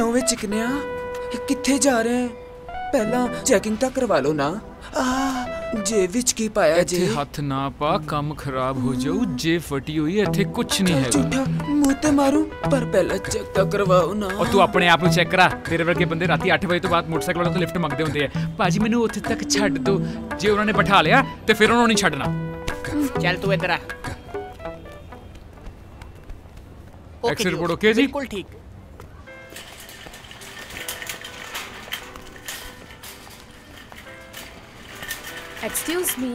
क्यों वे चिकनिया किथे जा रहे हैं? पहला चेकिंग तो करवा लो ना। जेब विच की पाया जे? हाथ ना पा, काम खराब हो जाऊ। जेब फटी हुई है, इत्थे कुछ नहीं है। झूठा मुंह ते मारू, पर पहला चेक तो करवाओ ना। और तू अपने आप को चेक करा। तेरे वर्गे बंदे राती 8 बजे तो बाद मोटरसाइकिल वालों तो लिफ्ट मंगते होंगे हैं। भाजी मैनू उत्थे तक छड्ड दो। जे उन्होंने बैठा लिया ते फिर उन्होंने नहीं छड्डना। चल तू इधर आ। एक्स रिपोर्ट ओके जी? बिल्कुल ठीक। Excuse me.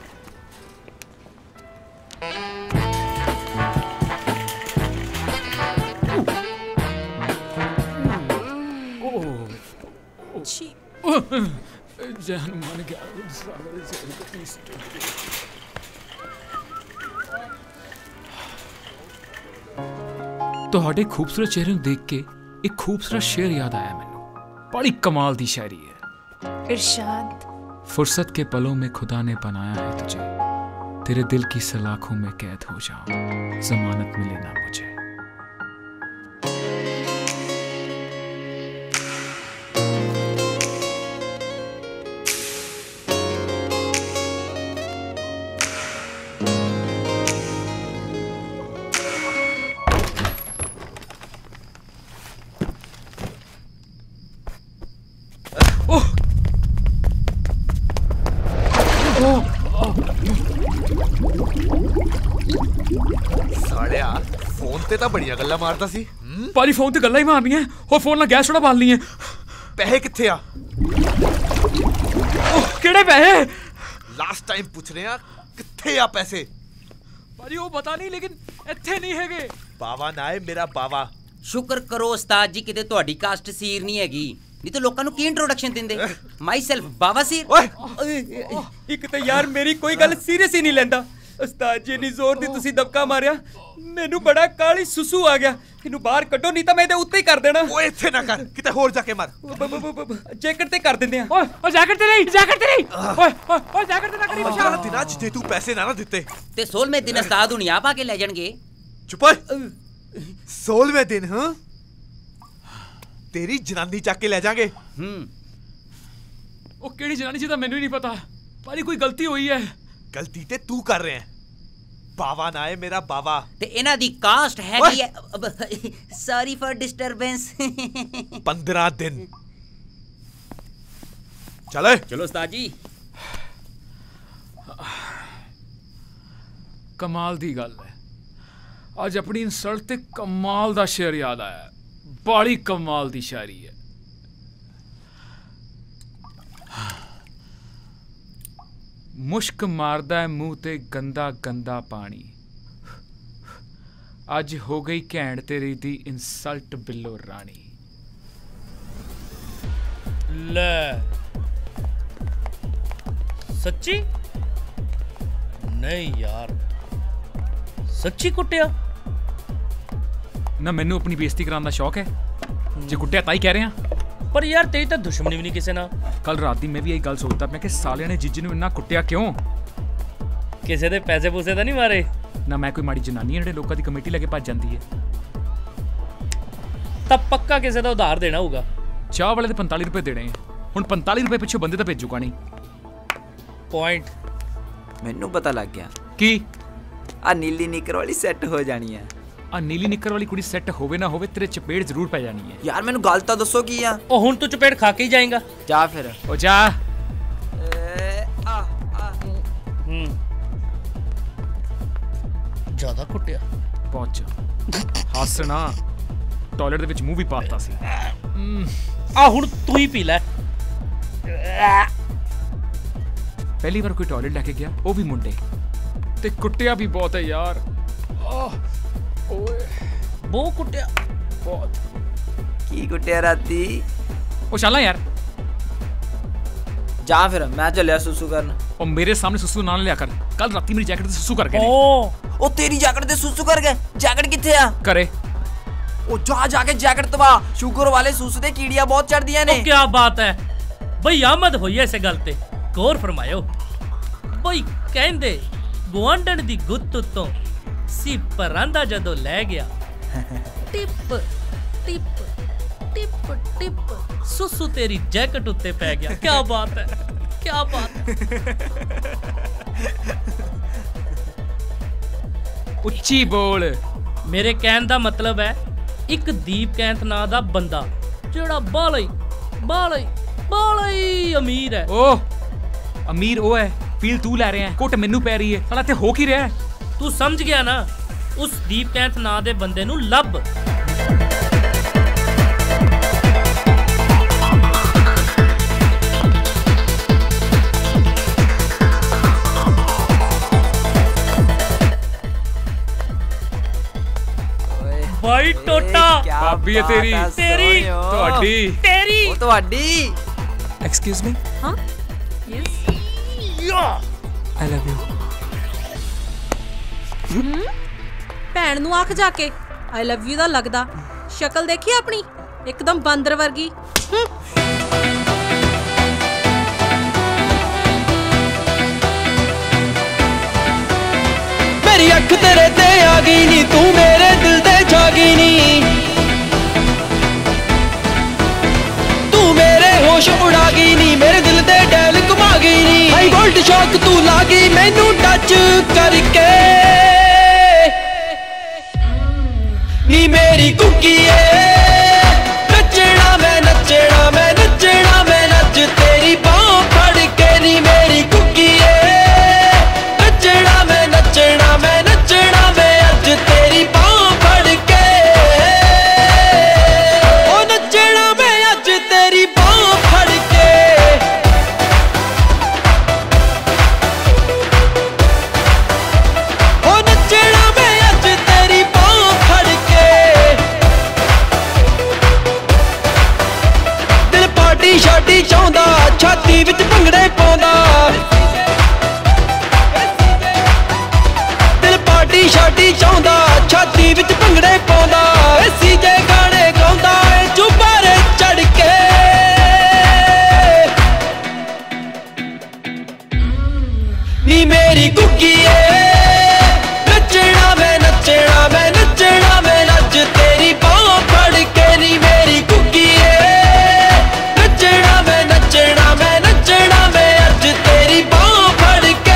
जान मान गया। ਤੁਹਾਡੇ खूबसूरत चेहरे ਨੂੰ देख के एक खूबसूरत शेर याद आया मैनू। बड़ी कमाल दी शायरी है। इरशाद। फुर्सत के पलों में खुदा ने बनाया है तुझे, तेरे दिल की सलाखों में कैद हो जाऊं, जमानत मिले ना मुझे। ਤੇ ਤਾਂ ਬੜੀਆਂ ਗੱਲਾਂ ਮਾਰਦਾ ਸੀ। ਭਾਜੀ ਫੋਨ ਤੇ ਗੱਲਾਂ ਹੀ ਮਾਰਨੀਆਂ, ਹੋਰ ਫੋਨ ਨਾਲ ਗੈਸ ਥੋੜਾ ਬਾਲਣੀ ਹੈ। ਪੈਸੇ ਕਿੱਥੇ ਆ? ਕਿਹੜੇ ਪੈਸੇ? ਲਾਸਟ ਟਾਈਮ ਪੁੱਛ ਰਹੇ ਆ ਕਿੱਥੇ ਆ ਪੈਸੇ? ਭਾਜੀ ਉਹ ਪਤਾ ਨਹੀਂ, ਲੇਕਿਨ ਇੱਥੇ ਨਹੀਂ ਹੈਗੇ। ਬਾਵਾ ਨਾ ਹੈ ਮੇਰਾ ਬਾਵਾ। ਸ਼ੁਕਰ ਕਰੋ ਉਸਤਾਦ ਜੀ ਕਿਤੇ ਤੁਹਾਡੀ ਕਾਸਟ ਸੀਰ ਨਹੀਂ ਹੈਗੀ, ਨਹੀਂ ਤਾਂ ਲੋਕਾਂ ਨੂੰ ਕੀ ਇੰਟਰੋਡਕਸ਼ਨ ਦਿੰਦੇ। ਮਾਈ ਸੈਲਫ ਬਾਵਾ ਸੀਰ। ਇੱਕ ਤਾਂ ਯਾਰ ਮੇਰੀ ਕੋਈ ਗੱਲ ਸੀਰੀਅਸ ਹੀ ਨਹੀਂ ਲੈਂਦਾ। ਉਸਤਾਦ ਜੀ ਨੇ ਜ਼ੋਰ ਦੀ ਤੁਸੀਂ ਦਬਕਾ ਮਾਰਿਆ, ਮੈਨੂੰ ਬੜਾ ਕਾਲੀ ਸੁਸੂ ਆ ਗਿਆ। ਇਹਨੂੰ ਬਾਹਰ ਕੱਢੋ, ਨਹੀਂ ਤਾਂ ਮੈਂ ਇਹਦੇ ਉੱਤੇ ਹੀ ਕਰ ਦੇਣਾ। ਓਏ ਇੱਥੇ ਨਾ ਕਰ, ਕਿਤੇ ਹੋਰ ਜਾ ਕੇ ਮਾਰ। ਜੈਕਟ ਤੇ ਕਰ ਦਿੰਦੇ ਆ। ਓਏ ਜੈਕਟ ਤੇ ਨਹੀਂ, ਜੈਕਟ ਤੇ ਨਹੀਂ। ਓਏ ਜੈਕਟ ਤੇ ਨਾ ਕਰੀ ਵਿਸ਼ਾਲ। ਦਿਨਾਂ ਚ ਜੇ ਤੂੰ ਪੈਸੇ ਨਾ ਦਿੱਤੇ ਤੇ 16ਵੇਂ ਦਿਨ ਉਸਤਾਦ ਹੁਣੀ ਆਪ ਆ ਕੇ ਲੈ ਜਾਣਗੇ। ਚੁੱਪ ਓਏ। 16ਵੇਂ ਦਿਨ? ਹਾਂ, ਤੇਰੀ ਜਨਾਨੀ ਚੱਕ ਕੇ ਲੈ ਜਾਾਂਗੇ। ਉਹ ਕਿਹੜੀ ਜਨਾਨੀ ਸੀ ਤਾਂ ਮੈਨੂੰ ਹੀ ਨਹੀਂ ਪਤਾ। ਭਾਜੀ ਕੋਈ ਗਲਤੀ ਹੋਈ ਹੈ। ਗਲਤੀ ਤੇ ਤੂੰ ਕਰ ਰਿਹਾ। ਬਾਵਾ ਨਾ ਹੈ ਮੇਰਾ ਬਾਵਾ। ਤੇ ਇਹਨਾਂ ਦੀ ਕਾਸਟ ਹੈਗੀ ਹੈ। Sorry for disturbance. 15 ਦਿਨ। ਚਲੇ ਚਲੋ ਉਸਤਾਦ ਜੀ। ਕਮਾਲ ਦੀ ਗੱਲ ਹੈ, ਅੱਜ ਆਪਣੀ ਇਨਸਲਟ ਤੇ ਕਮਾਲ ਦਾ ਸ਼ੇਰ ਯਾਦ ਆਇਆ। ਬੜੀ ਕਮਾਲ ਦੀ ਸ਼ਾਇਰੀ ਹੈ। ਮੁਸ਼ਕ ਮਾਰਦਾ ਹੈ ਮੂੰਹ ਤੇ ਗੰਦਾ ਗੰਦਾ ਪਾਣੀ, ਅੱਜ ਹੋ ਗਈ ਘੈਂਟ ਤੇਰੀ ਦੀ ਇਨਸਲਟ ਬਿੱਲੋ ਰਾਣੀ। ਲੈ ਸੱਚੀ? ਨਹੀਂ ਯਾਰ, ਸੱਚੀ ਕੁੱਟਿਆ? ਨਾ ਮੈਨੂੰ ਆਪਣੀ ਬੇਇੱਜ਼ਤੀ ਕਰਾਉਣ ਦਾ ਸ਼ੌਕ ਹੈ। ਜੇ ਕੁੱਟਿਆ ਤਾਂ ਹੀ ਕਹਿ ਰਿਹਾ। ਪਰ ਯਾਰ ਤੇਰੀ ਤਾਂ ਦੁਸ਼ਮਣੀ ਵੀ ਨਹੀਂ ਕਿਸੇ ਨਾਲ। ਕੱਲ ਰਾਤ ਦੀ ਮੈਂ ਵੀ ਇਹੀ ਗੱਲ ਸੋਚਦਾ ਪਿਆ ਕਿ ਸਾਲਿਆਂ ਨੇ ਜੀਜੇ ਨੂੰ ਇੰਨਾ ਕੁੱਟਿਆ ਕਿਉਂ? ਕਿਸੇ ਦੇ ਪੈਸੇ ਪੂਸੇ ਤਾਂ ਨਹੀਂ ਮਾਰੇ? ਨਾ ਮੈਂ ਕੋਈ ਮਾੜੀ ਜਨਾਨੀ ਜਿਹੜੇ ਲੋਕਾਂ ਦੀ ਕਮੇਟੀ ਲੈ ਕੇ ਭੱਜ ਜਾਂਦੀ ਹੈ। ਤਾਂ ਪੱਕਾ ਕਿਸੇ ਦਾ ਉਧਾਰ ਦੇਣਾ ਹੋਊਗਾ। ਚਾਹ ਵਾਲੇ ਦੇ 45 ਰੁਪਏ ਦੇਣੇ। ਹੁਣ 45 ਰੁਪਏ ਪਿੱਛੇ ਬੰਦੇ ਤਾਂ ਭੇਜੂਗਾ ਨਹੀਂ। ਪੁਆਇੰਟ ਮੈਨੂੰ ਪਤਾ ਲੱਗ ਗਿਆ। ਕੀ? ਆ ਨੀਲੀ ਨਿੱਕਰ ਵਾਲੀ ਸੈੱਟ ਹੋ ਜਾਣੀ ਹੈ। ਆ ਨੀਲੀ ਨਿੱਕਰ ਵਾਲੀ ਕੁੜੀ ਸੈੱਟ ਹੋਵੇ ਨਾ ਹੋਵੇ, ਤੇਰੇ ਚਪੇੜ ਜ਼ਰੂਰ ਪੈ ਜਾਣੀ ਹੈ। ਯਾਰ ਮੈਨੂੰ ਗੱਲ ਤਾਂ ਦੱਸੋ ਕੀ ਆ? ਉਹ ਹੁਣ ਤੂੰ ਚਪੇੜ ਖਾ ਕੇ ਹੀ ਜਾਏਗਾ। ਜਾ ਫਿਰ। ਉਹ ਜਾ। ਜ਼ਿਆਦਾ ਕੁੱਟਿਆ। ਪਹੁੰਚ। ਹੱਸਣਾ। ਟਾਇਲਟ ਦੇ ਵਿੱਚ ਮੂੰਹ ਵੀ ਪਾਤਾ ਸੀ। ਆ ਹੁਣ ਤੂੰ ਹੀ ਪੀ ਲੈ। ਪਹਿਲੀ ਵਾਰ ਕੋਈ ਟਾਇਲਟ ਲੈ ਕੇ ਗਿਆ, ਉਹ ਵੀ ਮੁੰਡੇ, ਤੇ ਕੁੱਟਿਆ ਵੀ ਬਹੁਤ ਹੈ ਯਾਰ। ਓਏ ਬਹੁਤ ਕੁੱਟਿਆ। ਬਹੁਤ। ਕੀ ਕੁੱਟਿਆ ਰਾਤੀ? ਉਹ ਚੱਲਾਂ ਯਾਰ। ਜਾ ਫਿਰ, ਮੈਂ ਚੱਲਿਆ ਸੁਸੂ ਕਰਨ। ਉਹ ਮੇਰੇ ਸਾਹਮਣੇ ਸੁਸੂ ਨਾ ਲਿਆ ਕਰ। ਕੱਲ ਰਾਤੀ ਮੇਰੀ ਜੈਕਟ ਤੇ ਸੁਸੂ ਕਰ ਗਏ ਨੇ। ਉਹ ਤੇਰੀ ਜੈਕਟ ਤੇ ਸੁਸੂ ਕਰ ਗਏ? ਜੈਕਟ ਕਿੱਥੇ ਆ? ਕਰੇ। ਉਹ ਜਾ ਕੇ ਜੈਕਟ ਤਵਾ। ਸ਼ੂਗਰ ਵਾਲੇ ਸੁਸੂ ਤੇ ਕੀੜੀਆਂ ਬਹੁਤ ਚੜਦੀਆਂ ਨੇ। ਕੀ ਬਾਤ ਹੈ ਬਈ, ਆਮਦ ਹੋਈ ਐ ਇਸੇ ਗੱਲ ਤੇ। ਗੌਰ ਫਰਮਾਇਓ ਬਈ। ਕਹਿੰਦੇ ਗੁਆਂਢਣ ਦੀ ਗੁੱਤ ਤੋਂ ਸੀ ਪਰਾਂਦਾ ਜਦੋਂ ਲੈ ਗਿਆ, ਟਿਪ ਟਿਪ ਟਿਪ टिप सुसु तेरी जैकेट उत्ते पै गया। क्या बात है, क्या बात है। ਉੱਚੀ ਬੋਲ। मेरे कहने दा मतलब है एक दीप कैंथ नां दा बंदा जेड़ा बाला ही अमीर है। ओह अमीर ਉਹ ਹੈ, ਫੀਲ ਤੂੰ ਲੈ ਰਿਹਾ ਹੈ, ਕੁੱਟ ਮੈਨੂੰ ਪੈ ਰਹੀ ਹੈ। ਸਾਲਾ ਤੇ ਹੋ ਕੀ ਰਿਹਾ ਹੈ? तू समझ गया ना? उस दीप कैंथ नां दे बंदे नू लभ। भाई टोटा ਭਾਬੀ ਹੈ ਤੇਰੀ ਤੁਹਾਡੀ ਉਹ ਤੁਹਾਡੀ। Excuse me. हाँ यस ਆਈ ਲਵ ਯੂ। ਭੈਣ ਨੂੰ ਆਖ ਜਾ ਕੇ ਆਈ ਲਵ ਯੂ ਦਾ ਲੱਗਦਾ। ਸ਼ਕਲ ਦੇਖੀ ਆਪਣੀ, ਇੱਕਦਮ ਬਾਂਦਰ ਵਰਗੀ। मेरी अख तेरे ते आ गई नी, तू मेरे दिल दे छा गई नी, तू मेरे होश उड़ा गई नी, मेरे दिल दे डैल घुमा गई नी। हाई वोल्ट शॉक तू ला गई मैनू टच करके नी मेरी कुकी नचना मैं नचना मैं नचना मैं नच तेरी बाहों फड़ के नी मेरी कुकी नचना मैं नचना मैं नचना मैं अज तेरी बाहों फड़ के ओ नचना मैं अज तेरी बाहों फड़ के ओ नचना मैं अज तेरी बाहों फड़ के दिल पार्टी शाटी चाहुंदा छाती विच भंगड़े पाउंदा शाटी चाहुंदा छाती विच भंगड़े पाउंदा सीजे गाने गाउंदा चुबारे चढ़ के नी मेरी कुकी नचना मैं नचना मैं नचना मैं नच तेरी बाहों फड़ के नी मेरी कुकी नचना मैं नचना मैं नचना मैं अज तेरी बाहों फड़ के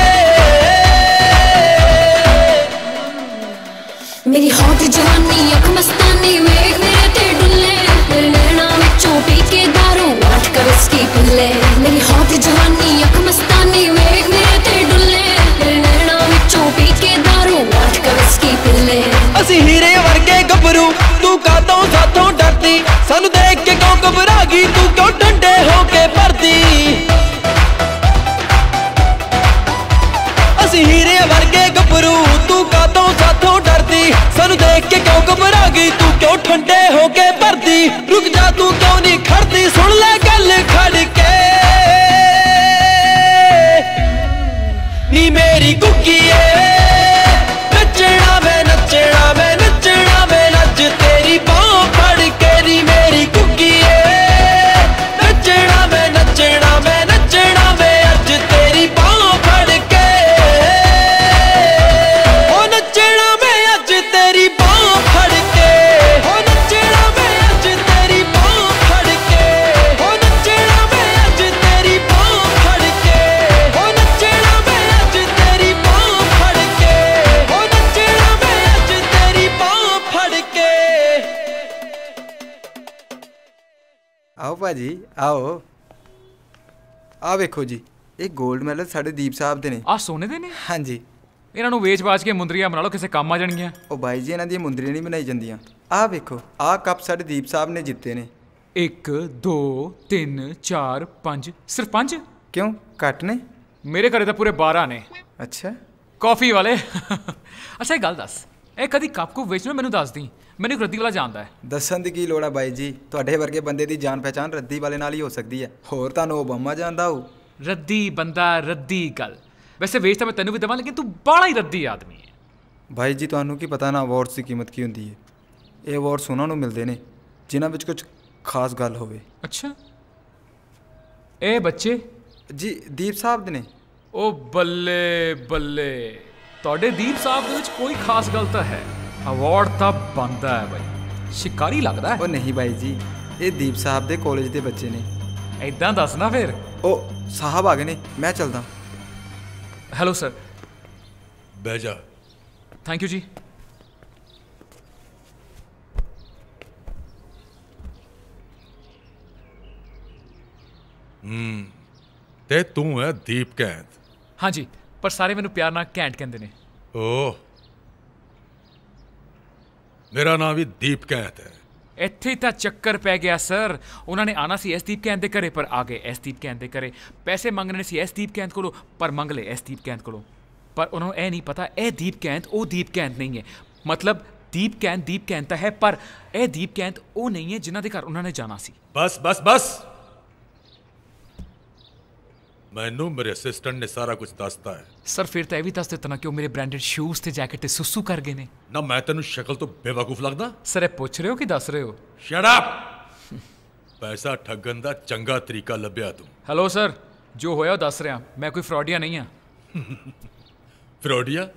मेरी हॉट जवानी अख मस्तानी वेख मेरे ते डुल्ले, मेरे नैना विचों पी के दारू आठ का विस्की पिल्ले। मेरी हॉट जवानी अख मस्तानी वेख मेरे ते डुल्ले, मेरे नैना विचों पी के दारू आठ का विस्की पिल्ले। असी हीरे वर्गे गबरू तू कातों साथों डरदी, सानू देख के क्यों घबरा गई तू क्यों ठंडे होके भरदी। असी हीरे वर्गे गबरू तू कातों साथों डरदी, सानू देख के क्यों घबरा गई तू क्यों ठंडे होके भरदी। रुक जा तू क्यों नहीं खड़दी, सुन ले गल खड़ के नी मेरी कुकी नचना मैं नचना मैं नचना मैं नच तेरी बाहों फड़ के नी मेरी कुकी नचना मैं नचना मैं नचना मैं अज तेरी बाहों फड़ के ओ नचना मैं अज तेरी बाहों फड़ के ओ नचना मैं अज तेरी बाहों फड़ के ओ नचना मैं अज तेरी बाहों फड़ के ओ नचना मैं अज तेरी बाहों फड़ के ओ नचना मैं अज तेरी बाहों फड़ के। आओ भाजी आओ। आ वेखो जी, ਇਹ 골ਡ ਮੈਡਲ ਸਾਡੇ ਦੀਪ ਸਾਹਿਬ ਦੇ ਨੇ। ਆ ਸੋਨੇ ਦੇ ਨੇ? ਹਾਂਜੀ। ਇਹਨਾਂ ਨੂੰ ਵੇਚ-ਵਾਚ ਕੇ ਮੁੰਦਰੀਆਂ ਬਣਾ ਲਓ, ਕਿਸੇ ਕੰਮ ਆ ਜਾਣਗੀਆਂ। ਉਹ ਬਾਈ ਜੀ ਇਹਨਾਂ ਦੀਆਂ ਮੁੰਦਰੀਆਂ ਨਹੀਂ ਬਣਾਈ ਜਾਂਦੀਆਂ। ਆਹ ਵੇਖੋ, ਆਹ ਕੱਪ ਸਾਡੇ ਦੀਪ ਸਾਹਿਬ ਨੇ ਜਿੱਤੇ ਨੇ। 1 2 3 4 5 ਸਿਰਫ 5? ਕਿਉਂ ਘੱਟ ਨੇ? ਮੇਰੇ ਘਰੇ ਤਾਂ ਪੂਰੇ 12 ਨੇ। ਅੱਛਾ ਕਾਫੀ ਵਾਲੇ। ਅੱਛਾ ਇਹ ਗੱਲ ਦੱਸ, ਇਹ ਕਦੀ ਕੱਪ ਕੋ ਵੇਚਣਾ ਮੈਨੂੰ ਦੱਸ ਦੀ, ਮੈਨੂੰ ਇੱਕ ਰੱਦੀ ਵਾਲਾ ਜਾਣਦਾ ਹੈ। ਦੱਸਣ ਦੀ ਕੀ ਲੋੜ ਆ ਬਾਈ ਜੀ, ਤੁਹਾਡੇ ਵਰਗੇ ਬੰਦੇ ਦੀ ਜਾਣ ਪਹਿਚਾਣ ਰੱਦੀ ਵਾਲੇ ਨਾਲ ਹੀ ਹੋ ਸਕਦੀ ਹੈ। ਹੋਰ ਤੁਹਾਨੂੰ ਓਬਾਮਾ ਜਾਣਦਾ ਹੋ। ਰੱਦੀ ਬੰਦਾ, ਰੱਦੀ ਗੱਲ। ਵੈਸੇ ਵੇਚ ਤਾਂ ਮੈਂ ਤੈਨੂੰ ਵੀ ਦੇਵਾਂ, ਲੇਕਿਨ ਤੂੰ ਬਾਹਲਾ ਹੀ ਰੱਦੀ ਆਦਮੀ ਹੈ। ਬਾਈ ਜੀ ਤੁਹਾਨੂੰ ਕੀ ਪਤਾ ਨਾ ਅਵਾਰਡਸ ਦੀ ਕੀਮਤ ਕੀ ਹੁੰਦੀ ਹੈ। ਇਹ ਅਵਾਰਡਸ ਉਹਨਾਂ ਨੂੰ ਮਿਲਦੇ ਨੇ ਜਿਨ੍ਹਾਂ ਵਿੱਚ ਕੁਝ ਖਾਸ ਗੱਲ ਹੋਵੇ। ਅੱਛਾ ਇਹ ਬੱਚੇ ਜੀ ਦੀਪ ਸਾਹਿਬ ਦੇ ਨੇ। ਉਹ ਬੱਲੇ ਬੱਲੇ, ਤੁਹਾਡੇ ਦੀਪ ਸਾਹਿਬ ਦੇ ਵਿੱਚ ਕੋਈ ਖਾਸ ਗੱਲ ਤਾਂ ਹੈ। ਅਵਾਰਡ ਤਾਂ ਬਣਦਾ ਹੈ ਬਾਈ, ਸ਼ਿਕਾਰੀ ਲੱਗਦਾ ਹੈ। ਉਹ ਨਹੀਂ ਬਾਈ ਜੀ, ਇਹ ਦੀਪ ਸਾਹਿਬ ਦੇ ਕਾਲਜ ਦੇ ਬੱਚੇ ਨੇ। ਇਦਾਂ ਦੱਸ ਨਾ ਫਿਰ। ਉਹ ਸਾਹਿਬ ਆ ਗਏ ਨੇ, ਮੈਂ ਚੱਲਦਾ। Hello sir. ਬਹਿ ਜਾ। ਥੈਂਕ ਯੂ ਜੀ। ਤੇ ਤੂੰ ਹੈ ਦੀਪ ਕੈਂਥ? ਹਾਂਜੀ, ਪਰ ਸਾਰੇ ਮੈਨੂੰ ਪਿਆਰ ਨਾਲ ਕੈਂਟ ਕਹਿੰਦੇ ਨੇ। ਓ, ਮੇਰਾ ਨਾਮ ਵੀ ਦੀਪ ਕੈਂਥ ਹੈ। ਇੱਥੇ ਤਾਂ ਚੱਕਰ ਪੈ ਗਿਆ ਸਰ। ਉਹਨਾਂ ਨੇ ਆਣਾ ਸੀ ਐਸ ਦੀਪ ਕੈਂਥ ਦੇ ਘਰੇ, ਪਰ ਆ ਗਏ ਐਸ ਦੀਪ ਕੈਂਥ ਦੇ ਘਰੇ। ਪੈਸੇ ਮੰਗਣੇ ਸੀ ਐਸ ਦੀਪ ਕੈਂਥ ਕੋਲੋਂ, ਪਰ ਮੰਗ ਲਏ ਐਸ ਦੀਪ ਕੈਂਥ ਕੋਲੋਂ। ਪਰ ਉਹਨਾਂ ਨੂੰ ਇਹ ਨਹੀਂ ਪਤਾ ਇਹ ਦੀਪ ਕੈਂਥ ਉਹ ਦੀਪ ਕੈਂਥ ਨਹੀਂ ਹੈ। ਮਤਲਬ ਦੀਪ ਕੈਂਥ ਤਾਂ ਹੈ, ਪਰ ਇਹ ਦੀਪ ਕੈਂਥ ਉਹ ਨਹੀਂ ਹੈ ਜਿਨ੍ਹਾਂ ਦੇ ਘਰ ਉਹਨਾਂ ਨੇ ਜਾਣਾ ਸੀ। ਬਸ ਬਸ ਬਸ, ਮੈਨੂੰ ਮੇਰੇ ਅਸਿਸਟੈਂਟ ਨੇ ਸਾਰਾ ਕੁਝ ਦੱਸਤਾ ਹੈ। ਸਰ ਫਿਰ ਤਾਂ ਇਹ ਵੀ ਦੱਸ ਦਿੱਤਾ ਨਾ ਕਿ ਉਹ ਮੇਰੇ ਬ੍ਰਾਂਡਡ ਸ਼ੂਜ਼ ਤੇ ਜੈਕਟ ਤੇ ਸੁਸੂ ਕਰ ਗਏ ਨੇ। ਨਾ ਮੈਂ ਤੈਨੂੰ ਸ਼ਕਲ ਤੋਂ ਬੇਵਕੂਫ ਲੱਗਦਾ? ਸਰ ਇਹ ਪੁੱਛ ਰਹੇ ਹੋ ਕਿ ਦੱਸ ਰਹੇ ਹੋ? Shut up. ਪੈਸਾ ਠੱਗਣ ਦਾ ਚੰਗਾ ਤਰੀਕਾ ਲੱਭਿਆ ਤੂੰ। ਹੈਲੋ ਸਰ, ਜੋ ਹੋਇਆ ਉਹ ਦੱਸ ਰਿਹਾ, ਮੈਂ ਕੋਈ ਫਰਾਡੀਆ ਨਹੀਂ ਆ। ਫਰਾਡੀਆ?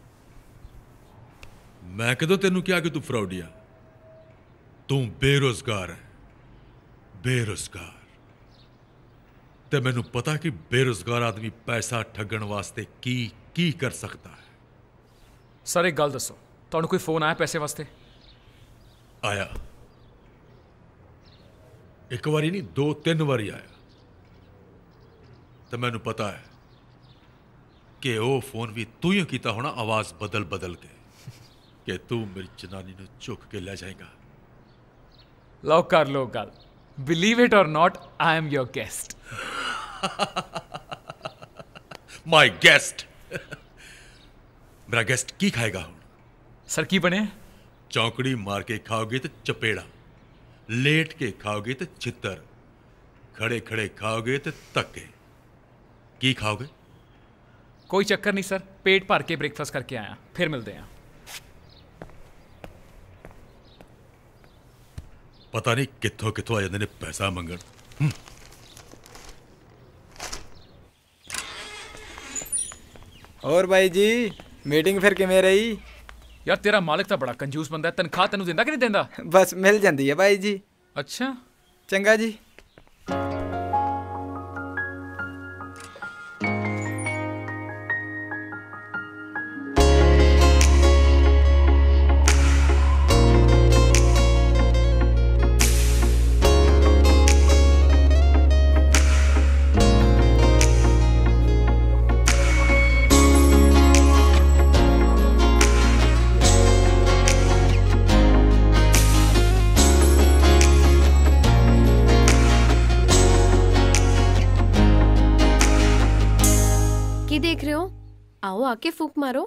ਮੈਂ ਕਦੋਂ ਤੈਨੂੰ ਕਿਹਾ ਕਿ ਤੂੰ ਫਰਾਡੀਆ? ਤੂੰ ਬੇਰੁਜ਼ਗਾਰ ਹੈ, ਬੇਰੁਜ਼ਗਾਰ। ਤੇ ਮੈਨੂੰ ਪਤਾ ਕਿ ਬੇਰੁਜ਼ਗਾਰ ਆਦਮੀ ਪੈਸਾ ਠੱਗਣ ਵਾਸਤੇ ਕੀ ਕਰ ਸਕਦਾ ਹੈ। ਸਰ ਇੱਕ ਗੱਲ ਦੱਸੋ, ਤੁਹਾਨੂੰ ਕੋਈ ਫੋਨ ਆਇਆ ਪੈਸੇ ਵਾਸਤੇ? ਆਇਆ। ਇੱਕ ਵਾਰੀ ਨਹੀਂ, 2-3 ਵਾਰੀ ਆਇਆ। ਤੇ ਮੈਨੂੰ ਪਤਾ ਹੈ ਕਿ ਉਹ ਫੋਨ ਵੀ ਤੂੰ ਹੀ ਕੀਤਾ ਹੋਣਾ, ਆਵਾਜ਼ ਬਦਲ ਕੇ, ਕਿ ਤੂੰ ਮੇਰੀ ਜਨਾਨੀ ਨੂੰ ਚੁੱਕ ਕੇ ਲੈ ਜਾਏਗਾ। ਲਓ ਕਰ ਲਓ ਗੱਲ। Believe it or not, I am your guest. My guest? मेरा गेस्ट की खाएगा ਹੁਣ? सर की बने? चौकड़ी मार के खाओगे तो चपेड़ा, लेट के खाओगे तो छितर, खड़े खड़े खाओगे तो तक्के। की खाओगे? कोई चक्कर नहीं सर, पेट भर के ब्रेकफास्ट करके आया, फिर मिलते हैं। पता नहीं कित्थों कित्थों आ जाते ने पैसा मंगण। और भाई जी मीटिंग फिर किवें रही? यार तेरा मालिक तो बड़ा कंजूस बंदा है, तनख्वाह तेनू दिंदा कि नहीं दिंदा? बस मिल जाती है भाई जी। अच्छा चंगा जी। आओ आके फूक मारो।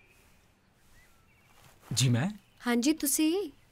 जी मैं? हाँ जी तुसी।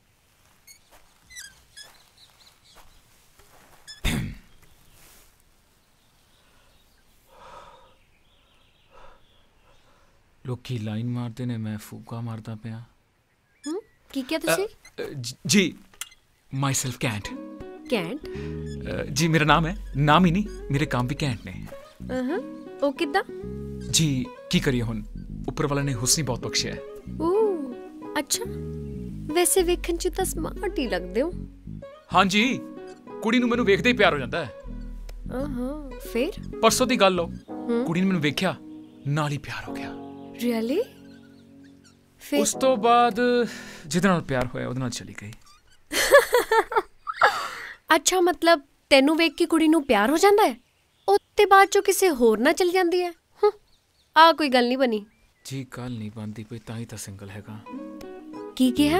लोकी लाइन मारते ने, मैं फूका मारता पिया। की क्या तुसी? जी माई सेल्फ कैंट। कैंट? जी मेरा नाम है, नाम ही नहीं मेरे काम भी कैंट ने। ओ किदा? जी की करिए हुन, ऊपर वाले ने हुस्न ही बहुत बख्शिया है। ओह अच्छा, वैसे वेखन च तां स्मार्ट ही लगदे हो। हाँ जी, कुड़ी नूं मैनूं वेखदे ही प्यार हो जांदा है। फिर परसों दी गल लो, कुड़ी ने मैनूं वेख्या नाल ही प्यार हो गया। रियली? फिर उस तो बाद जिहदे नाल प्यार होया उहदे नाल चली गई। अच्छा मतलब तैनूं वेख के कुड़ी नूं प्यार हो जांदा है, उत्ते बाद चो किसे होर ना चल जांदी है। आ कोई गल नहीं बनी जी, गल नहीं बनती पई तां ही तां सिंगल हैगा। की कहा?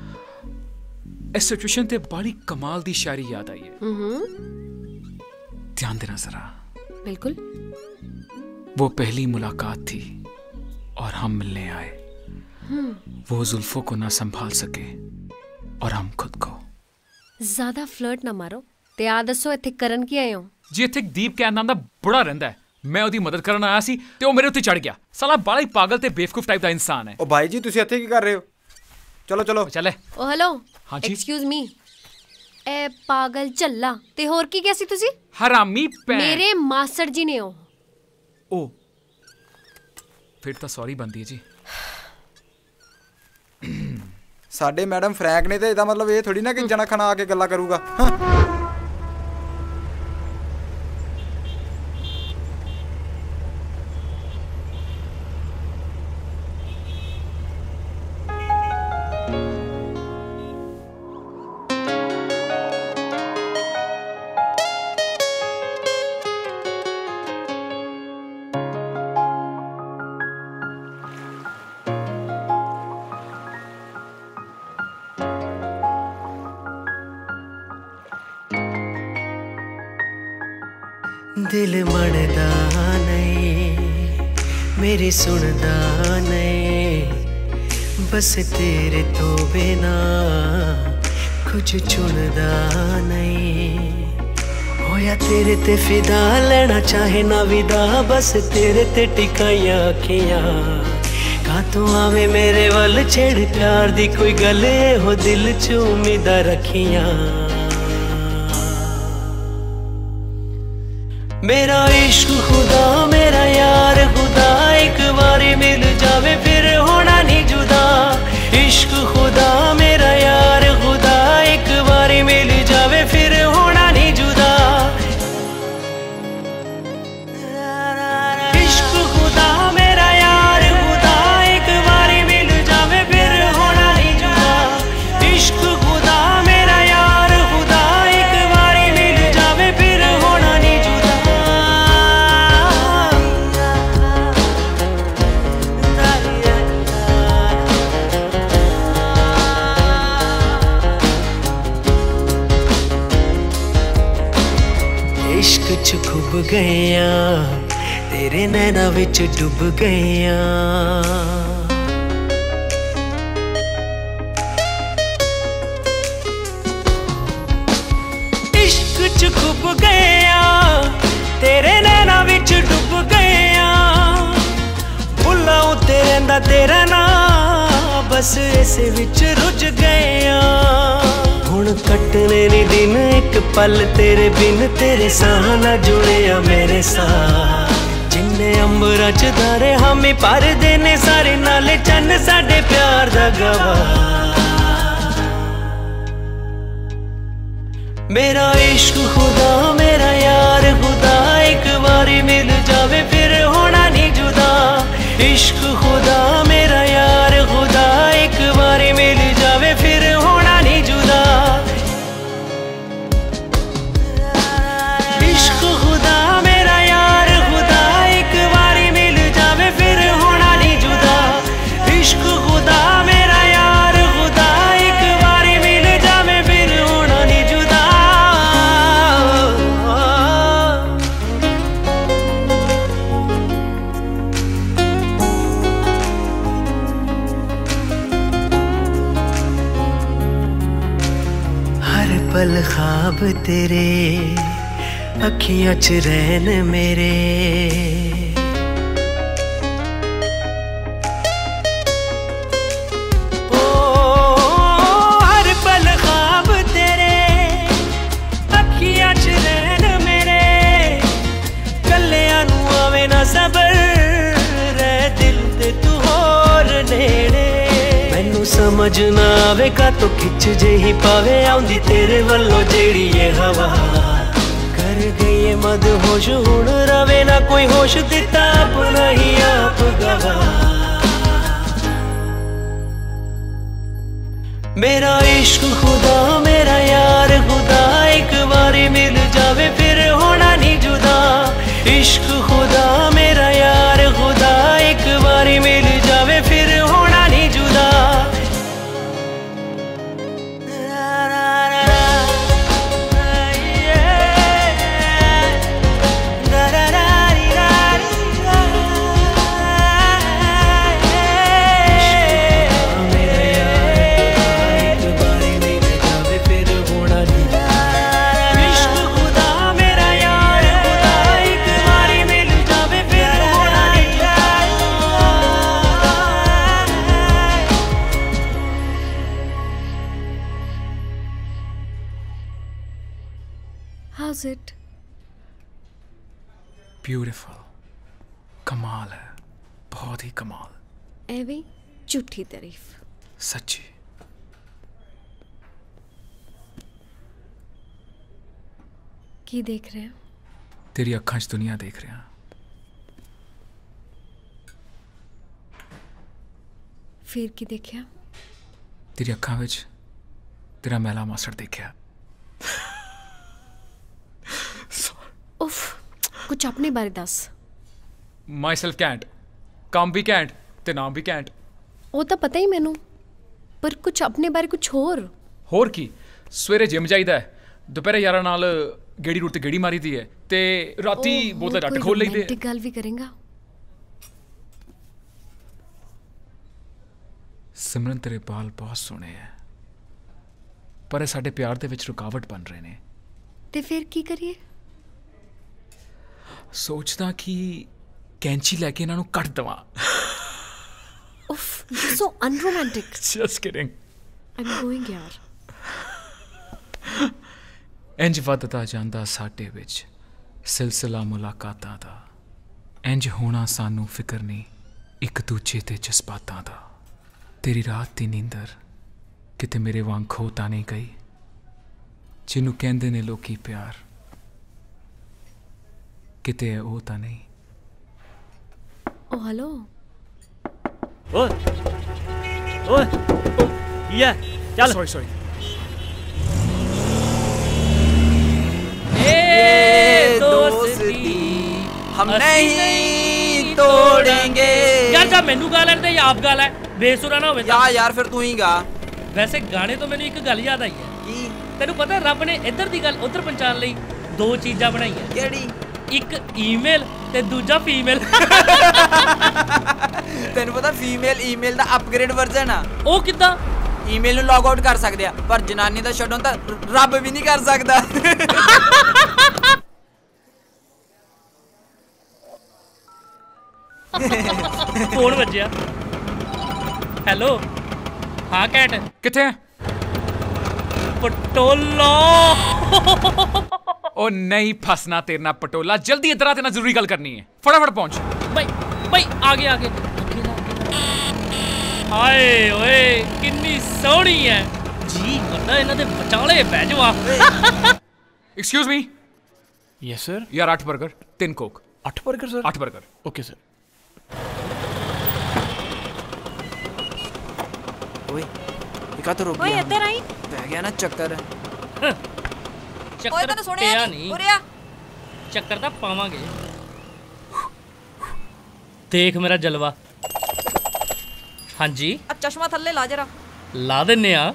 इस सिचुएशन ते बड़ी कमाल दी शायरी याद आई है, ध्यान देना जरा। बिल्कुल। वो पहली मुलाकात थी और हम मिलने आए, वो जुल्फों को ना संभाल सके और हम खुद को। ज्यादा फ्लर्ट ना मारो ते आ दसो इत्थे करन की आए हो? जी इत्थे दीप कैंथ नाम दा बुढ़ा रहिंदा है, मैं ਉਹਦੀ ਮਦਦ ਕਰਨ ਆਇਆ ਸੀ ਤੇ ਉਹ ਮੇਰੇ ਉੱਤੇ ਚੜ ਗਿਆ। ਸਾਲਾ ਬੜਾ ਹੀ ਪਾਗਲ ਤੇ ਬੇਵਕੂਫ ਟਾਈਪ ਦਾ ਇਨਸਾਨ ਹੈ। ਉਹ ਭਾਈ ਜੀ ਤੁਸੀਂ ਇੱਥੇ ਕੀ ਕਰ ਰਹੇ ਹੋ? ਚਲੋ ਚਲੋ ਚੱਲੇ। ਉਹ ਹੈਲੋ। ਹਾਂ ਜੀ ਐਕਸਕਿਊਜ਼ ਮੀ। ਇਹ ਪਾਗਲ ਝੱਲਾ ਤੇ ਹੋਰ ਕੀ ਕਿਹਾ ਸੀ ਤੁਸੀਂ? ਹਰਾਮੀ ਭੈਣ। ਮੇਰੇ ਮਾਸੜ ਜੀ ਨੇ ਉਹ ਫਿਰ ਤਾਂ ਸੌਰੀ ਬੰਦੀ ਹੈ ਜੀ। साडे मैडम फ्रैंक ने ते इहदा मतलब ये थोड़ी ना कि जना खना आके गल्ला करूगा। दिल मनदा नहीं मेरी सुनदा नहीं बस तेरे तो बिना कुछ चुनदा नहीं होया तेरे ते फिदा लेना चाहे ना विदा बस तेरे ते टिकाइया अखियां का तू आवे मेरे वल छेड़ प्यार दी कोई गल हो दिल च उम्मीदा रखियां मेरा इश्क खुदा मेरा यार खुदा एक बारी मिल जावे फिर होना नहीं जुदा इश्क खुदा मेरा यार खुदा एक बारी मिल जावे फिर होना नहीं जुदा इश्क खुदा मेरा यार खुदा एक बारी मिल जावे फिर होना नहीं जुदा इश्क खुदा मेरा यार खुदा एक बारी मिल जावे फिर होना नहीं जुदा इश्क च खुब गया तेरे नैना विच डुब गया इश्क च खुब गया तेरे नैना विच डुब गया भुल्ला उत्ते रहिंदा तेरा नाम बस इस विच रुझ गया हुण कटने नी दिन एक पल तेरे बिन तेरे साह ना जुड़िया मेरे साथ जिन्ने अंबरां च तारे हामी पर देने सारे नाले चन्न साडे प्यार दा गवाह मेरा इश्क खुदा मेरा यार खुदा एक बारी मिल जावे फिर होना नहीं जुदा इश्क खुदा मेरा यार खुदा एक बारी मिल जावे फिर होना नहीं जुदा इश्क खुदा मेरा यार खुदा एक बारी मिल जावे फिर होना नहीं जुदा इश्क खुदा मेरा यार खुदा एक बारी मिल जावे फिर होना नहीं जुदा हर पल ख्वाब तेरे अखियां च रहन मेरे ओ हर पल ख्वाब तेरे अखियां च रहन मेरे कल्लियां नू आवे ना सबर रह दिल ते तू होर नेड़े मैनू समझ ना आवे का तो खिच जेही पावे आउंदी तेरे वल्लों जेड़ी ये हवा कर गई मद होश हुण रवे ना कोई होश दिता अपना ही आप गवा मेरा इश्क खुदा मेरा यार खुदा एक बारी मिल जावे फिर होना नहीं जुदा इश्क खुदा मेरा यार खुदा एक बारी मिल जावे फिर होना नहीं जुदा How's it? ब्यूटीफुल कमाल है बहुत ही कमाल एवी झूठी तारीफ सच्ची ਕੀ ਦੇਖ ਰਹੇ ਹੋ? ਤੇਰੀ ਅੱਖਾਂ 'ਚ ਦੁਨੀਆ ਦੇਖ ਰਿਹਾ। ਫਿਰ ਕੀ ਦੇਖਿਆ? ਤੇਰੀ ਅੱਖਾਂ ਵਿੱਚ ਤੇਰਾ ਮੈਲਾ ਮਾਸੜ ਦੇਖਿਆ। ਉਫ, ਕੁਝ ਆਪਣੇ ਬਾਰੇ ਦੱਸ। ਮਾਈਸੈਲਫ ਕੈਂਟ, ਕੰਮ ਵੀ ਕੈਂਟ ਤੇ ਨਾਮ ਵੀ ਕੈਂਟ। ਉਹ ਤਾਂ ਪਤਾ ਹੀ ਮੈਨੂੰ, ਪਰ ਕੁਝ ਆਪਣੇ ਬਾਰੇ ਕੁਝ ਹੋਰ। ਹੋਰ ਕੀ, ਸਵੇਰੇ ਜਿਮ ਜਾਈਦਾ, ਦੁਪਹਿਰੇ ਯਾਰਾਂ ਨਾਲ ਗੇੜੀ ਰੂਟ ਤੇ ਗੇੜੀ ਮਾਰੀ ਦੀ ਹੈ, ਤੇ ਰਾਤੀ ਬੋਤਲ ਰੱਟ ਖੋਲ ਲਈਦੇ। ਰੋਮਾਂਟਿਕ ਗੱਲ ਵੀ ਕਰੇਗਾ। ਸਿਮਰਨ ਤੇਰੇ ਬਾਲ ਬਹੁਤ ਸੋਹਣੇ ਹੈ, ਪਰ ਇਹ ਸਾਡੇ ਪਿਆਰ ਦੇ ਵਿੱਚ ਰੁਕਾਵਟ ਬਣ ਰਹੇ ਨੇ। ਤੇ ਫਿਰ ਕੀ ਕਰੀਏ? ਸੋਚਦਾ ਕਿ ਕੈਂਚੀ ਲੈ ਕੇ ਇਹਨਾਂ ਨੂੰ ਕੱਟ ਦਵਾਂ। ਉਫ, you so unromantic. Just kidding. I'm going ਯਾਰ। ਇੰਜ ਵੱਧਦਾ ਜਾਂਦਾ ਸਾਡੇ ਵਿੱਚ ਸਿਲਸਿਲਾ ਮੁਲਾਕਾਤਾਂ ਦਾ। ਇੰਜ ਹੋਣਾ ਸਾਨੂੰ ਫਿਕਰ ਨਹੀਂ ਇੱਕ ਦੂਜੇ ਦੇ ਜਜ਼ਬਾਤਾਂ ਦਾ। ਤੇਰੀ ਰਾਤ ਦੀ ਨੀਂਦਰ ਕਿਤੇ ਮੇਰੇ ਵਾਂਗ ਖੋ ਤਾਂ ਨਹੀਂ ਗਈ, ਜਿਹਨੂੰ ਕਹਿੰਦੇ ਨੇ ਲੋਕੀ ਪਿਆਰ, ਕਿਤੇ ਉਹ ਤਾਂ ਨਹੀਂ। ਓ ਹੈਲੋ। ਓਏ ਓਏ ਕੀ ਹੈ? ਚੱਲ। ਸੌਰੀ दोस्ती हम नहीं तोड़ेंगे। यार जा मैनू गा लैन दे या आप गा लै, बेसुरा ना होवे। यार फिर तू ही गा। वैसे गाने तो मैनू एक गल याद आई है। की? तेनू पता रब ने इधर दी गल उधर पहुंचाने लई दो चीज़ां बनाई है। केड़ी? एक ईमेल ते दूजा फीमेल। तेनू पता फीमेल ईमेल दा अपग्रेड वर्जन आ। ओ किद्दां? ईमेल ਨੂੰ ਲੌਗ ਆਊਟ ਕਰ ਸਕਦੇ ਆ, ਪਰ ਜਨਾਨੀ ਦਾ ਸ਼ਟ ਤਾਂ ਰੱਬ ਵੀ ਨਹੀਂ ਕਰ ਸਕਦਾ। ਫੋਨ ਵੱਜਿਆ। ਹੈਲੋ, ਹਾਂ ਕੈਟ ਕਿੱਥੇ ਹੈ? ਪਟੋਲਾ। ਉਹ ਨਹੀਂ ਫਸਣਾ ਤੇਰੇ ਨਾਲ ਪਟੋਲਾ, ਜਲਦੀ ਇੱਧਰ ਆ, ਤੇਰੇ ਨਾਲ ਜ਼ਰੂਰੀ ਗੱਲ ਕਰਨੀ ਹੈ, ਫਟਾਫਟ ਪਹੁੰਚ। ਬਈ ਆਗੇ ਹਾਏ ਓਏ ਕਿੰਨੀ ਸੋਹਣੀ ਹੈ ਜੀ, ਕਰਦਾ ਇਹਨਾਂ ਦੇ ਵਿਚਾਲੇ ਬਹਿ ਜਾਵਾਂ। Excuse me. Yes sir. ਯਾਰ 8 버ਗਰ 3 ਕੋਕ। 8 버ਗਰ ਸਰ? 8 버ਗਰ। Okay sir. ਓਏ ਇਹ ਕਾ ਰੁਕ ਗਿਆ? ਓਏ ਇੱਧਰ ਆਈ। ਪੈ ਗਿਆ ਨਾ ਚੱਕਰ। ਚੱਕਰ ਤੈਨੂੰ ਸੁਣਿਆ ਨਹੀਂ? ਉਰਿਆ ਚੱਕਰ ਤਾਂ ਪਾਵਾਂਗੇ। ਦੇਖ ਮੇਰਾ ਜਲਵਾ। ਹਾਂਜੀ ਆ ਚਸ਼ਮਾ ਥੱਲੇ ਲਾ ਜਰਾ। ਲਾ ਦਿੰਨੇ ਆ।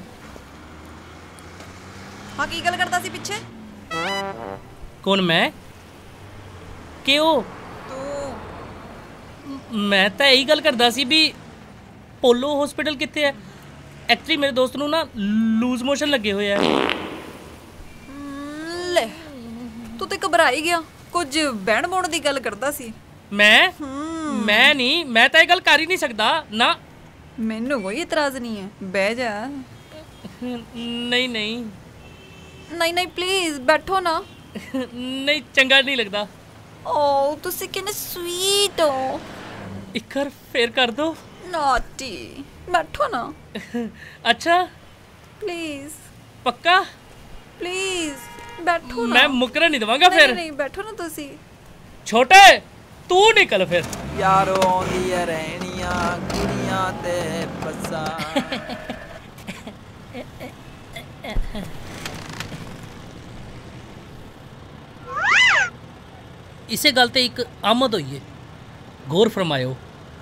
ਹਾਂ ਕੀ ਗੱਲ ਕਰਦਾ ਸੀ ਪਿੱਛੇ? ਕੌਣ ਮੈਂ? ਕਿਉਂ? ਤੂੰ। ਮੈਂ ਤਾਂ ਇਹੀ ਗੱਲ ਕਰਦਾ ਸੀ ਵੀ ਪੋਲੋ ਹਸਪੀਟਲ ਕਿੱਥੇ ਹੈ। ਐਕਚੁਅਲੀ ਮੇਰੇ ਦੋਸਤ ਨੂੰ ਨਾ ਲੂਜ਼ ਮੋਸ਼ਨ ਲੱਗੇ ਹੋਏ ਆ। ਲੈ ਤੂੰ ਤੇ ਘਬਰਾ ਹੀ ਗਿਆ। ਕੁਝ ਬਹਿਣ ਬੋਣ ਦੀ ਗੱਲ ਕਰਦਾ ਸੀ। ਮੈਂ ਨਹੀਂ, ਮੈਂ ਤਾਂ ਇਹ ਗੱਲ ਕਰ ਹੀ ਨਹੀਂ ਸਕਦਾ ਨਾ। ਮੈਨੂੰ ਕੋਈ ਇਤਰਾਜ਼ ਨਹੀਂ ਹੈ, ਬਹਿ ਜਾ। ਨਹੀਂ ਨਹੀਂ ਨਹੀਂ ਨਹੀਂ ਪਲੀਜ਼ ਬੈਠੋ ਨਾ। ਨਹੀਂ ਚੰਗਾ ਨਹੀਂ ਲੱਗਦਾ। ਓ ਤੁਸੀਂ ਕਿੰਨੇ ਸਵੀਟ ਹੋ। ਇੱਕ ਵਾਰ ਫੇਰ ਕਰ ਦੋ। ਨੌਟੀ ਬੈਠੋ ਨਾ। ਅੱਛਾ ਪਲੀਜ਼। ਪੱਕਾ? ਪਲੀਜ਼ ਬੈਠੋ ਨਾ। ਮੈਂ ਮੁਕਰਨ ਨਹੀਂ ਦਵਾਂਗਾ ਫਿਰ। ਨਹੀਂ ਬੈਠੋ ਨਾ ਤੁਸੀਂ। ਛੋਟੇ ਤੂੰ ਨਿਕਲ ਫਿਰ। ਯਾਰੋ ਆਉਂਦੀਆਂ ਰਹਿਣੀਆਂ ਕੁੜੀਆਂ ਤੇ ਪਸਾ। ਇਸੇ ਗੱਲ ਤੇ ਇੱਕ ਆਮਦ ਹੋਈ ਏ, ਗੌਰ ਫਰਮਾਇਓ।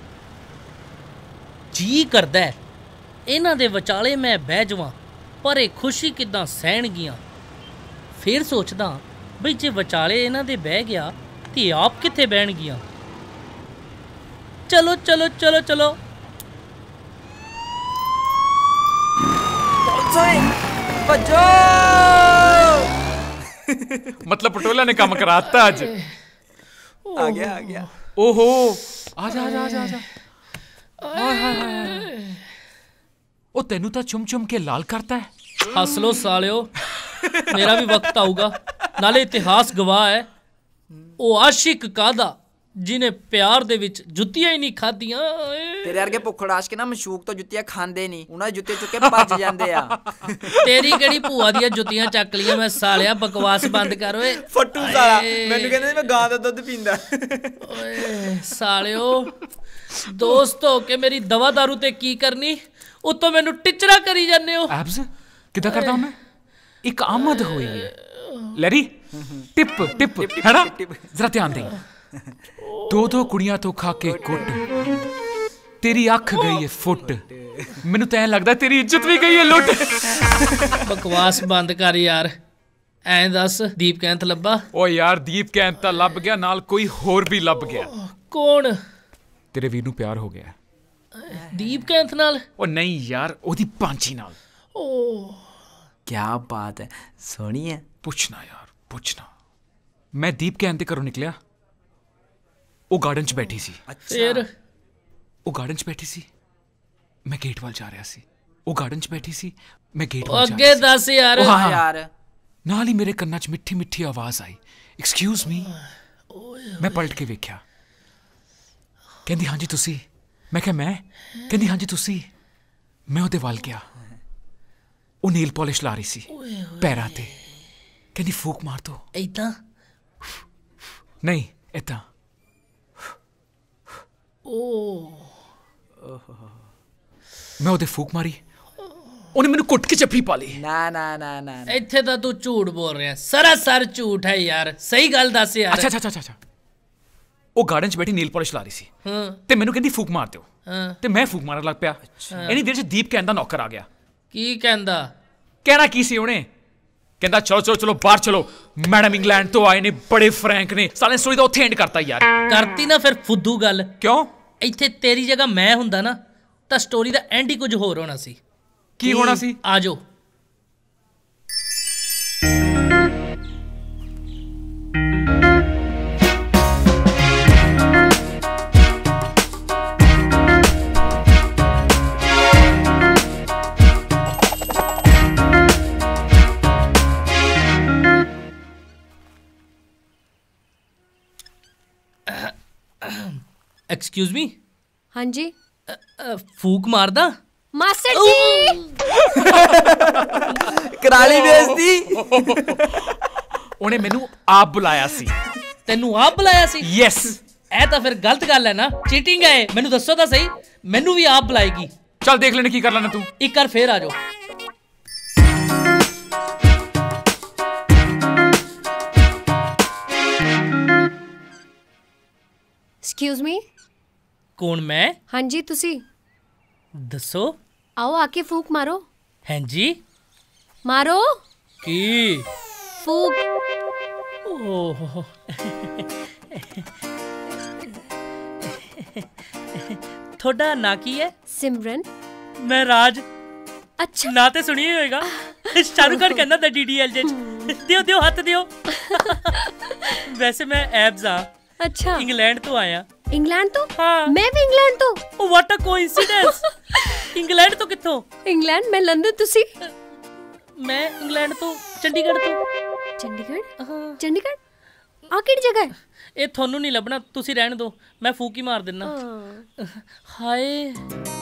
ਜੀ ਕਰਦਾ ਇਹਨਾਂ ਦੇ ਵਿਚਾਲੇ ਮੈਂ ਬਹਿ ਜਾਵਾਂ, ਪਰ ਇਹ ਖੁਸ਼ੀ ਕਿੱਦਾਂ ਸਹਿਣਗੀਆਂ। ਫਿਰ ਸੋਚਦਾ ਬਈ ਜੇ ਵਿਚਾਲੇ ਇਹਨਾਂ ਦੇ ਬਹਿ ਗਿਆ ਤੇ ਆਪ ਕਿੱਥੇ ਬਹਿਣਗੀਆਂ। ਚਲੋ ਚਲੋ ਚਲੋ ਚਲੋ। ਭੱਜੋ। मतलब पटोला ने काम कराता आज। आ गया। ओहो आजा आजा आजा आजा। ओ तेनू तो चुम चुम के लाल करता है। हंस लो सालियो, मेरा भी वक्त आऊगा। नाले इतिहास गवाह है ओ आशिक कादा ਜਿਹਨੇ ਪਿਆਰ ਦੇ ਵਿੱਚ ਜੁੱਤੀਆਂ ਹੀ ਨਹੀਂ ਖਾਧੀਆਂ। ਤੇਰੇ ਵਰਗੇ ਭੁੱਖੜਾਸ਼ ਕੇ ਨਾ ਮਸ਼ੂਕ ਤੋਂ ਜੁੱਤੀਆਂ ਖਾਂਦੇ ਨਹੀਂ, ਉਹਨਾਂ ਦੇ ਜੁੱਤੇ ਚੁੱਕ ਕੇ ਭੱਜ ਜਾਂਦੇ ਆ। ਤੇਰੀ ਕਿਹੜੀ ਭੂਆ ਦੀਆਂ ਜੁੱਤੀਆਂ ਚੱਕ ਲੀਆਂ ਮੈਂ ਸਾਲਿਆ, ਬਕਵਾਸ ਬੰਦ ਕਰ ਓਏ। ਫੱਟੂ ਸਾਲਾ ਮੈਨੂੰ ਕਹਿੰਦੇ ਮੈਂ ਗਾਂ ਦਾ ਦੁੱਧ ਪੀਂਦਾ। ਓਏ ਸਾਲਿਓ, ਦੋਸਤ ਹੋ ਕੇ ਮੇਰੀ ਦਵਾ ਦਾਰੂ ਤੇ ਕੀ ਕਰਨੀ, ਉੱਤੋਂ ਮੈਨੂੰ ਟਿਚਰਾ ਕਰੀ ਜਾਂਦੇ ਹੋ। ਐਬਸ ਕਿੱਦਾਂ ਕਰਦਾ ਮੈਂ? ਇੱਕ ਆਮਦ ਹੋਈ ਹੈ ਲੈਰੀ, ਟਿਪ ਟਿਪ ਹੈ ਨਾ, ਜ਼ਰਾ ਧਿਆਨ ਦੇ। ਦੋ ਕੁੜੀਆਂ ਤੋਂ ਖਾ ਕੇ ਕੁੱਟ, ਤੇਰੀ ਅੱਖ ਗਈ ਹੈ ਫੁੱਟ, ਮੈਨੂੰ ਤਾਂ ਐਂ ਲੱਗਦਾ ਤੇਰੀ ਇੱਜ਼ਤ ਵੀ ਗਈ ਹੈ ਲੁੱਟ। ਬਕਵਾਸ ਬੰਦ ਕਰ ਯਾਰ। ਐਂ ਦੱਸ ਦੀਪ ਕੈਂਥ ਲੱਭਾ? ਓ ਯਾਰ ਦੀਪ ਕੈਂਥ ਤਾਂ ਲੱਭ ਗਿਆ, ਨਾਲ ਕੋਈ ਹੋਰ ਵੀ ਲੱਭ ਗਿਆ। ਕੌਣ? ਤੇਰੇ ਵੀਰ ਨੂੰ ਪਿਆਰ ਹੋ ਗਿਆ। ਦੀਪ ਕੈਂਥ ਨਾਲ? ਉਹ ਨਹੀਂ ਯਾਰ, ਉਹਦੀ ਪਾਂਚੀ ਨਾਲ। ਓ ਕਿਆ ਬਾਤ ਹੈ, ਸੋਹਣੀ ਹੈ। ਪੁੱਛਣਾ ਯਾਰ ਪੁੱਛਣਾ। ਮੈਂ ਦੀਪ ਕੈਂਥ ਦੇ ਘਰੋਂ ਨਿਕਲਿਆ, ਉਹ ਗਾਰਡਨ 'ਚ ਬੈਠੀ ਸੀ। ਫਿਰ ਉਹ ਗਾਰਡਨ 'ਚ ਬੈਠੀ ਸੀ, ਮੈਂ ਗੇਟ ਵੱਲ ਜਾ ਰਿਹਾ ਸੀ। ਉਹ ਗਾਰਡਨ 'ਚ ਬੈਠੀ ਸੀ, ਮੈਂ ਗੇਟ ਵੱਲ ਜਾ ਰਿਹਾ ਸੀ। ਅੱਗੇ ਦੱਸ ਯਾਰ। ਯਾਰ ਨਾਲ ਹੀ ਮੇਰੇ ਕੰਨਾਂ 'ਚ ਮਿੱਠੀ ਮਿੱਠੀ ਆਵਾਜ਼ ਆਈ, ਐਕਸਕਿਊਜ਼ ਮੀ। ਮੈਂ ਪਲਟ ਕੇ ਵੇਖਿਆ, ਕਹਿੰਦੀ ਹਾਂਜੀ ਤੁਸੀਂ। ਮੈਂ ਕਿਹਾ ਮੈਂ? ਕਹਿੰਦੀ ਹਾਂਜੀ ਤੁਸੀਂ। ਮੈਂ ਉਹਦੇ ਵੱਲ ਗਿਆ, ਉਹ ਨੀਲ ਪਾਲਿਸ਼ ਲਾ ਰਹੀ ਸੀ ਪੈਰਾਂ ਤੇ। ਕਹਿੰਦੀ ਫੂਕ ਮਾਰ ਦੋ। ਏਦਾਂ ਨਹੀਂ, ਏਦਾਂ। ਮੈਂ ਉਹਦੇ ਫੂਕ ਮਾਰੀ, ਉਹਨੇ ਮੈਨੂੰ ਕੁੱਟ ਕੇ ਚੱਫੀ ਪਾ ਲਈ। ਨਾ ਨਾ ਨਾ ਨਾ, ਇੱਥੇ ਤਾਂ ਤੂੰ ਝੂਠ ਬੋਲ ਰਿਹਾ, ਸਰਾਸਰ ਝੂਠ ਹੈ ਯਾਰ। ਸਹੀ ਗੱਲ ਦੱਸ ਯਾਰ। ਅੱਛਾ। ਉਹ ਗਾਰਡਨ 'ਚ ਬੈਠੀ ਨੀਲ ਪਾਲਿਸ਼ ਲਾ ਰਹੀ ਸੀ ਤੇ ਮੈਨੂੰ ਕਹਿੰਦੀ ਫੂਕ ਮਾਰ ਦਿਓ, ਤੇ ਮੈਂ ਫੂਕ ਮਾਰਨ ਲੱਗ ਪਿਆ। ਇੰਨੀ ਦੇਰ 'ਚ ਦੀਪ ਕੈਂਥ ਦਾ ਨੌਕਰ ਆ ਗਿਆ। ਕੀ ਕਹਿੰਦਾ? ਕਹਿਣਾ ਕੀ ਸੀ ਉਹਨੇ? ਕਹਿੰਦਾ ਚਲੋ ਬਾਹਰ ਚਲੋ, ਮੈਡਮ ਇੰਗਲੈਂਡ ਤੋਂ ਆਏ ਨੇ, ਬੜੇ ਫਰੈਂਕ ਨੇ। ਸਾਲੇ ਸਟੋਰੀ ਦਾ ਉੱਥੇ ਐਂਡ ਕਰਤਾ ਯਾਰ। ਕਰਤੀ ਨਾ ਫਿਰ ਫੁੱਦੂ ਗੱਲ। ਕਿਉਂ? ਇੱਥੇ ਤੇਰੀ ਜਗ੍ਹਾ ਮੈਂ ਹੁੰਦਾ ਨਾ ਤਾਂ ਸਟੋਰੀ ਦਾ ਐਂਡ ਹੀ ਕੁਝ ਹੋਰ ਹੋਣਾ ਸੀ। ਕੀ ਹੋਣਾ ਸੀ? ਆ ਜਾਓ। Excuse me. ਹਾਂਜੀ। ਫੂਕ ਮਾਰਦਾ? ਮਾਸਟਰ ਜੀ ਕਰਾਲੀ ਬੇਇੱਜ਼ਤੀ। ਉਹਨੇ ਮੈਨੂੰ ਆਪ ਬੁਲਾਇਆ ਸੀ। ਤੈਨੂੰ ਆਪ ਬੁਲਾਇਆ ਸੀ? ਯੈਸ। ਇਹ ਤਾਂ ਫਿਰ ਗਲਤ ਗੱਲ ਹੈ ਨਾ, ਚੀਟਿੰਗ ਹੈ। ਮੈਨੂੰ ਦੱਸੋ ਤਾਂ ਸਹੀ, ਮੈਨੂੰ ਵੀ ਆਪ ਬੁਲਾਏਗੀ। ਚੱਲ ਦੇਖ ਲੈਣੇ ਕੀ ਕਰ ਲੈਣਾ ਤੂੰ। ਇੱਕ ਵਾਰ ਫੇਰ ਆ ਜਾਓ। Excuse me. ਕੌਣ? ਮੈਂ? ਹਾਂਜੀ ਤੁਸੀਂ। ਦੱਸੋ। आओ आके फूक मारो। हैं जी? मारो की फूक। ओह थोड़ा ना की है? सिमरन। मैं राज। अच्छा ना ते सुनिए होएगा। शाहरुख खान कहना था DDLJ। दियो दियो हाथ दियो। वैसे मैं एब्स हाँ। अच्छा इंग्लैंड तो आया। इंग्लैंड तो? हाँ मैं भी इंग्लैंड तो। What a coincidence. इंग्लैंड तो कित्थों? इंग्लैंड मैं लंदन तुसी? मैं इंग्लैंड तो चंडीगढ़ तो। चंडीगढ़? हाँ चंडीगढ़ आ किहड़ी जगह है? ਇਹ ਤੁਹਾਨੂੰ ਨਹੀਂ ਲੱਭਣਾ, ਤੁਸੀਂ ਰਹਿਣ ਦਿਓ, ਮੈਂ ਫੂਕ ਹੀ ਮਾਰ ਦਿੰਨਾ। ਹਾਏ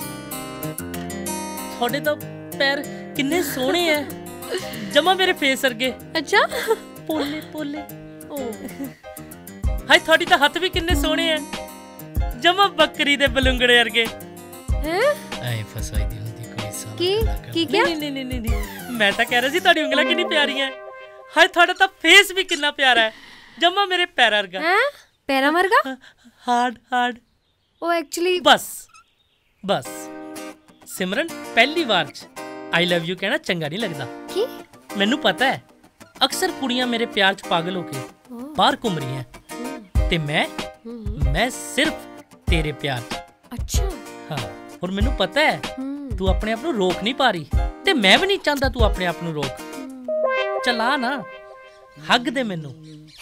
ਤੁਹਾਡੇ ਤਾਂ ਪੈਰ ਕਿੰਨੇ ਸੋਹਣੇ ਐ, ਜਮਾ ਮੇਰੇ ਫੇਸ ਵਰਗੇ। ਅੱਛਾ ਪੋਲੇ ਪੋਲੇ। ਓ ਹਾਏ ਤੁਹਾਡੀ ਤਾਂ ਹੱਥ ਵੀ ਕਿੰਨੇ ਸੋਹਣੇ ਐ, ਜਮਾ ਬੱਕਰੀ ਦੇ ਬਲੁੰਗੜੇ ਵਰਗੇ। ਹੈ ਐ ਫਸਾਈ ਦੀ ਹੁੰਦੀ ਕੋਈ ਸਾਲ ਕੀ ਕਿਹਾ? ਨਹੀਂ ਨਹੀਂ ਨਹੀਂ ਨਹੀਂ, ਮੈਂ ਤਾਂ ਕਹਿ ਰਿਹਾ ਸੀ ਤੁਹਾਡੀ ਉਂਗਲਾਂ ਕਿੰਨੀ ਪਿਆਰੀਆਂ। ਹਾਏ ਤੁਹਾਡਾ ਤਾਂ ਫੇਸ ਵੀ ਕਿੰਨਾ ਪਿਆਰਾ ਹੈ, ਜਮਾ ਮੇਰੇ ਪੈਰ ਵਰਗਾ। ਹੈ ਪੈਰਾਂ ਵਰਗਾ? Hard hard. ਉਹ ਐਕਚੁਅਲੀ ਬਸ ਬਸ ਸਿਮਰਨ, ਪਹਿਲੀ ਵਾਰ ਚ ਆਈ ਲਵ ਯੂ ਕਹਿਣਾ ਚੰਗਾ ਨਹੀਂ ਲੱਗਦਾ। ਕੀ? ਮੈਨੂੰ ਪਤਾ ਹੈ ਅਕਸਰ ਕੁੜੀਆਂ ਮੇਰੇ ਪਿਆਰ ਚ ਪਾਗਲ ਹੋ ਕੇ ਬਾਹਰ ਘੁੰਮ ਰਹੀਆਂ, ਤੇ ਮੈਂ ਸਿਰਫ ਤੇਰੇ ਪਿਆਰ ਚ। ਅੱਛਾ ਹਾਂ, ਔਰ ਮੈਨੂੰ ਪਤਾ ਹੈ ਤੂੰ ਆਪਣੇ ਆਪ ਨੂੰ ਰੋਕ ਨਹੀਂ ਪਾ ਰਹੀ, ਤੇ ਮੈਂ ਵੀ ਨਹੀਂ ਚਾਹੁੰਦਾ ਤੂੰ ਆਪਣੇ ਆਪ ਨੂੰ ਰੋਕ। ਚਲਾ ਨਾ, ਹੱਗ ਦੇ ਮੈਨੂੰ।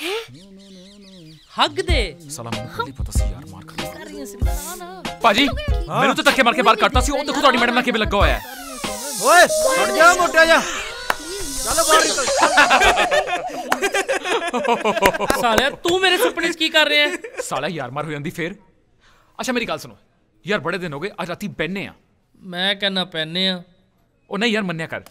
ਹੱਗ ਦੇ। ਸਾਲਾ ਮੈਨੂੰ ਪਹਿਲੀ ਪਤਾ ਸੀ ਯਾਰ ਮਾਰ ਖਾ ਕਰ ਰਹੀ ਸੀ ਨਾ ਭਾਜੀ। ਮੈਨੂੰ ਤਾਂ ਧੱਕੇ ਮਾਰ ਕੇ ਬਾਹਰ ਕੱਢਤਾ ਸੀ। ਉਹ ਦੇਖੋ ਤੁਹਾਡੀ ਮੈਡਮ ਨਾਲ ਕਿਵੇਂ ਲੱਗਾ ਹੋਇਆ ਹੈ। ਓਏ ਛੱਡ ਜਾ ਮੋਟਾ ਜਾ, ਚੱਲ ਬਾਹਰ ਨਿਕਲ। ਸਾਲਿਆ ਤੂੰ ਮੇਰੇ ਸੁਪਨੇ 'ਚ ਕੀ ਕਰ ਰਿਹਾ ਹੈ? ਸਾਲਾ ਯਾਰ ਮਾਰ ਹੋ ਜਾਂਦੀ ਫੇਰ। ਅੱਛਾ ਮੇਰੀ ਗੱਲ ਸੁਣੋ ਯਾਰ, ਬੜੇ ਦਿਨ ਹੋ ਗਏ, ਅੱਜ ਰਾਤੀ ਬਹਿਨੇ ਆ। ਮੈਂ ਕਹਿੰਦਾ ਪੈਨੇ ਆ। ਉਹ ਨਹੀਂ ਯਾਰ, ਮੰਨਿਆ ਕਰ।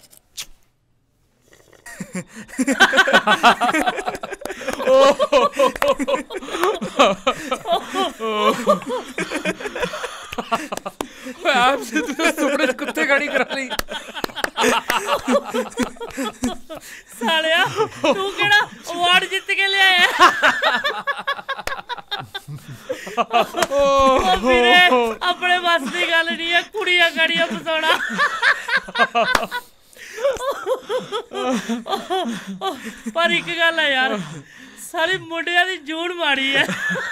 ਸੁਪਨੇ ਕੁੱਤੇ ਗਾੜੀ ਕਰਾ ਲਈ। ਸਾਲਿਆ ਤੂੰ ਕਿਹੜਾ ਅਵਾਰਡ ਜਿੱਤ ਕੇ ਲਿਆਇਆ? ਵੀਰੇ ਆਪਣੇ ਵੱਸ ਦੀ ਗੱਲ ਨਹੀਂ ਹੈ, ਕੁੜੀਆਂ ਗਾੜੀਆਂ ਫਸਾਉਣਾ। ਪਰ ਇੱਕ ਗੱਲ ਹੈ ਯਾਰ, ਸਾਰੇ ਮੁੰਡਿਆਂ ਦੀ ਜੂਨ ਮਾੜੀ ਹੈ।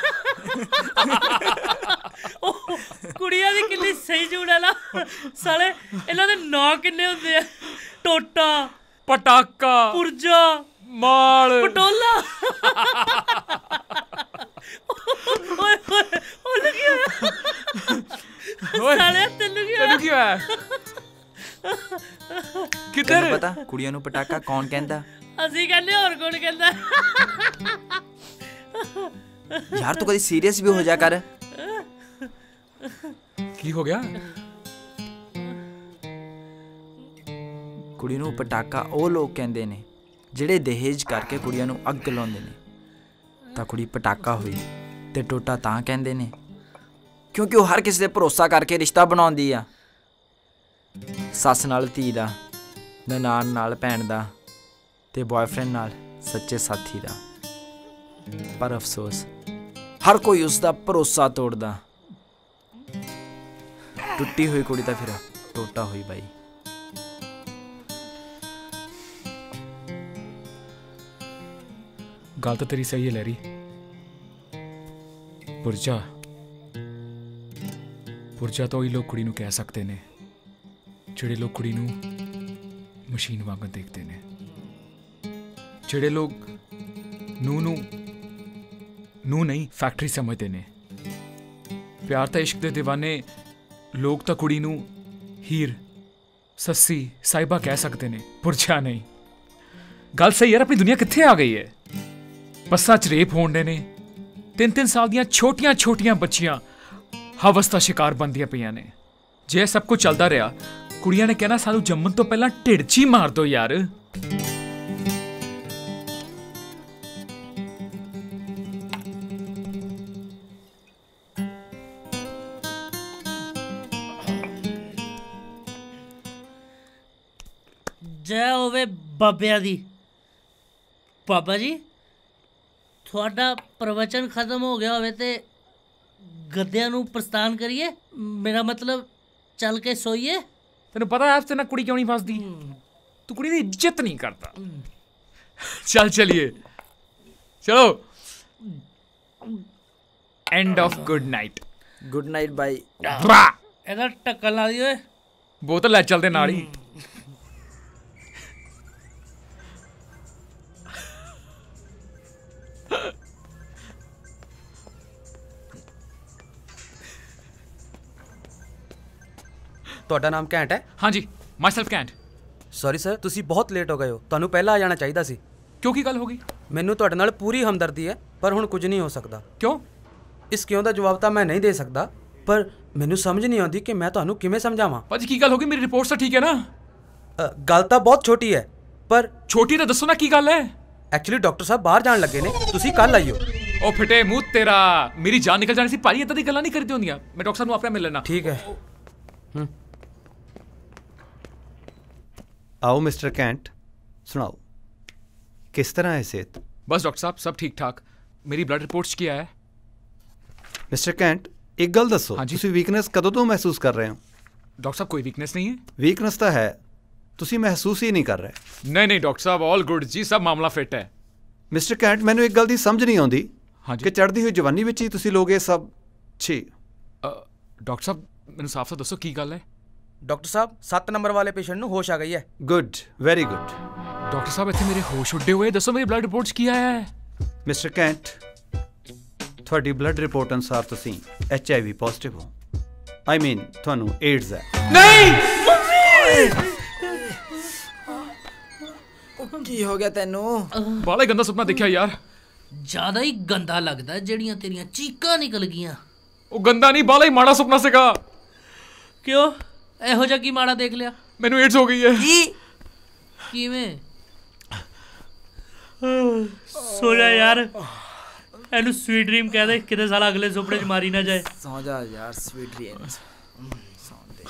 ਕੁੜੀਆਂ ਦੀ ਕਿੰਨੀ ਸਹੀ ਜੂਨ ਹੈ ਨਾ। ਸਾਲੇ ਇਹਨਾਂ ਦੇ ਨਾਂ ਕਿੰਨੇ ਹੁੰਦੇ ਆ? ਟੋਟਾ, ਪਟਾਕਾ, ਪੁਰਜਾ, ਮਾਲ, ਪਟੋਲਾ। ਓਏ ਓਏ ਉਹ ਕੀ ਹੋਇਆ? ਸਾਲੇ ਤੈਨੂੰ ਕੀ ਹੋਇਆ? ਕਿੱਧਰ ਪਤਾ ਕੁੜੀਆਂ ਨੂੰ ਪਟਾਕਾ ਕੌਣ ਕਹਿੰਦਾ? ਅਸੀਂ ਕਹਿੰਦੇ, ਹੋਰ ਕੌਣ ਕਹਿੰਦਾ? ਯਾਰ ਤੂੰ ਕਦੀ ਸੀਰੀਅਸ ਵੀ ਹੋ ਜਾ ਕਰ। ਕੀ ਹੋ ਗਿਆ? ਕੁੜੀ ਨੂੰ ਪਟਾਕਾ ਉਹ ਲੋਕ ਕਹਿੰਦੇ ਨੇ ਜਿਹੜੇ ਦਹੇਜ ਕਰਕੇ ਕੁੜੀਆਂ ਨੂੰ ਅੱਗ ਲਾਉਂਦੇ ਨੇ। ਤਾਂ ਕੁੜੀ ਪਟਾਕਾ ਹੋਈ ਤੇ ਟੋਟਾ ਤਾਂ ਕਹਿੰਦੇ ਨੇ ਕਿਉਂਕਿ ਉਹ ਹਰ ਕਿਸੇ ਤੇ ਭਰੋਸਾ ਕਰਕੇ ਰਿਸ਼ਤਾ ਬਣਾਉਂਦੀ ਆ। ਸੱਸ ਨਾਲ ਧੀ ਦਾ, ਨਨਾਣ ਨਾਲ ਭੈਣ ਦਾ ਤੇ ਬॉयਫ੍ਰੈਂਡ ਨਾਲ ਸੱਚੇ ਸਾਥੀ ਦਾ। ਪਰ ਅਫਸੋਸ ਹਰ ਕੋਈ ਉਸ ਦਾ ਭਰੋਸਾ ਤੋੜਦਾ। ਟੁੱਟੀ ਹੋਈ ਕੁੜੀ ਤਾਂ ਫਿਰ ਟੋਟਾ ਹੋਈ ਬਾਈ। ਗੱਲ ਤਾਂ ਤੇਰੀ ਸਹੀ ਹੈ ਲੈਰੀ। ਪੁਰਜਾ ਤਾਂ ਉਹੀ ਲੋਕ ਕੁੜੀ ਨੂੰ ਕਹਿ ਸਕਦੇ ਨੇ ਜਿਹੜੇ ਲੋਕ ਕੁੜੀ ਨੂੰ ਮਸ਼ੀਨ ਵਾਂਗ ਦੇਖਦੇ ਨੇ, ਜਿਹੜੇ ਲੋਕ ਨੂੰ ਨਹੀਂ ਫੈਕਟਰੀ ਸਮਝਦੇ ਨੇ। ਪਿਆਰ ਤਾਂ ਇਸ਼ਕ ਦੇ دیਵਾਨੇ ਲੋਕ ਤਾਂ ਕੁੜੀ ਨੂੰ ਹੀਰ, ਸੱਸੀ, ਸਾਹਿਬਾ ਕਹਿ ਸਕਦੇ ਨੇ, ਪੁਰਜਾ ਨਹੀਂ। ਗੱਲ ਸਹੀ ਯਾਰ, ਆਪਣੀ ਦੁਨੀਆ ਕਿੱਥੇ ਆ ਗਈ ਹੈ? ਬੱਸਾਂ 'ਚ ਰੇਪ ਹੋਣ ਦੇ ਨੇ, 3-3 ਸਾਲ ਦੀਆਂ ਛੋਟੀਆਂ ਬੱਚੀਆਂ ਹਵਸ ਦਾ ਸ਼ਿਕਾਰ ਬਣਦੀਆਂ ਪਈਆਂ ਨੇ। ਜੇ ਇਹ ਸਭ ਕੁਝ ਚੱਲਦਾ ਰਿਹਾ, ਕੁੜੀਆਂ ਨੇ ਕਹਿਣਾ ਸਾਨੂੰ ਜੰਮਣ ਤੋਂ ਪਹਿਲਾਂ ਢਿੱਡ 'ਚ ਹੀ ਮਾਰ ਦਿਓ ਯਾਰ। ਜੈ ਹੋਵੇ ਬਾਬਿਆਂ ਦੀ। ਬਾਬਾ ਜੀ ਤੁਹਾਡਾ ਪ੍ਰਵਚਨ ਖਤਮ ਹੋ ਗਿਆ ਹੋਵੇ ਤੇ ਗੱਦਿਆਂ ਨੂੰ ਪ੍ਰਸਥਾਨ ਕਰੀਏ? ਮੇਰਾ ਮਤਲਬ ਚੱਲ ਕੇ ਸੋਈਏ। ਤੈਨੂੰ ਪਤਾ ਐ ਤੇ ਨਾ ਕੁੜੀ ਕਿਉਂ ਨਹੀਂ ਫਸਦੀ? ਤੂੰ ਕੁੜੀ ਦੀ ਇੱਜ਼ਤ ਨਹੀਂ ਕਰਦਾ। ਚੱਲ ਚਲੀਏ, ਚਲੋ। End of good night. Good night bye. ਇਹਦਾ ਟੱਕਰ ਲਾ ਦੀ ਓਏ। ਬੋਤਲ ਲੈ ਚੱਲਦੇ ਨਾਲ ਹੀ। ਤੁਹਾਡਾ ਨਾਮ ਕੈਂਟ ਹੈ? ਹਾਂਜੀ, ਮਾਈਸੈਲਫ ਕੈਂਟ। ਸੌਰੀ ਸਰ, ਤੁਸੀਂ ਬਹੁਤ ਲੇਟ ਹੋ ਗਏ ਹੋ। ਤੁਹਾਨੂੰ ਪਹਿਲਾਂ ਆ ਜਾਣਾ ਚਾਹੀਦਾ ਸੀ। ਕਿਉਂ, ਕੀ ਗੱਲ ਹੋ ਗਈ? ਮੈਨੂੰ ਤੁਹਾਡੇ ਨਾਲ ਪੂਰੀ ਹਮਦਰਦੀ ਹੈ, ਪਰ ਹੁਣ ਕੁਝ ਨਹੀਂ ਹੋ ਸਕਦਾ। ਕਿਉਂ? ਇਸ ਕਿਉਂ ਦਾ ਜਵਾਬ ਤਾਂ ਮੈਂ ਨਹੀਂ ਦੇ ਸਕਦਾ, ਪਰ ਮੈਨੂੰ ਸਮਝ ਨਹੀਂ ਆਉਂਦੀ ਕਿ ਮੈਂ ਤੁਹਾਨੂੰ ਕਿਵੇਂ ਸਮਝਾਵਾਂ। ਭਾਜੀ ਕੀ ਗੱਲ ਹੋ ਗਈ? ਮੇਰੀ ਰਿਪੋਰਟ ਤਾਂ ਠੀਕ ਹੈ ਨਾ? ਗੱਲ ਤਾਂ ਬਹੁਤ ਛੋਟੀ ਹੈ, ਪਰ ਛੋਟੀ ਤਾਂ ਦੱਸੋ ਨਾ ਕੀ ਗੱਲ ਹੈ। ਐਕਚੁਅਲੀ ਡਾਕਟਰ ਸਾਹਿਬ ਬਾਹਰ ਜਾਣ ਲੱਗੇ ਨੇ, ਤੁਸੀਂ ਕੱਲ ਆਈਓ। ਉਹ ਫਿੱਟੇ ਮੂੰਹ ਤੇਰਾ, ਮੇਰੀ ਜਾਨ ਨਿਕਲ ਜਾਣੀ ਸੀ ਭਾਜੀ। ਇੱਦਾਂ ਦੀ ਗੱਲਾਂ ਨਹੀਂ ਕਰੀਦੀ ਹੁੰਦੀਆਂ। ਮੈਂ ਡਾਕਟਰ ਸਾਹਿਬ ਨੂੰ ਆਪੇ ਮਿਲ ਲੈਣਾ। ਠੀਕ ਹੈ। आओ मिस्टर कैंट, सुनाओ किस तरह है सेहत? बस डॉक्टर साहब सब ठीक ठाक। मेरी ब्लड रिपोर्ट च क्या है? मिस्टर कैंट एक गल दसो, तुसी वीकनेस कदों तो महसूस कर रहे हो? डॉक्टर साहब कोई वीकनेस नहीं है। वीकनेस तो है, तुसी महसूस ही नहीं कर रहे। नहीं डॉक्टर साहब ऑल गुड जी, सब मामला फिट है। मिस्टर कैंट मैनू एक गल दी समझ नहीं आउंदी कि चढ़दी हुई जवानी विच ही तुसी लोग ये सब छी। डॉक्टर साहब मैनू साफ साफ दसो की गल है? ਡਾਕਟਰ ਸਾਹਿਬ 7 ਨੰਬਰ ਵਾਲੇ ਪੇਸ਼ੈਂਟ ਨੂੰ ਹੋਸ਼ ਆ ਗਈ ਹੈ। Good, very good. ਡਾਕਟਰ ਸਾਹਿਬ ਇੱਥੇ ਮੇਰੇ ਹੋਸ਼ ਉੱਡੇ ਹੋਏ। ਦੱਸੋ ਮੇਰੀ ਬਲੱਡ ਰਿਪੋਰਟ 'ਚ ਕੀ ਆਇਆ ਹੈ? ਮਿਸਟਰ ਕੈਂਟ, ਤੁਹਾਡੀ ਬਲੱਡ ਰਿਪੋਰਟ ਅਨੁਸਾਰ ਤੁਸੀਂ HIV ਪੋਜ਼ਿਟਿਵ ਹੋ। ਆਈ ਮੀਨ ਤੁਹਾਨੂੰ ਏਡਜ਼ ਹੈ। ਨਹੀਂ ਕੀ ਹੋ ਗਿਆ ਤੈਨੂੰ? ਬਾਲੇ ਗੰਦਾ ਸੁਪਨਾ ਦੇਖਿਆ ਯਾਰ। ਜ਼ਿਆਦਾ ਹੀ ਗੰਦਾ ਲੱਗਦਾ ਜਿਹੜੀਆਂ ਤੇਰੀਆਂ ਚੀਕਾਂ ਨਿਕਲ ਗਈਆਂ। ਉਹ ਗੰਦਾ ਨਹੀਂ, ਬਾਲਾ ਹੀ ਮਾੜਾ ਸੁਪਨਾ ਸੀਗਾ। ਕਿਉਂ? ਇਹੋ ਜਿਹਾ ਕੀ ਮਾੜਾ ਦੇਖ ਲਿਆ? ਮੈਨੂੰ ਏਡਸ ਹੋ ਗਈ ਹੈ। ਕਿਵੇਂ? ਸੋ ਜਾ ਯਾਰ, ਇਹਨੂੰ ਸਵੀਟ ਡ੍ਰੀਮ ਕਹਿ ਦੇ, ਕਿਤੇ ਸਾਲਾ ਅਗਲੇ ਸੁਪਨੇ 'ਚ ਮਾਰੀ ਨਾ ਜਾਏ। ਸੌ ਜਾ ਯਾਰ, ਸਵੀਟ ਡ੍ਰੀਮਸ। ਸੌਂ ਦੇ।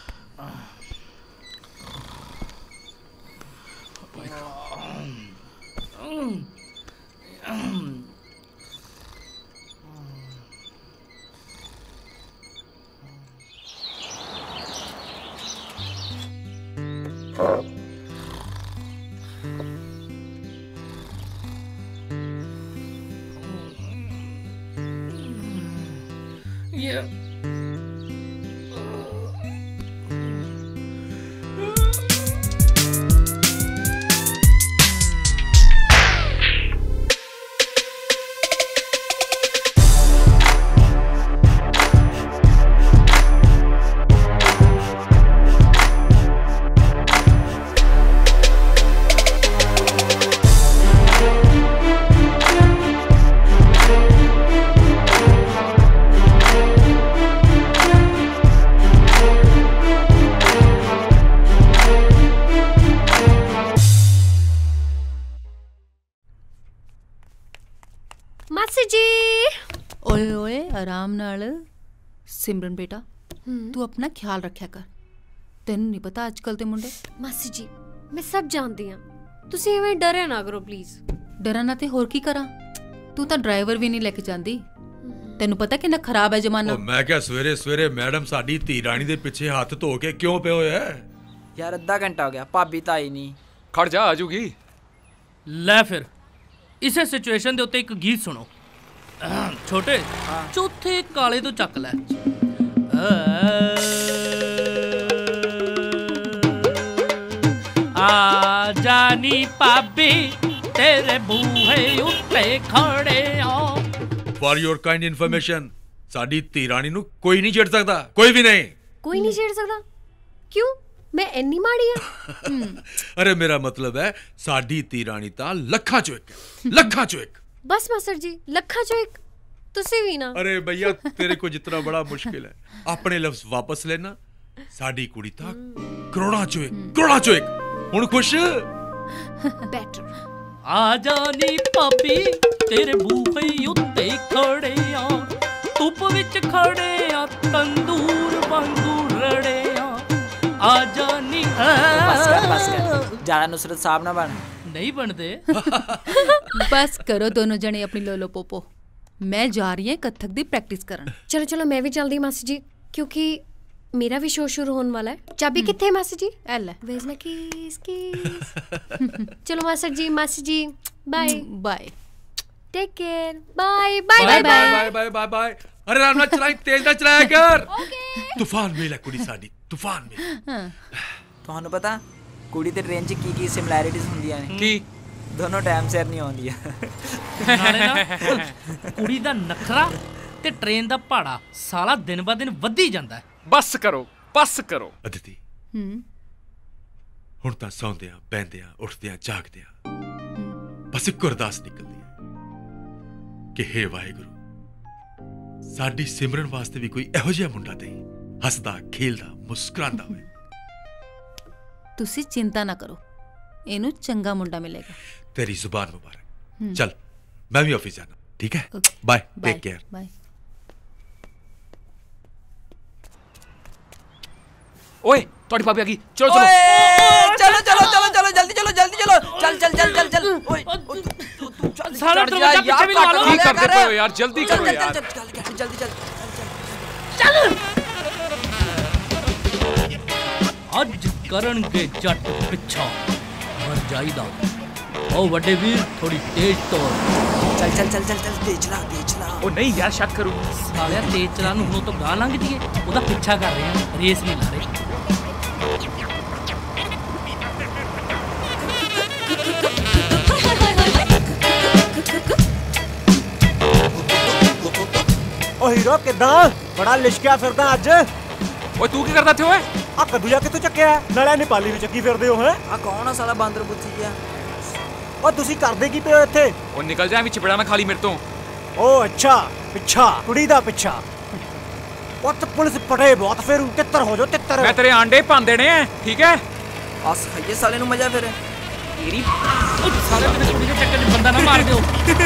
Yeah. ओए ओए आराम नाल। सिमरन बेटा तू अपना ख्याल रखा कर। तेन नहीं पता आजकल ते मुंडे। मासी जी मैं सब जानती हाँ, तुसी इवें डरे ना करो प्लीज। डरा ना ते होर की करा? तू तो ड्राइवर भी नहीं लेके जाती। तेनू पता कितना खराब है जमाना। मैं क्या सवेरे सवेरे मैडम साडी धी रानी दे पिछे हाथ धो के क्यों पे होया है? यार अद्धा घंटा हो गया, भाभी तो आई नहीं। खड़ जा, आजूगी। ले फिर इसे सिचुएशन दे उत्ते एक गीत सुनो। छोटे चौथे काले तो चक ले। आ जानी भाभी तेरे बूहे उत्ते खड़े आ। फॉर योर काइंड इन्फॉर्मेशन साडी धी रानी नू कोई नहीं छेड़ सकता, कोई भी नहीं। कोई नहीं छेड़ सकता? क्यों? मैं इन्नी माड़ी हां? अरे मेरा मतलब है साडी धी रानी ता लखा चो एक, लखा चो एक। बस मास्टर जी लखा चो एक तुसी भी ना। अरे भैया तेरे को जितना बड़ा मुश्किल है अपने लफ्ज वापस लेना। साडी कुड़ी ता करोड़ा चो एक, करोड़ा चो एक। हुण खुश? बेटर। आ जानी भाभी तेरे बूहे उत्ते खड़े आ, धुप विच खड़े आ, तंदूर वांगू रड़े आ जानी। बस कर ज्यादा नुसरत साहब ना बन। नहीं बनते। बस करो दोनों जने अपनी लोलो पोपो। मैं जा रही है कथक दी प्रैक्टिस करन। चलो चलो मैं भी चल दी मासी जी, क्योंकि मेरा भी शो शुरू होने वाला है। चाबी किथे है मासी जी? एल वेज माय किस किस। चलो मासी जी bye bye. Take care. Bye bye bye bye bye bye bye. अरे राम ना चलाई, तेज ना चलाया कर। तूफान मेला कुड़ी साडी, तूफान में। ਤੁਹਾਨੂੰ ਪਤਾ ਕੁੜੀ ਤੇ ਟ੍ਰੇਨ 'ਚ ਕੀ ਸਿਮਿਲੈਰਿਟੀਜ਼ ਹੁੰਦੀਆਂ ਨੇ? ਕੀ? ਦੋਨੋਂ ਟਾਈਮ ਸਿਰ ਨਹੀਂ ਆਉਂਦੀਆਂ। ਨਾਲੇ ਨਾ ਕੁੜੀ ਦਾ ਨਖਰਾ ਤੇ ਟ੍ਰੇਨ ਦਾ ਭਾੜਾ ਸਾਲਾ ਦਿਨ ਬਾ ਦਿਨ ਵੱਧੀ ਜਾਂਦਾ। ਬਸ ਕਰੋ, ਬਸ ਕਰੋ। ਅਦਿਤੀ ਹੁਣ ਤਾਂ ਸੌਂਦਿਆਂ ਬੈੰਦਿਆਂ ਉੱਠਦਿਆਂ ਜਾਗਦਿਆਂ ਬਸ ਇੱਕ ਅਰਦਾਸ ਨਿਕਲਦੀ ਹੈ ਕਿ ਹੇ ਵਾਹਿਗੁਰੂ ਸਾਡੀ ਸਿਮਰਨ ਵਾਸਤੇ ਵੀ ਕੋਈ ਇਹੋ ਜਿਹਾ ਮੁੰਡਾ ਦੇ ਹੱਸਦਾ ਖੇਲਦਾ ਮੁਸਕਰਾਉਂਦਾ ਹੋਵੇ। ਤੁਸੀਂ चिंता ना करो, ਇਹਨੂੰ ਚੰਗਾ ਮੁੰਡਾ ਮਿਲੇਗਾ। तेरी जुबान मुबारक। चल मैं भी ऑफिस जाना, ठीक है? Bye, take care. बाय। ओए ਤੁਹਾਡੀ ਭਾਬੀ ਆ ਗਈ। ਚਲੋ ਚਲੋ चलो चलो चलो चलो जल्दी चलो जल्दी चलो। चल चल चल चल चल। ओए साला दरवाजा पीछे भी लगा लो। ਕੀ ਕਰਦੇ ਪਏ ਹੋ ਯਾਰ? जल्दी करो यार। जल्दी चल। ਅੱਜ ਕਰਨਗੇ ਜੱਟ ਪਿੱਛਾ ਮਰ ਜਾਈਦਾ। ਉਹ ਵੱਡੇ ਵੀਰ ਥੋੜੀ ਤੇਜ਼ ਤੋਰ। चल चल चल चल चल तेज चला। ਉਹ ਨਹੀਂ ਯਾਰ ਸ਼ੱਕ ਕਰੂ। ਸਾਲਿਆ ਤੇਜ਼ ਚਲਾ ਨੂੰ ਹੁਣ ਤੋਂ ਗਾਂ ਲੰਘ ਜੀਏ। ਉਹਦਾ ਪਿੱਛਾ ਕਰ ਰਹੇ ਆ, ਰੇਸ ਨਹੀਂ ਲਾ ਰਹੇ। ओ हीरो किदां बड़ा लिशकिया फिरदा अज। ओए तू की करदा थे? ओए आ कद्दूया कित्थों चक्किया? नाले नेपाली भी चक्की फिरदे हो हैं? आ कौन आ साला बांदर बुੱਥੀ ਗਿਆ? ਉਹ ਤੁਸੀਂ ਕਰਦੇ ਕੀ ਪਏ ਹੋ ਇੱਥੇ? ਉਹ ਨਿਕਲ ਜਾ ਵੀ ਚਪੜਾ ਨਾ ਖਾਲੀ ਮੇਰੇ ਤੋਂ। ਉਹ ਅੱਛਾ ਪਿੱਛਾ ਕੁੜੀ ਦਾ ਪਿੱਛਾ। ਉਹ ਤੇ ਪੁਲਿਸ ਪੜੇ ਬਹੁਤ ਫੇਰ ਤਿੱਤਰ ਹੋ ਜਾਓ ਤਿੱਤਰ। ਮੈਂ ਤੇਰੇ ਆਂਡੇ ਭੰਦੇ ਨੇ ਠੀਕ ਹੈ। ਆਸ ਖਾਈਏ ਸਾਲੇ ਨੂੰ ਮਜ਼ਾ ਫਿਰ ਤੇਰੀ ਸਾਰੇ ਮੇਰੇ ਕੁੜੀ ਦੇ ਚੱਕਰ 'ਚ ਬੰਦਾ ਨਾ ਮਾਰ ਦਿਓ।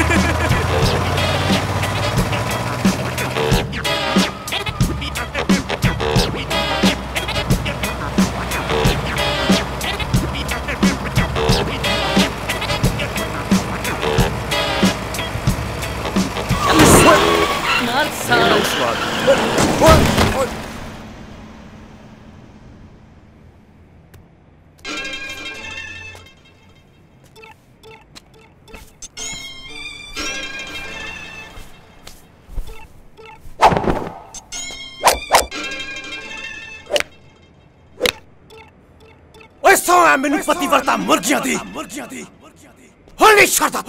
ਮੈਨੂੰ ਪਤੀਵਰਤਾ ਮੁਰਗੀਆਂ ਦੀ ਹੁਣ ਨਹੀਂ ਛੱਡਦਾ।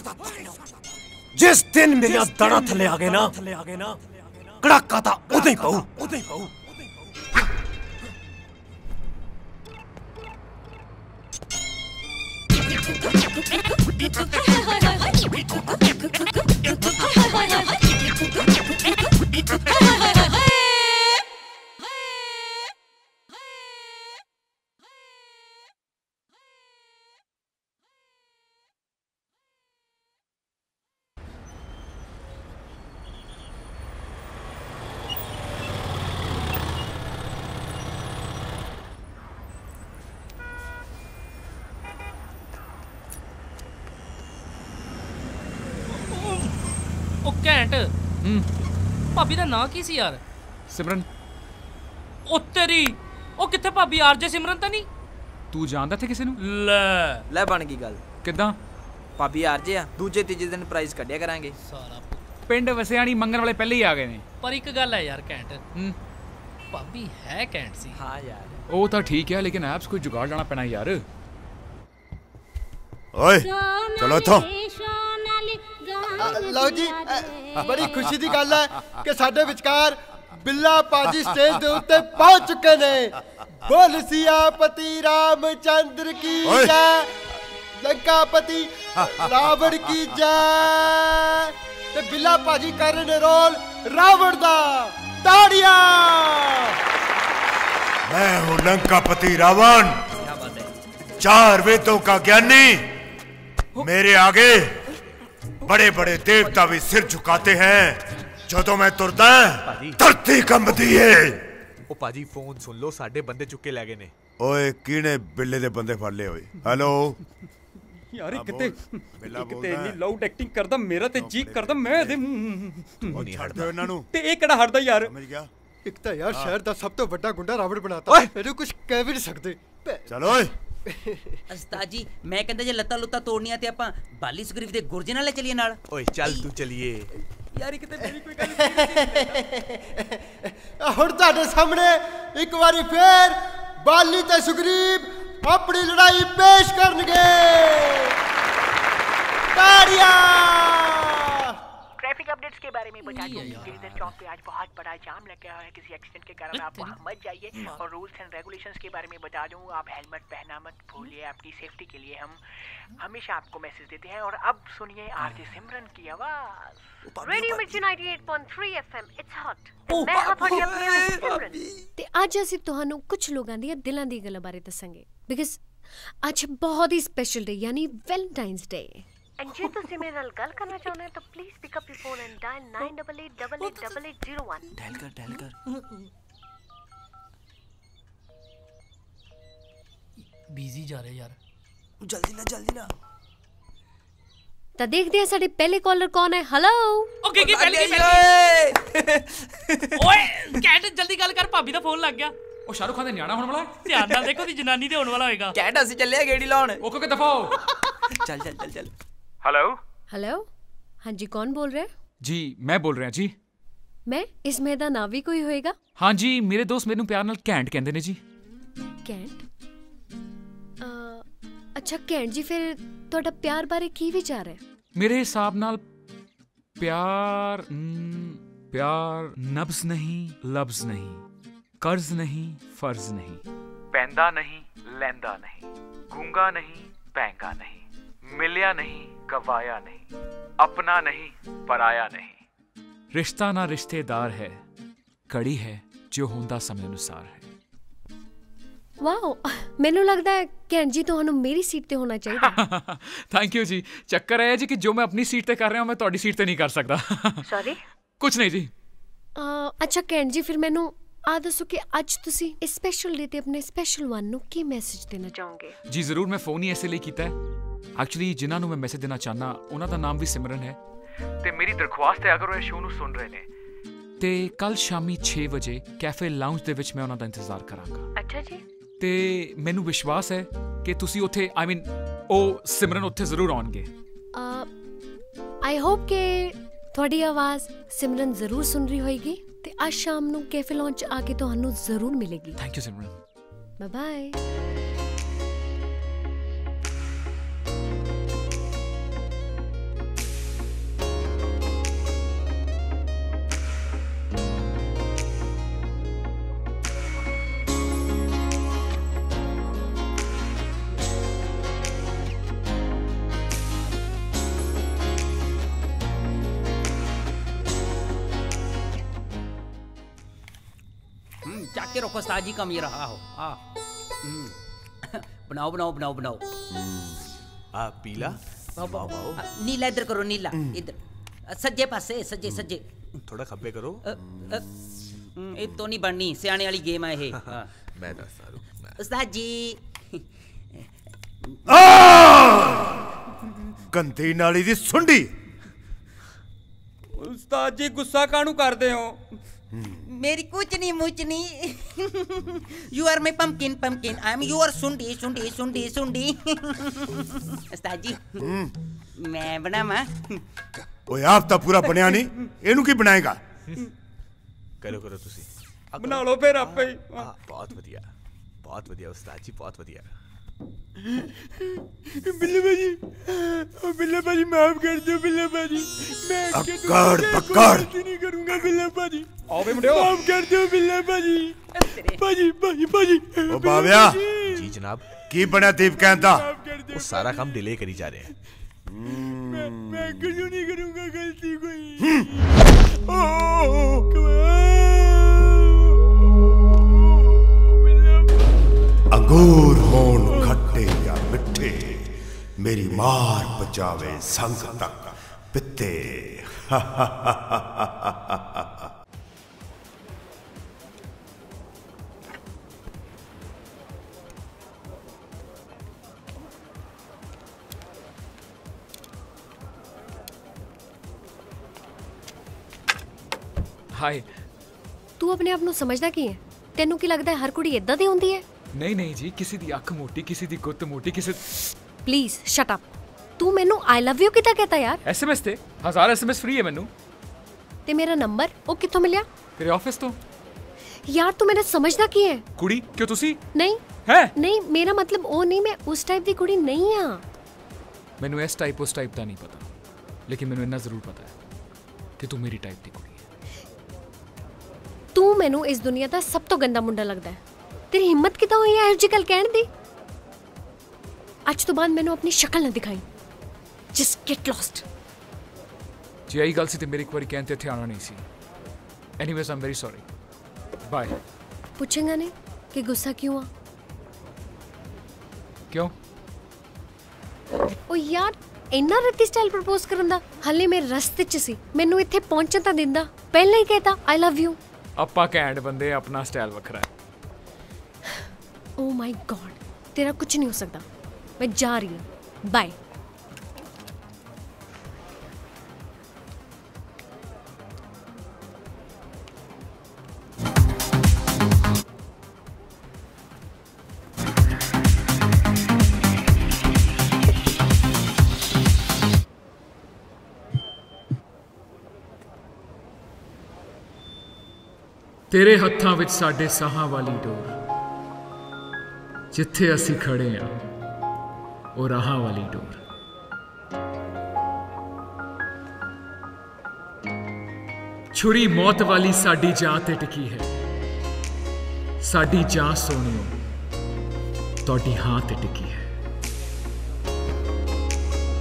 ਜਿਸ ਦਿਨ ਮੇਰੀਆਂ ਦੜਾਂ ਥੱਲੇ ਆ ਗਏ ਨਾ ਕੜਾਕਾ ਤਾਂ ਉਦੋਂ ਹੀ ਪਊ। ਘੈਂਟ ਭਾਬੀ ਦਾ ਨਾਂ ਕੀ ਸੀ ਯਾਰ? ਸਿਮਰਨ। ਉਹ ਤੇਰੀ ਉਹ ਕਿੱਥੇ ਭਾਬੀ? ਆਰਜੇ ਸਿਮਰਨ ਤਾਂ ਨਹੀਂ? ਤੂੰ ਜਾਣਦਾ ਥੇ ਕਿਸੇ ਨੂੰ? ਲੈ ਬਣ ਗਈ ਗੱਲ। ਕਿੱਦਾਂ? ਭਾਬੀ ਆਰਜੇ ਆ। ਦੂਜੇ ਤੀਜੇ ਦਿਨ ਪ੍ਰਾਈਜ਼ ਕੱਢਿਆ ਕਰਾਂਗੇ। ਸਾਰਾ ਪਿੰਡ ਵਸਿਆਣੀ ਮੰਗਣ ਵਾਲੇ ਪਹਿਲੇ ਹੀ ਆ ਗਏ ਨੇ। ਪਰ ਇੱਕ ਗੱਲ ਹੈ ਯਾਰ ਘੈਂਟ ਭਾਬੀ ਹੈ ਘੈਂਟ ਸੀ। ਹਾਂ ਯਾਰ ਉਹ ਤਾਂ ਠੀਕ ਹੈ ਲੇਕਿਨ ਐਪਸ ਕੋਈ ਜੁਗਾੜ ਲਾਣਾ ਪੈਣਾ ਯਾਰ। ਓਏ ਚਲੋ ਇੱਥੋਂ। ਲਓ ਜੀ ਬੜੀ ਖੁਸ਼ੀ ਦੀ ਗੱਲ ਹੈ ਕਿ ਸਾਡੇ ਵਿਚਕਾਰ ਬਿੱਲਾ ਪਾਜੀ ਸਟੇਜ ਦੇ ਉੱਤੇ ਪਹੁੰਚ ਚੁੱਕੇ ਨੇ। ਬੋਲ ਸਿਆਪਤੀ ਰਾਮਚੰਦਰ ਕੀ ਜੈ, ਲੰਕਾਪਤੀ ਰਾਵਣ ਕੀ ਜੈ। ਤੇ ਬਿੱਲਾ ਪਾਜੀ ਕਰ ਰਹੇ ਨੇ ਰੋਲ ਰਾਵਣ ਦਾ। ਤਾੜੀਆਂ। मैं हूँ लंकापति रावण, 4 वेदों का ज्ञानी। मेरे आगे बड़े बड़े देवता भी सिर झुकाते हैं। जो तो मैं तुरदा धरती कंबदी है। ओ पाजी फोन सुन लो, साडे बंदे चुके ले गए ने। ओए कीने बिल्ले दे बंदे फड़ ले ओए। हेलो यार किते इतनी लाउड एक्टिंग करदा मेरा ते जी करदा मैं दे नहीं हटदे इन्हां नु ते ए किहड़ा हटदा यार। समझ गया? ਇੱਕ ਤਾਂ ਯਾਰ ਸ਼ਹਿਰ ਦਾ ਸਭ ਤੋਂ ਵੱਡਾ ਗੁੰਡਾ ਰਾਵਣ ਬਣਾਤਾ। ਇਹਨੂੰ ਕੁਝ ਕਹਿ ਵੀ ਨਹੀਂ ਸਕਦੇ। ਚਲੋ ਓਏ। ਉਸਤਾਦ ਜੀ ਮੈਂ ਕਹਿੰਦਾ ਜੇ ਲੱਤਾਂ ਲੁੱਤਾਂ ਤੋੜਨੀਆਂ ਤੇ ਆਪਾਂ ਬਾਲੀ ਸੁਗਰੀਵ ਦੇ ਗੁਰਜੇ ਨਾਲ ਚੱਲੀਏ ਨਾਲ। ਓਏ ਚੱਲ ਤੂੰ ਚਲੀਏ ਯਾਰ ਇਹ ਕਿਤੇ ਮੇਰੀ ਕੋਈ ਗੱਲ ਹੁਣ ਤੁਹਾਡੇ ਸਾਹਮਣੇ ਇੱਕ ਵਾਰੀ ਫੇਰ ਬਾਲੀ ਤੇ ਸੁਗਰੀਵ ਆਪਣੀ ਲੜਾਈ ਪੇਸ਼ ਕਰਨਗੇ। ਤਾੜੀਆਂ। ट्रैफिक अपडेट्स के बारे में बता दूं, गिरिधर चौक पे आज बहुत बड़ा जाम लग गया है किसी एक्सीडेंट के कारण। आप वहां मत जाइए। और रूल्स एंड रेगुलेशंस के बारे में बता दूं, आप हेलमेट पहनना मत भूलिए। आपकी सेफ्टी के लिए हम हमेशा आपको मैसेज देते हैं। और अब सुनिए आरजे सिमरन की आवाज। रेडियो मिर्ची 98.3 FM इट्स हॉट। मैं ਹਾਂ ਤੁਹਾਡੀ ਆਪਣੀ ਸਿਮਰਨ ਤੇ ਅੱਜ ਅਸੀਂ ਤੁਹਾਨੂੰ ਕੁਝ ਲੋਕਾਂ ਦੀਆਂ ਦਿਲਾਂ ਦੀ ਗੱਲਾਂ ਬਾਰੇ ਦੱਸਾਂਗੇ ਬਿਕਾਜ਼ ਅੱਜ ਬਹੁਤ ਹੀ ਸਪੈਸ਼ਲ ਡੇ ਯਾਨੀ ਵੈਲੈਂਟਾਈਨਸ ਡੇ। एंड जे तुसी मेरे नाल गल करना चाहते हैं तो please pick up your phone and dial 9888888801। Dial कर बिजी जा रहे यार। जल्दी ना ਤਾਂ ਦੇਖਦੇ ਆ ਸਾਡੇ ਪਹਿਲੇ ਕਾਲਰ ਕੌਣ ਹੈ। ਹੈਲੋ ਓਕੇ ਕੀ ਪਹਿਲੇ ਓਏ ਕੈਟ ਜਲਦੀ ਗੱਲ ਕਰ ਭਾਬੀ ਦਾ ਫੋਨ ਲੱਗ ਗਿਆ। ਉਹ ਸ਼ਾਹਰੁਖ ਖਾਨ ਦੇ ਨਿਆਣਾ ਹੋਣ ਵਾਲਾ ਹੈ। ਧਿਆਨ ਨਾਲ ਦੇਖੋ ਦੀ ਜਨਾਨੀ ਤੇ ਹੋਣ ਵਾਲਾ ਹੋਏਗਾ। ਕੈਟ ਅਸੀਂ ਚੱਲੇ ਆ ਗੇੜੀ ਲਾਉਣ। ਉਹ ਕਿਉਂ ਦਫਾ ਹੋ। ਚੱਲ हेलो हाँ जी कौन बोल रहे हैं? जी मैं बोल रहा जी। मैं इसमें दा ना भी कोई होएगा? हाँ जी मेरे दोस्त मेनू प्यार नाल कैंट कहंदे ने जी। कैंट अच्छा कैंट जी फिर ਤੁਹਾਡਾ ਪਿਆਰ ਬਾਰੇ ਕੀ ਵਿਚਾਰ ਹੈ? मेरे हिसाब नाल प्यार नब्ज नहीं लफ्ज नहीं, कर्ज नहीं फर्ज नहीं, पैंदा नहीं लैंदा नहीं, गूंगा नहीं बैंगा नहीं, मिलिया नहीं गवाया नहीं, अपना नहीं पराया नहीं। रिश्ता ना रिश्तेदार है, कड़ी है जो हुंदा समय अनुसार है। ਵਾਓ, ਮੈਨੂੰ ਲੱਗਦਾ ਹੈ ਕਿ ਜੀ ਤੁਹਾਨੂੰ ਮੇਰੀ ਸੀਟ ਤੇ ਹੋਣਾ ਚਾਹੀਦਾ। थैंक यू जी। ਚੱਕਰ ਹੈ ਜੀ ਕਿ ਜੋ ਮੈਂ ਆਪਣੀ ਸੀਟ ਤੇ ਕਰ ਰਿਹਾ ਹਾਂ ਮੈਂ ਤੁਹਾਡੀ ਸੀਟ ਤੇ ਨਹੀਂ ਕਰ ਸਕਦਾ। ਸੌਰੀ। ਕੁਝ ਨਹੀਂ ਜੀ। ਅੱਛਾ ਕੈਨ ਜੀ, ਫਿਰ ਮੈਨੂੰ ਆ ਦੱਸੋ ਕਿ ਅੱਜ ਤੁਸੀਂ ਇਸ ਸਪੈਸ਼ਲ ਡੇ ਤੇ ਆਪਣੇ ਸਪੈਸ਼ਲ ਵਨ ਨੂੰ ਕੀ ਮੈਸੇਜ ਦੇਣਾ ਚਾਹੋਗੇ? ਜੀ ਜ਼ਰੂਰ, ਮੈਂ ਫੋਨ ਹੀ ਐਸੇ ਲਈ ਕੀਤਾ ਹੈ। ਐਕਚੁਅਲੀ ਜਿਨ੍ਹਾਂ ਨੂੰ ਮੈਂ ਮੈਸੇਜ ਦੇਣਾ ਚਾਹਨਾ ਉਹਨਾਂ ਦਾ ਨਾਮ ਵੀ ਸਿਮਰਨ ਹੈ ਤੇ ਮੇਰੀ ਦਰਖਾਸਤ ਹੈ ਅਗਰ ਉਹ ਇਹ ਸ਼ੋਅ ਨੂੰ ਸੁਣ ਰਹੇ ਨੇ ਤੇ ਕੱਲ ਸ਼ਾਮੀ 6 ਵਜੇ ਕੈਫੇ ਲਾਉਂਜ ਦੇ ਵਿੱਚ ਮੈਂ ਉਹਨਾਂ ਦਾ ਇੰਤਜ਼ਾਰ ਕਰਾਂਗਾ। ਅੱਛਾ ਜੀ। ਤੇ ਮੈਨੂੰ ਵਿਸ਼ਵਾਸ ਹੈ ਕਿ ਤੁਸੀਂ ਉੱਥੇ ਉਹ ਸਿਮਰਨ ਉੱਥੇ ਜ਼ਰੂਰ ਆਉਣਗੇ। ਆਈ ਹੋਪ ਕਿ ਤੁਹਾਡੀ ਆਵਾਜ਼ ਸਿਮਰਨ ਜ਼ਰੂਰ ਸੁਣ ਰਹੀ ਹੋਏਗੀ ਤੇ ਅੱਜ ਸ਼ਾਮ ਨੂੰ ਕੈਫੇ ਲਾਉਂਜ ਆ ਕੇ ਤੁਹਾਨੂੰ ਜ਼ਰੂਰ ਮਿਲੇਗੀ। Thank you Simran. Bye bye. के रखो उस्ताद जी, कम ये रहा हो। बनाओ बनाओ बनाओ बनाओ। पीला नीला इधर करो, नीला इधर, सज्जे पासे, सज्जे सज्जे। थोड़ा खब्बे करो। ये तो नहीं बननी, सियाने वाली गेम है ये। मैं दसदा रुक उस्ताद जी। गंदी नाली दी सुंडी। उस्ताद जी गुस्सा कानू करदे हो? मेरी कुछ नहीं मुझ नहीं। You are my pumpkin pumpkin, I am your सुंडी सुंडी सुंडी सुंडी। उस्ताद जी मैं बनावा? ओए आप तो पूरा बनया नहीं, एनू की बनाएगा? करो करो तुसी बना लो फिर आपे। बहुत बढ़िया उस्ताद जी, बहुत बढ़िया। बिल्ले भाजी माफ कर दो बिल्ले भाजी, मैं पकड़ नहीं करूंगा बिल्ले भाजी। आओ बे मुंडियो, माफ कर दो बिल्ले भाजी। भाजी ओ बावया जी जनाब। की बना दीप कहता? वो सारा काम डिले करी जा रहे हैं। मैं कुछ नहीं करूंगा गलती कोई। अंगूर होन खट्टे या मिठे, मेरी मार बचावे संग तक पिते। हाय। तू अपने आप ਨੂੰ ਸਮਝਦਾ ਕੀ ਹੈ? ਤੈਨੂੰ ਕੀ ਲੱਗਦਾ ਹੈ ਹਰ ਕੁੜੀ ਇਦਾਂ ਦੀ ਹੁੰਦੀ ਹੈ? नहीं नहीं जी, किसी दी अख मोटी, किसी दी गुत्त मोटी, किसी। Please shut up. तू मैनू आई लव यू किता कहता यार? SMS ते 1000 SMS फ्री है मैनू। ते मेरा नंबर वो कित्थों मिलिया? तेरे ऑफिस तो। यार तू मेरा समझदा की है? कुड़ी क्यों तुसी? नहीं है नहीं, मेरा मतलब वो नहीं, मैं उस टाइप दी कुड़ी नहीं हां। मैनू इस टाइप उस टाइप दा नहीं पता, लेकिन मैनू इतना जरूर पता है कि तू मेरी टाइप दी कुड़ी है। तू मैनू इस दुनिया दा सब तो गंदा मुंडा लगदा है। तेरी हिम्मत कितना हुई है ਇਹੋ ਜਿਹੀ ਗੱਲ ਕਹਿਣ ਦੀ? ਅੱਜ ਤੋਂ ਬਾਅਦ ਮੈਨੂੰ ਆਪਣੀ ਸ਼ਕਲ ਨਾ ਦਿਖਾਈ। Just get lost. ਜੇ ਆਈ ਗੱਲ ਸੀ ਤੇ ਮੇਰੀ ਇੱਕ ਵਾਰੀ ਕਹਿਣ ਤੇ ਇੱਥੇ ਆਉਣਾ ਨਹੀਂ ਸੀ। Anyways I'm very sorry. Bye. ਪੁੱਛੇਗਾ ਨਹੀਂ ਕਿ ਗੁੱਸਾ ਕਿਉਂ ਆ? ਕਿਉਂ? ਓ ਯਾਰ ਇੰਨਾ ਰੱਤੀ ਸਟਾਈਲ ਪ੍ਰਪੋਜ਼ ਕਰਨ ਦਾ ਹਾਲੇ ਮੈਂ ਰਸਤੇ 'ਚ ਸੀ, ਮੈਨੂੰ ਇੱਥੇ ਪਹੁੰਚਣ ਤਾਂ ਦਿੰਦਾ, ਪਹਿਲਾਂ ਹੀ ਕਹਿਤਾ ਆਈ ਲਵ ਯੂ। ਆਪਾਂ ਘੈਂਟ ਬੰਦੇ, ਆਪਣਾ ਸਟਾਈਲ ਵੱਖਰਾ ਹੈ। Oh my God, तेरा कुछ नहीं हो सकता। मैं जा रही हूँ, बाय। तेरे हत्थां विच साडे साहां वाली डोर, जिथे असी खड़े हाँ वो राहां वाली डोर। छुरी मौत वाली साडी जान ते टिकी है, साडी जान सोनियो तोड़ी हां ते टिकी है।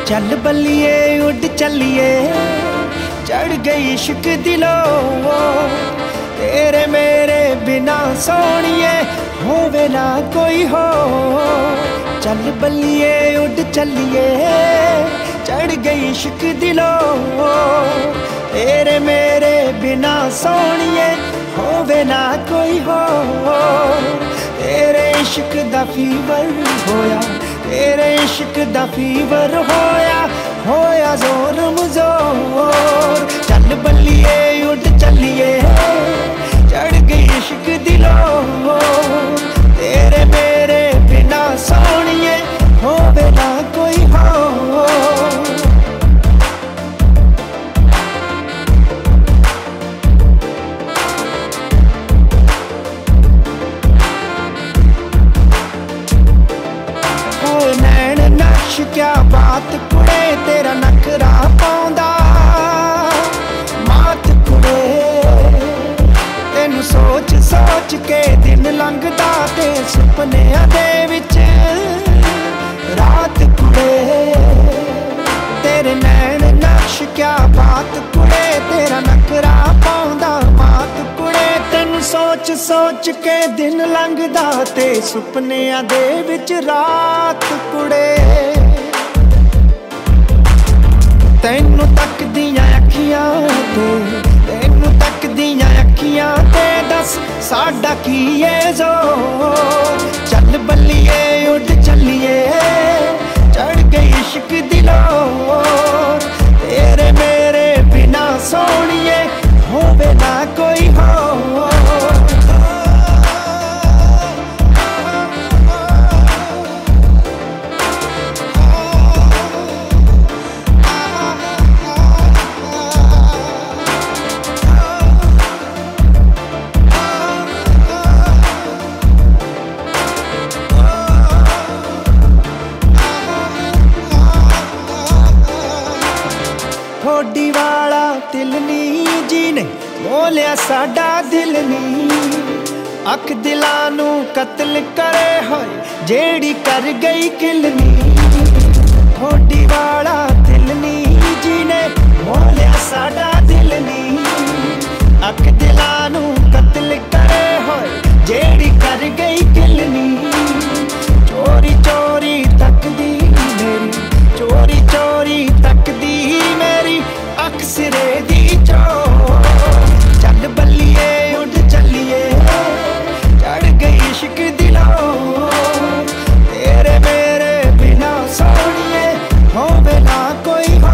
चल बल्लिए उड़ चलिए चढ़ गई इश्क दिलों तेरे मेरे बिना सोनिए होवे ना कोई हो चल बल्लिए उड़ चलिए चढ़ गई इश्क दिलों तेरे मेरे बिना सोनिए होवे ना कोई हो तेरे इश्क दा फीवर होया तेरे इश्क दा फीवर होया जोर मजोर चल बल्लिए उड़ चलिए चढ़ गई इश्क दिलों तेरे मेरे बिना सोनिए होवे ना कोई हो क्या बात कुड़े तेरा नखरा पाउंदा मात कुड़े तेनू सोच सोच के दिन लंघदा ते सुपनियां दे विच रात कुड़े तेरे नैन नक्श क्या बात कुड़े तेरा नखरा पाउंदा मात कुड़े तेनू सोच सोच के दिन लंघदा ते सुपनियां दे विच रात कुड़े तेनू तकदियां अखियां ते तेनू तकदियां अखियां ते दस साडा की है जोर चल बल्लिए उड़ चलिए चढ़ गई इश्क दिलों तेरे मेरे बिना सोनिए होवे ना कोई हो ठोडी वाला दिल नी जी ने बोलिया साडा दिल नी अख दिलां नू कत्ल करे होए जेड़ी कर गई किल नी ठोडी वाला दिल नी जी ने बोलिया साडा दिल नी अख दिलां नू कत्ल करे होए जेड़ी कर गई किल नी चोरी चोरी तकदी मेरी चोरी चोरी तकदी मेरी अख सिरे दी चोर चल बल्लिए उड़ चलिए चढ़ गई इश्क दिलों तेरे मेरे बिना सोनिए होवे ना कोई हो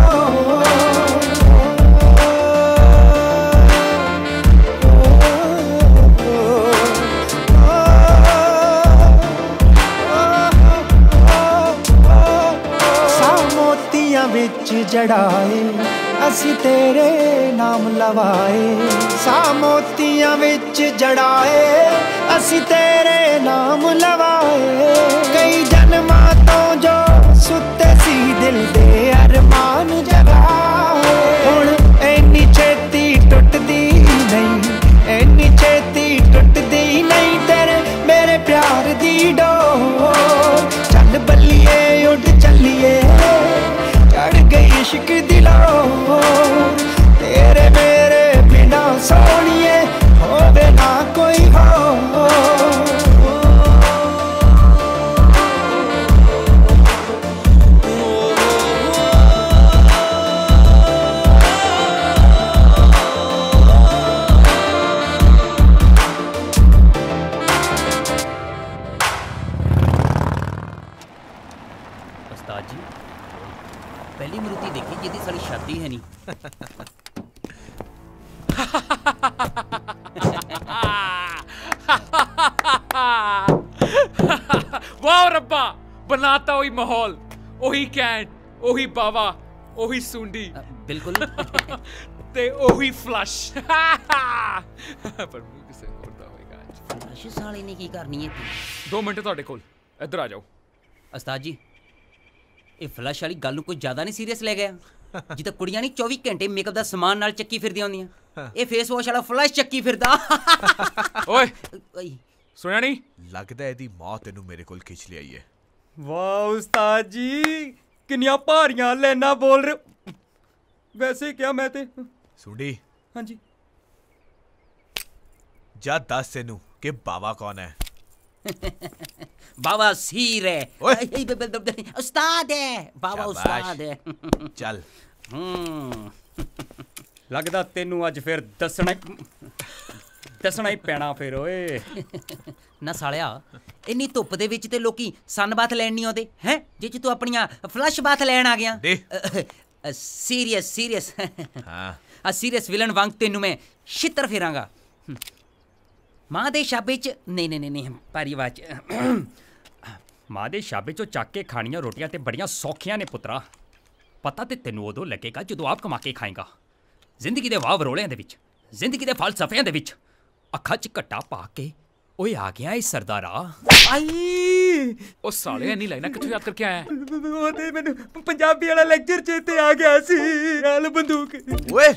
विच जड़ाए असी तेरे नाम लवाए सा मोतियां विच जड़ाए असी तेरे नाम लवाए कई जन्मां तो जो सुते सी दिल दे अरमान जगाए हुण इन्नी छेती टुटदी नहीं इन्नी छेती टुटदी नहीं तेरे मेरे प्यार दी डोर चल बल्लिए उड़ चलिए चढ़ गई इश्क दिलों तेरे मेरे बिना सोनिए होवे ना कोई हो उस्ताद जी पहली मूर्ति देखी जिहदी साड़ी शादी है नहीं वाह रब्बा बनाता वही माहौल ओही कैंट ओही बावा ओही सुंडी बिल्कुल ते ओही फ्लश पर मुंह किसे होता होएगा आज फ्लश साली ने की करनी है 2 मिनट ਤੁਹਾਡੇ ਕੋਲ ਇੱਧਰ ਆ ਜਾਓ उस्ताद जी ਇਹ ਫਲਸ਼ ਵਾਲੀ ਗੱਲ ਨੂੰ ਕੋਈ ਜ਼ਿਆਦਾ ਨਹੀਂ ਸੀਰੀਅਸ ਲੈ ਗਿਆ ਜਿੱਦਾਂ ਕੁੜੀਆਂ ਨਹੀਂ 24 ਘੰਟੇ ਮੇਕਅਪ ਦਾ ਸਮਾਨ ਨਾਲ ਚੱਕੀ ਫਿਰਦੀਆਂ ਹੁੰਦੀਆਂ ਇਹ ਫੇਸ ਵਾਸ਼ ਵਾਲਾ ਫਲਸ਼ ਚੱਕੀ ਫਿਰਦਾ ਓਏ ਸੁਣਿਆ ਨਹੀਂ ਲੱਗਦਾ ਇਹਦੀ ਮਾਂ ਤੈਨੂੰ ਮੇਰੇ ਕੋਲ ਖਿੱਚ ਲਿਆਈ ਹੈ ਵਾਹ ਉਸਤਾਦ ਜੀ किन्नियां भारियां लाइनां बोल रहे हो। वैसे क्या मैं ते सुंडी। हाँ जी। जा दस तेनू कि बाबा कौन है? बाबा सीर है, उस्ताद है, बाबा उस्ताद है। चल। लगदा तेनू अज फिर दसना ही पैना फिर ओए। ना सालिया इन्नी धुप्प दे विच ते लोकी सन बाथ लैण नहीं आउंदे हैं, जिस तू अपनियां फ्लश बाथ लैण आ गया। सीरियस सीरियस हाँ सीरियस विलन वांग तेनू मैं छित्तर फेरांगा। मां दे शाबे च नहीं भारी आवाज मां दे शाबे चो चक के खानियां रोटियां ते बड़ियां सौखियां ने पुत्रा। पता ते तेनू उदों लगेगा जदों आप कमा के खाएगा। जिंदगी दे वाह वरोलियां दे विच, जिंदगी दे फलसफियां दे विच अखां च घट्टा पा के ओए आ गया इस सरदारा। आई ओ साले इन्नी लाइना कित्थों याद करके आया? वो ते मैनू पंजाबी वाला लेक्चर चेते आ गया सी। नाल बंदूक ओए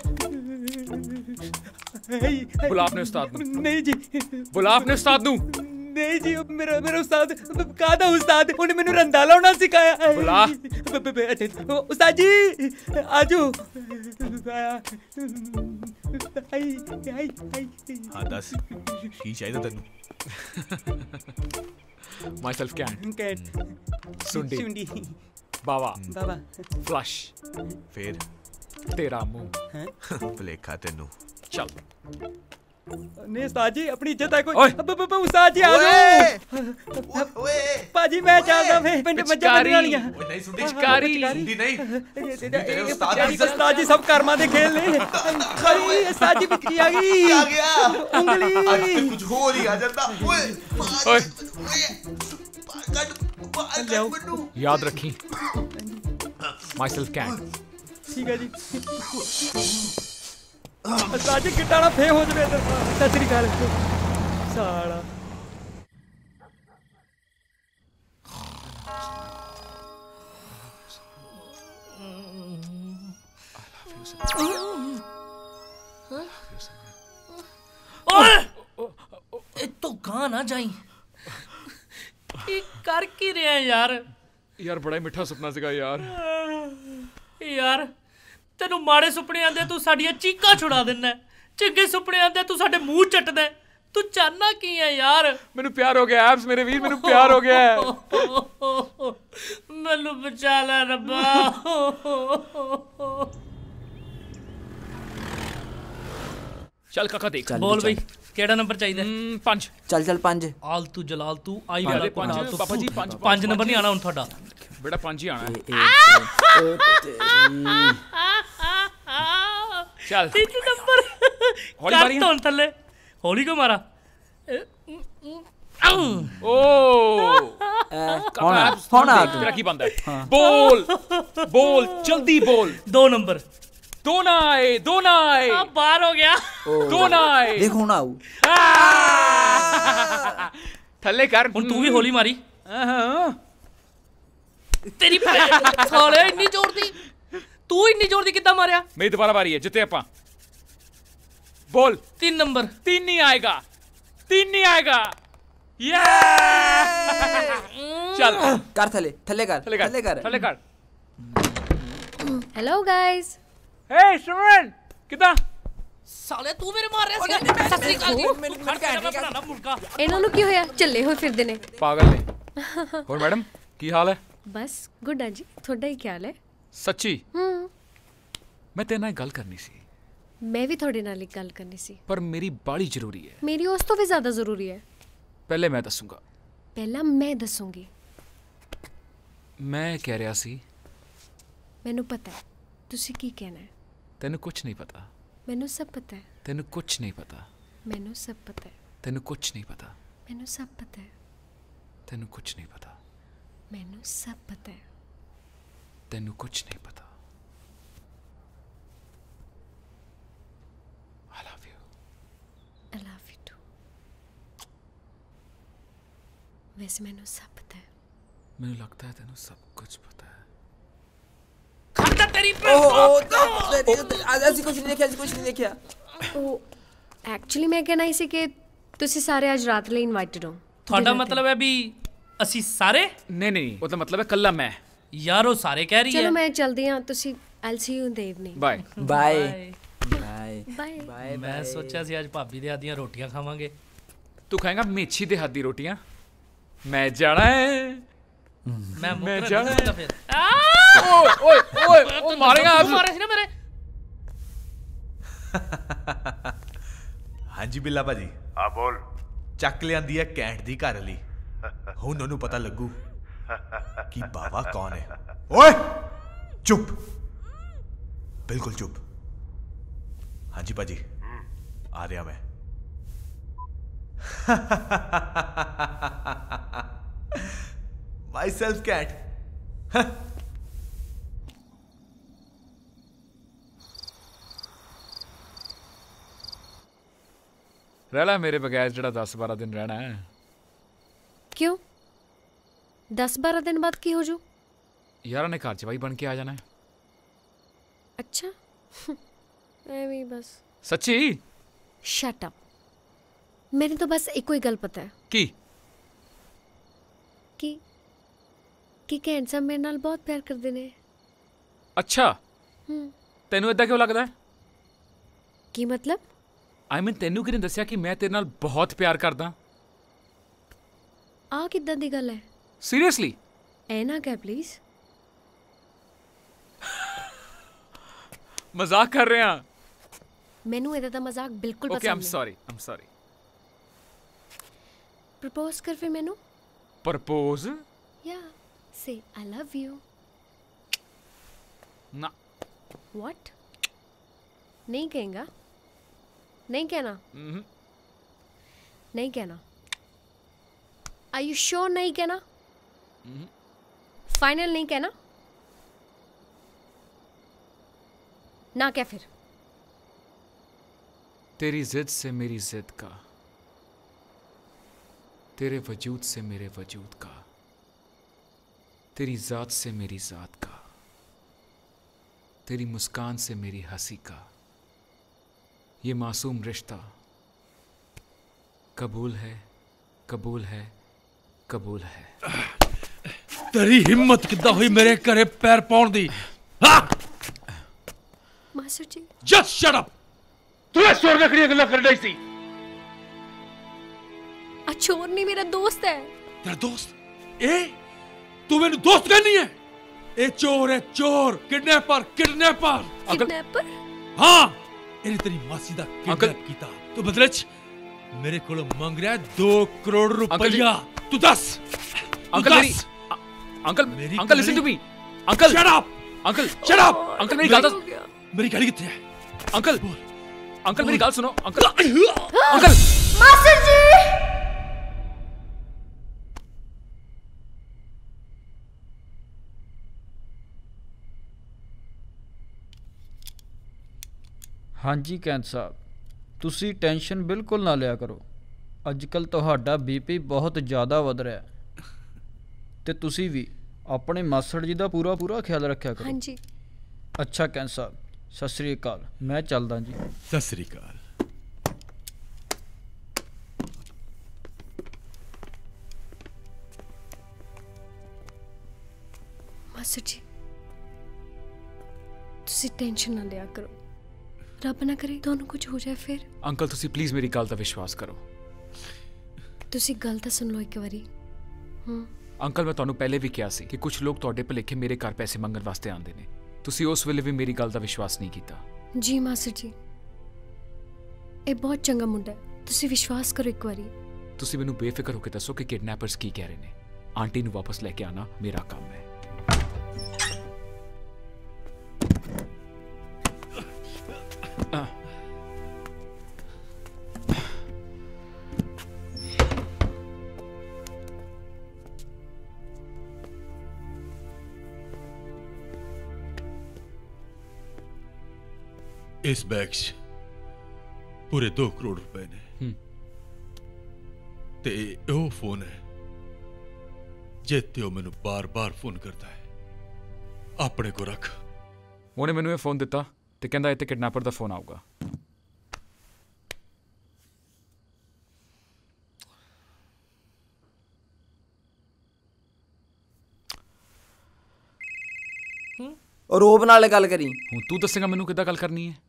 बुला अपने उस्ताद नू। नहीं जी बुला अपने उस्ताद नू। नहीं जी मेरा उस्ताद कादा उस्ताद उन्हें मैनू रंदा लाना सिखाया है। बुला उस्ताद जी आजो। हाँ दस की चाहिए तेनू? Myself Cat सुंडी बाबा फ्लश फिर तेरा मुंह भलेखा तेनू। चल नहीं उस्ताद जी अपनी इज्जत है कोई। उस्ताद जी आ जाओ। पाजी मैं चलदा मैं पिंड मज्जा बन्नण वालियां। नहीं सुंडी चिकारी सुंडी नहीं तेरे उस्ताद जी सब कर्मा दे खेल ने। खरी उस्ताद जी बिक्की आ गई। आ गया उंगली आज तो कुछ हो नहीं आ जाता। ओए याद रखी Myself Cat। ठीक है जी। उस्ताद जी किटाना फे हो जवे इधर। सत श्री अकाल साला। तो कहाँ ना जाई कर की रहा है यार बड़ा ही मिठा सुपना सीगा यार तेनू माड़े सुपने आंदे तू साडियां चीकां छुड़ा दिंदा, चंगे सुपने आंदे तू साडे मुंह चटदा। तू चाहना की है यार? मैनू प्यार हो गया एब्स मेरे वीर, मैनू प्यार हो गया है। मैनू बचा लै रब्बा। चल काका देख बोल भाई केड़ा नंबर चाहिए? 5 चल चल 5 आलतू जलालतू आई वाला पापा जी 5 नंबर नहीं आना हुन थोड़ा बेटा 5 ही आना है। चल 3 नंबर हौली मारी तो थल्ले हौली को मारा। ओ होना तेरा की बंदा है। बोल जल्दी बोल। 2 नंबर दो ना आए बाहर हो गया। दो ना आए देखो ना आऊ थल्ले कर। हुन तू भी होली मारी तेरी साले इतनी जोर दी तू इतनी जोर दी कितना मारया? मेरी दोबारा बारी है जिते अपन बोल। 3 नंबर 3 नहीं आएगा 3 नहीं आएगा। चल कर थल्ले कर। Hello guys. हे सिमरन किदा साले तू मेरे मार रहा सी। सत श्री अकाल जी। ਇਹਨਾਂ ਨੂੰ ਕੀ ਹੋਇਆ? ਚੱਲੇ ਹੋਏ ਫਿਰਦੇ ਨੇ पागल ने। और मैडम की हाल है? बस गुड है जी, ਤੁਹਾਡਾ ਹੀ ਖਿਆਲ ਹੈ? सच्ची मैं तेरे नाल गल करनी सी। मैं भी ਤੁਹਾਡੇ ਨਾਲ ਇੱਕ ਗੱਲ ਕਰਨੀ ਸੀ पर मेरी बाड़ी जरूरी है। मेरी ਉਸ ਤੋਂ ਵੀ ਜ਼ਿਆਦਾ ਜ਼ਰੂਰੀ ਹੈ। पहले मैं दसूंगा। ਪਹਿਲਾਂ मैं ਦੱਸੂਗੀ। मैं कह रहा सी ਮੈਨੂੰ ਪਤਾ ਹੈ ਤੁਸੀਂ ਕੀ ਕਹਿਣਾ ਹੈ। तेनू कुछ नहीं पता। ਮੈਨੂੰ ਸਭ ਪਤਾ ਹੈ। तेनू कुछ नहीं पता। ਮੈਨੂੰ ਸਭ ਪਤਾ ਹੈ। तेनू कुछ नहीं पता। ਮੈਨੂੰ ਸਭ ਪਤਾ ਹੈ। तेनू कुछ नहीं पता। ਮੈਨੂੰ ਸਭ ਪਤਾ ਹੈ। तेनू कुछ नहीं पता। I love you. I love you too. वैसे मैंने सब पता है। मैंने लगता है तेनू सब कुछ पता है। खाता तेरी पे ऐसी कुछ नहीं देखिया। एक्चुअली मैं कहना ही सी कि तुसी सारे आज रात ले इनवाइटेड हो। ਤੁਹਾਡਾ मतलब है भी ਅਸੀਂ ਸਾਰੇ? नहीं मतलब है कल्ला मैं ਯਾਰ ਉਹ ਸਾਰੇ ਕਹਿ ਰਹੀ ਹੈ ਚਲੋ ਮੈਂ ਚਲਦੀ ਹਾਂ ਤੁਸੀਂ I'll see you in the evening bye bye bye bye ਮੈਂ ਸੋਚਿਆ ਸੀ ਅੱਜ ਭਾਬੀ ਦੇ ਹੱਥ ਦੀਆਂ ਰੋਟੀਆਂ ਖਾਵਾਂਗੇ ਤੂੰ ਖਾਏਗਾ ਮੇਛੀ ਦੇ ਹੱਥ ਦੀ ਰੋਟੀਆਂ ਮੈਂ ਜਾਣਾ ਹੈ ਮੈਂ ਜਾਣਾ ਹੈ ਫਿਰ ਓਏ ਓਏ ਉਹ ਮਾਰੇਗਾ ਤੂੰ ਮਾਰੇ ਸੀ ਨਾ ਮੇਰੇ ਹਾਂਜੀ ਬਿੱਲਾ ਭਾਜੀ ਆ ਬੋਲ ਚੱਕ ਲਿਆਂਦੀ ਹੈ ਕੈਂਟ ਦੀ ਘਰ ਲਈ ਹੁਣ ਉਹਨੂੰ ਪਤਾ ਲੱਗੂ ਕਿ ਬਾਵਾ ਕੌਣ ਹੈ ਓਏ ਚੁੱਪ ਬਿਲकुल चुप हाँ जी पाजी आ रहा मैं माई सेल्फ कैट रह ला मेरे बगैर जड़ा 10-12 दिन रहना है क्यों 10-12 दिन बाद की हो जो यार ने घर चवाई बन के आ जाना है अच्छा ऐਵੇਂ ਹੀ बस सच्ची शट अप मैंने तो बस एक ही गल पता है की कि कैंट साहब मेरे नाल बहुत प्यार करते ने अच्छा ਤੈਨੂੰ ਇਦਾਂ ਕਿਉਂ ਲੱਗਦਾ ਹੈ ਕੀ ਮਤਲਬ ਆਈ ਮੀਨ ਤੈਨੂੰ ਕਿਹਨੇ ਦੱਸਿਆ ਕਿ ਮੈਂ ਤੇਰੇ ਨਾਲ ਬਹੁਤ ਪਿਆਰ ਕਰਦਾ ਆ ਕਿੱਦਾਂ ਦੀ ਗੱਲ ਹੈ ਸੀਰੀਅਸਲੀ ਐ ਨਾ ਕਹਿ ਪਲੀਜ਼ ਮਜ਼ਾਕ ਕਰ ਰਹੇ ਹਾਂ ਮੈਨੂੰ ਇਹਦਾ ਤਾਂ ਮਜ਼ਾਕ ਬਿਲਕੁਲ ਪਸੰਦ ਨਹੀਂ ਓਕੇ ਆਮ ਸੌਰੀ ਪ੍ਰਪੋਜ਼ ਕਰ ਫੇ ਮੈਨੂੰ ਪ੍ਰਪੋਜ਼ ਯਾ ਸੇ ਆਈ ਲਵ ਯੂ ਨਾ व्हाट नहीं कहेगा नहीं कहना नहीं कहना आर यू श्योर नहीं कहना फाइनल नहीं कहना ना क्या फिर तेरी जिद से मेरी जिद का तेरे वजूद से मेरे वजूद का तेरी जात से मेरी जात का तेरी मुस्कान से मेरी हंसी का ये मासूम रिश्ता कबूल है कबूल है कबूल है तेरी हिम्मत किद्दां हुई मेरे घरे पैर पाउण दी हां मास्टर जी जस्ट शट अप तू इस चोर रखड़ियां गल्लां कर रही सी चोर नहीं मेरा दोस्त है तेरा दोस्त ए तू मेनू दोस्त कहनी है ए चोर है चोर किडनैपर किडनैपर किडनैपर हां ਇਹਨੇ ਤੇਰੀ ਮਾਸੀ ਦਾ ਕਿਡਨੈਪ ਕੀਤਾ ਤੂੰ ਬਦਲੇ ਚ ਮੇਰੇ ਕੋਲ ਮੰਗ ਰਿਹਾ 2 ਕਰੋੜ ਰੁਪਇਆ ਤੂੰ ਦੱਸ अंकल मेरी uncle listen to me uncle shut up uncle मेरी गल मेरी गाड़ी किथे है अंकल मेरी गल सुनो अंकल मास्टर जी ਹਾਂਜੀ ਕੈਂਟ ਸਾਹਿਬ ਤੁਸੀਂ ਟੈਨਸ਼ਨ ਬਿਲਕੁਲ ਨਾ ਲਿਆ ਕਰੋ ਅੱਜ ਕੱਲ ਤੁਹਾਡਾ ਬੀਪੀ ਬਹੁਤ ਜ਼ਿਆਦਾ ਵਧ ਰਿਹਾ ਹੈ ਤੇ ਤੁਸੀਂ ਵੀ ਆਪਣੇ ਮਾਸੜ ਜੀ ਦਾ ਪੂਰਾ ਖਿਆਲ ਰੱਖਿਆ ਕਰੋ ਹਾਂਜੀ ਅੱਛਾ ਕੈਂਟ ਸਾਹਿਬ ਸਤਿ ਸ੍ਰੀ ਅਕਾਲ ਮੈਂ ਚੱਲਦਾ ਜੀ ਸਤਿ ਸ੍ਰੀ ਅਕਾਲ ਮਾਸਟਰ ਜੀ ਤੁਸੀਂ ਟੈਨਸ਼ਨ ਨਾ ਲਿਆ ਕਰੋ ਰੱਬ ਨਾ ਕਰੇ ਤੁਹਾਨੂੰ ਕੁਝ ਹੋ ਜਾਏ ਫਿਰ अंकल ਤੁਸੀਂ ਪਲੀਜ਼ ਮੇਰੀ ਗੱਲ ਦਾ ਵਿਸ਼ਵਾਸ ਕਰੋ ਤੁਸੀਂ ਗੱਲ ਤਾਂ ਸੁਣ ਲਓ ਇੱਕ ਵਾਰੀ ਅੰਕਲ ਮੈਂ ਤੁਹਾਨੂੰ ਪਹਿਲੇ ਵੀ ਕਿਹਾ ਸੀ ਕਿ ਕੁਝ ਲੋਕ ਤੁਹਾਡੇ ਭੁਲੇਖੇ ਮੇਰੇ ਘਰ ਪੈਸੇ ਮੰਗਣ ਵਾਸਤੇ ਆਉਂਦੇ ਨੇ ਤੁਸੀਂ ਉਸ ਵੇਲੇ ਵੀ ਮੇਰੀ ਗੱਲ ਦਾ ਵਿਸ਼ਵਾਸ ਨਹੀਂ ਕੀਤਾ ਜੀ ਮਾਸਟਰ ਜੀ ਇਹ ਬਹੁਤ ਚੰਗਾ ਮੁੰਡਾ ਹੈ ਤੁਸੀਂ ਵਿਸ਼ਵਾਸ ਕਰੋ ਇੱਕ ਵਾਰੀ ਤੁਸੀਂ ਮੈਨੂੰ ਬੇਫਿਕਰ ਹੋ ਕੇ ਦੱਸੋ ਕਿ ਕਿਡਨੈਪਰਸ ਕੀ ਕਹਿ ਰਹੇ ਨੇ ਆਂਟੀ ਨੂੰ ਵਾਪਸ ਲੈ ਕੇ ਆਣਾ ਮੇਰਾ ਕੰਮ ਹੈ इस बैग च पूरे 2 करोड़ रुपए ने ते ओ फोन है जिते मैनू बार फोन करता है अपने को रख ਉਹਨੇ ਮੈਨੂੰ ਇਹ ਫੋਨ ਦਿੱਤਾ ਤੇ ਕਹਿੰਦਾ ਇੱਥੇ ਕਿਡਨੈਪਰ ਦਾ ਫੋਨ ਆਊਗਾ और रोब नाल गल करी। हूं तू दसेगा मैनू किद्दां गल करनी है।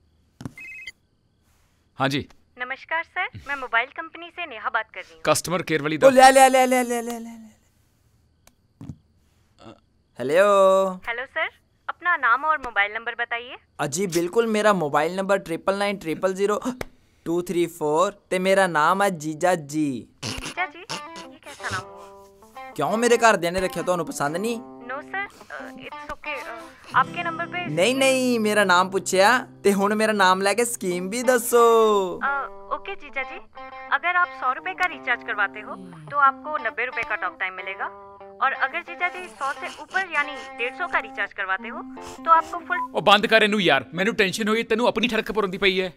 हाँ जी नमस्कार सर, मैं मोबाइल कंपनी से नेहा बात कर रही हूँ। कस्टमर केयर वाली ले ले ले ले ले ले ले। हेलो हेलो सर, अपना नाम और मोबाइल नंबर बताइए। अजी बिल्कुल, मेरा मोबाइल नंबर 99900234 ते मेरा नाम है जीजा जी। जीजा जी, ये कैसा नाम? क्यों मेरे घरदियां ने रखा, ਤੁਹਾਨੂੰ पसंद नहीं? No sir, it's okay. आपके नंबर पे नहीं मेरा नाम पूछया ते हुण मेरा नाम लेके स्कीम भी दसो। ओके जीजा जी, अगर आप 100 रुपए का रिचार्ज करवाते हो तो आपको 90 रुपए का टॉक टाइम मिलेगा, और अगर जीजा जी 100 से ऊपर यानी 150 का रिचार्ज करवाते हो तो आपको फुल। ओ बंद कर इनू यार, मैनू टेंशन होई, तेनू अपनी ठड़क पुरंदी पई है।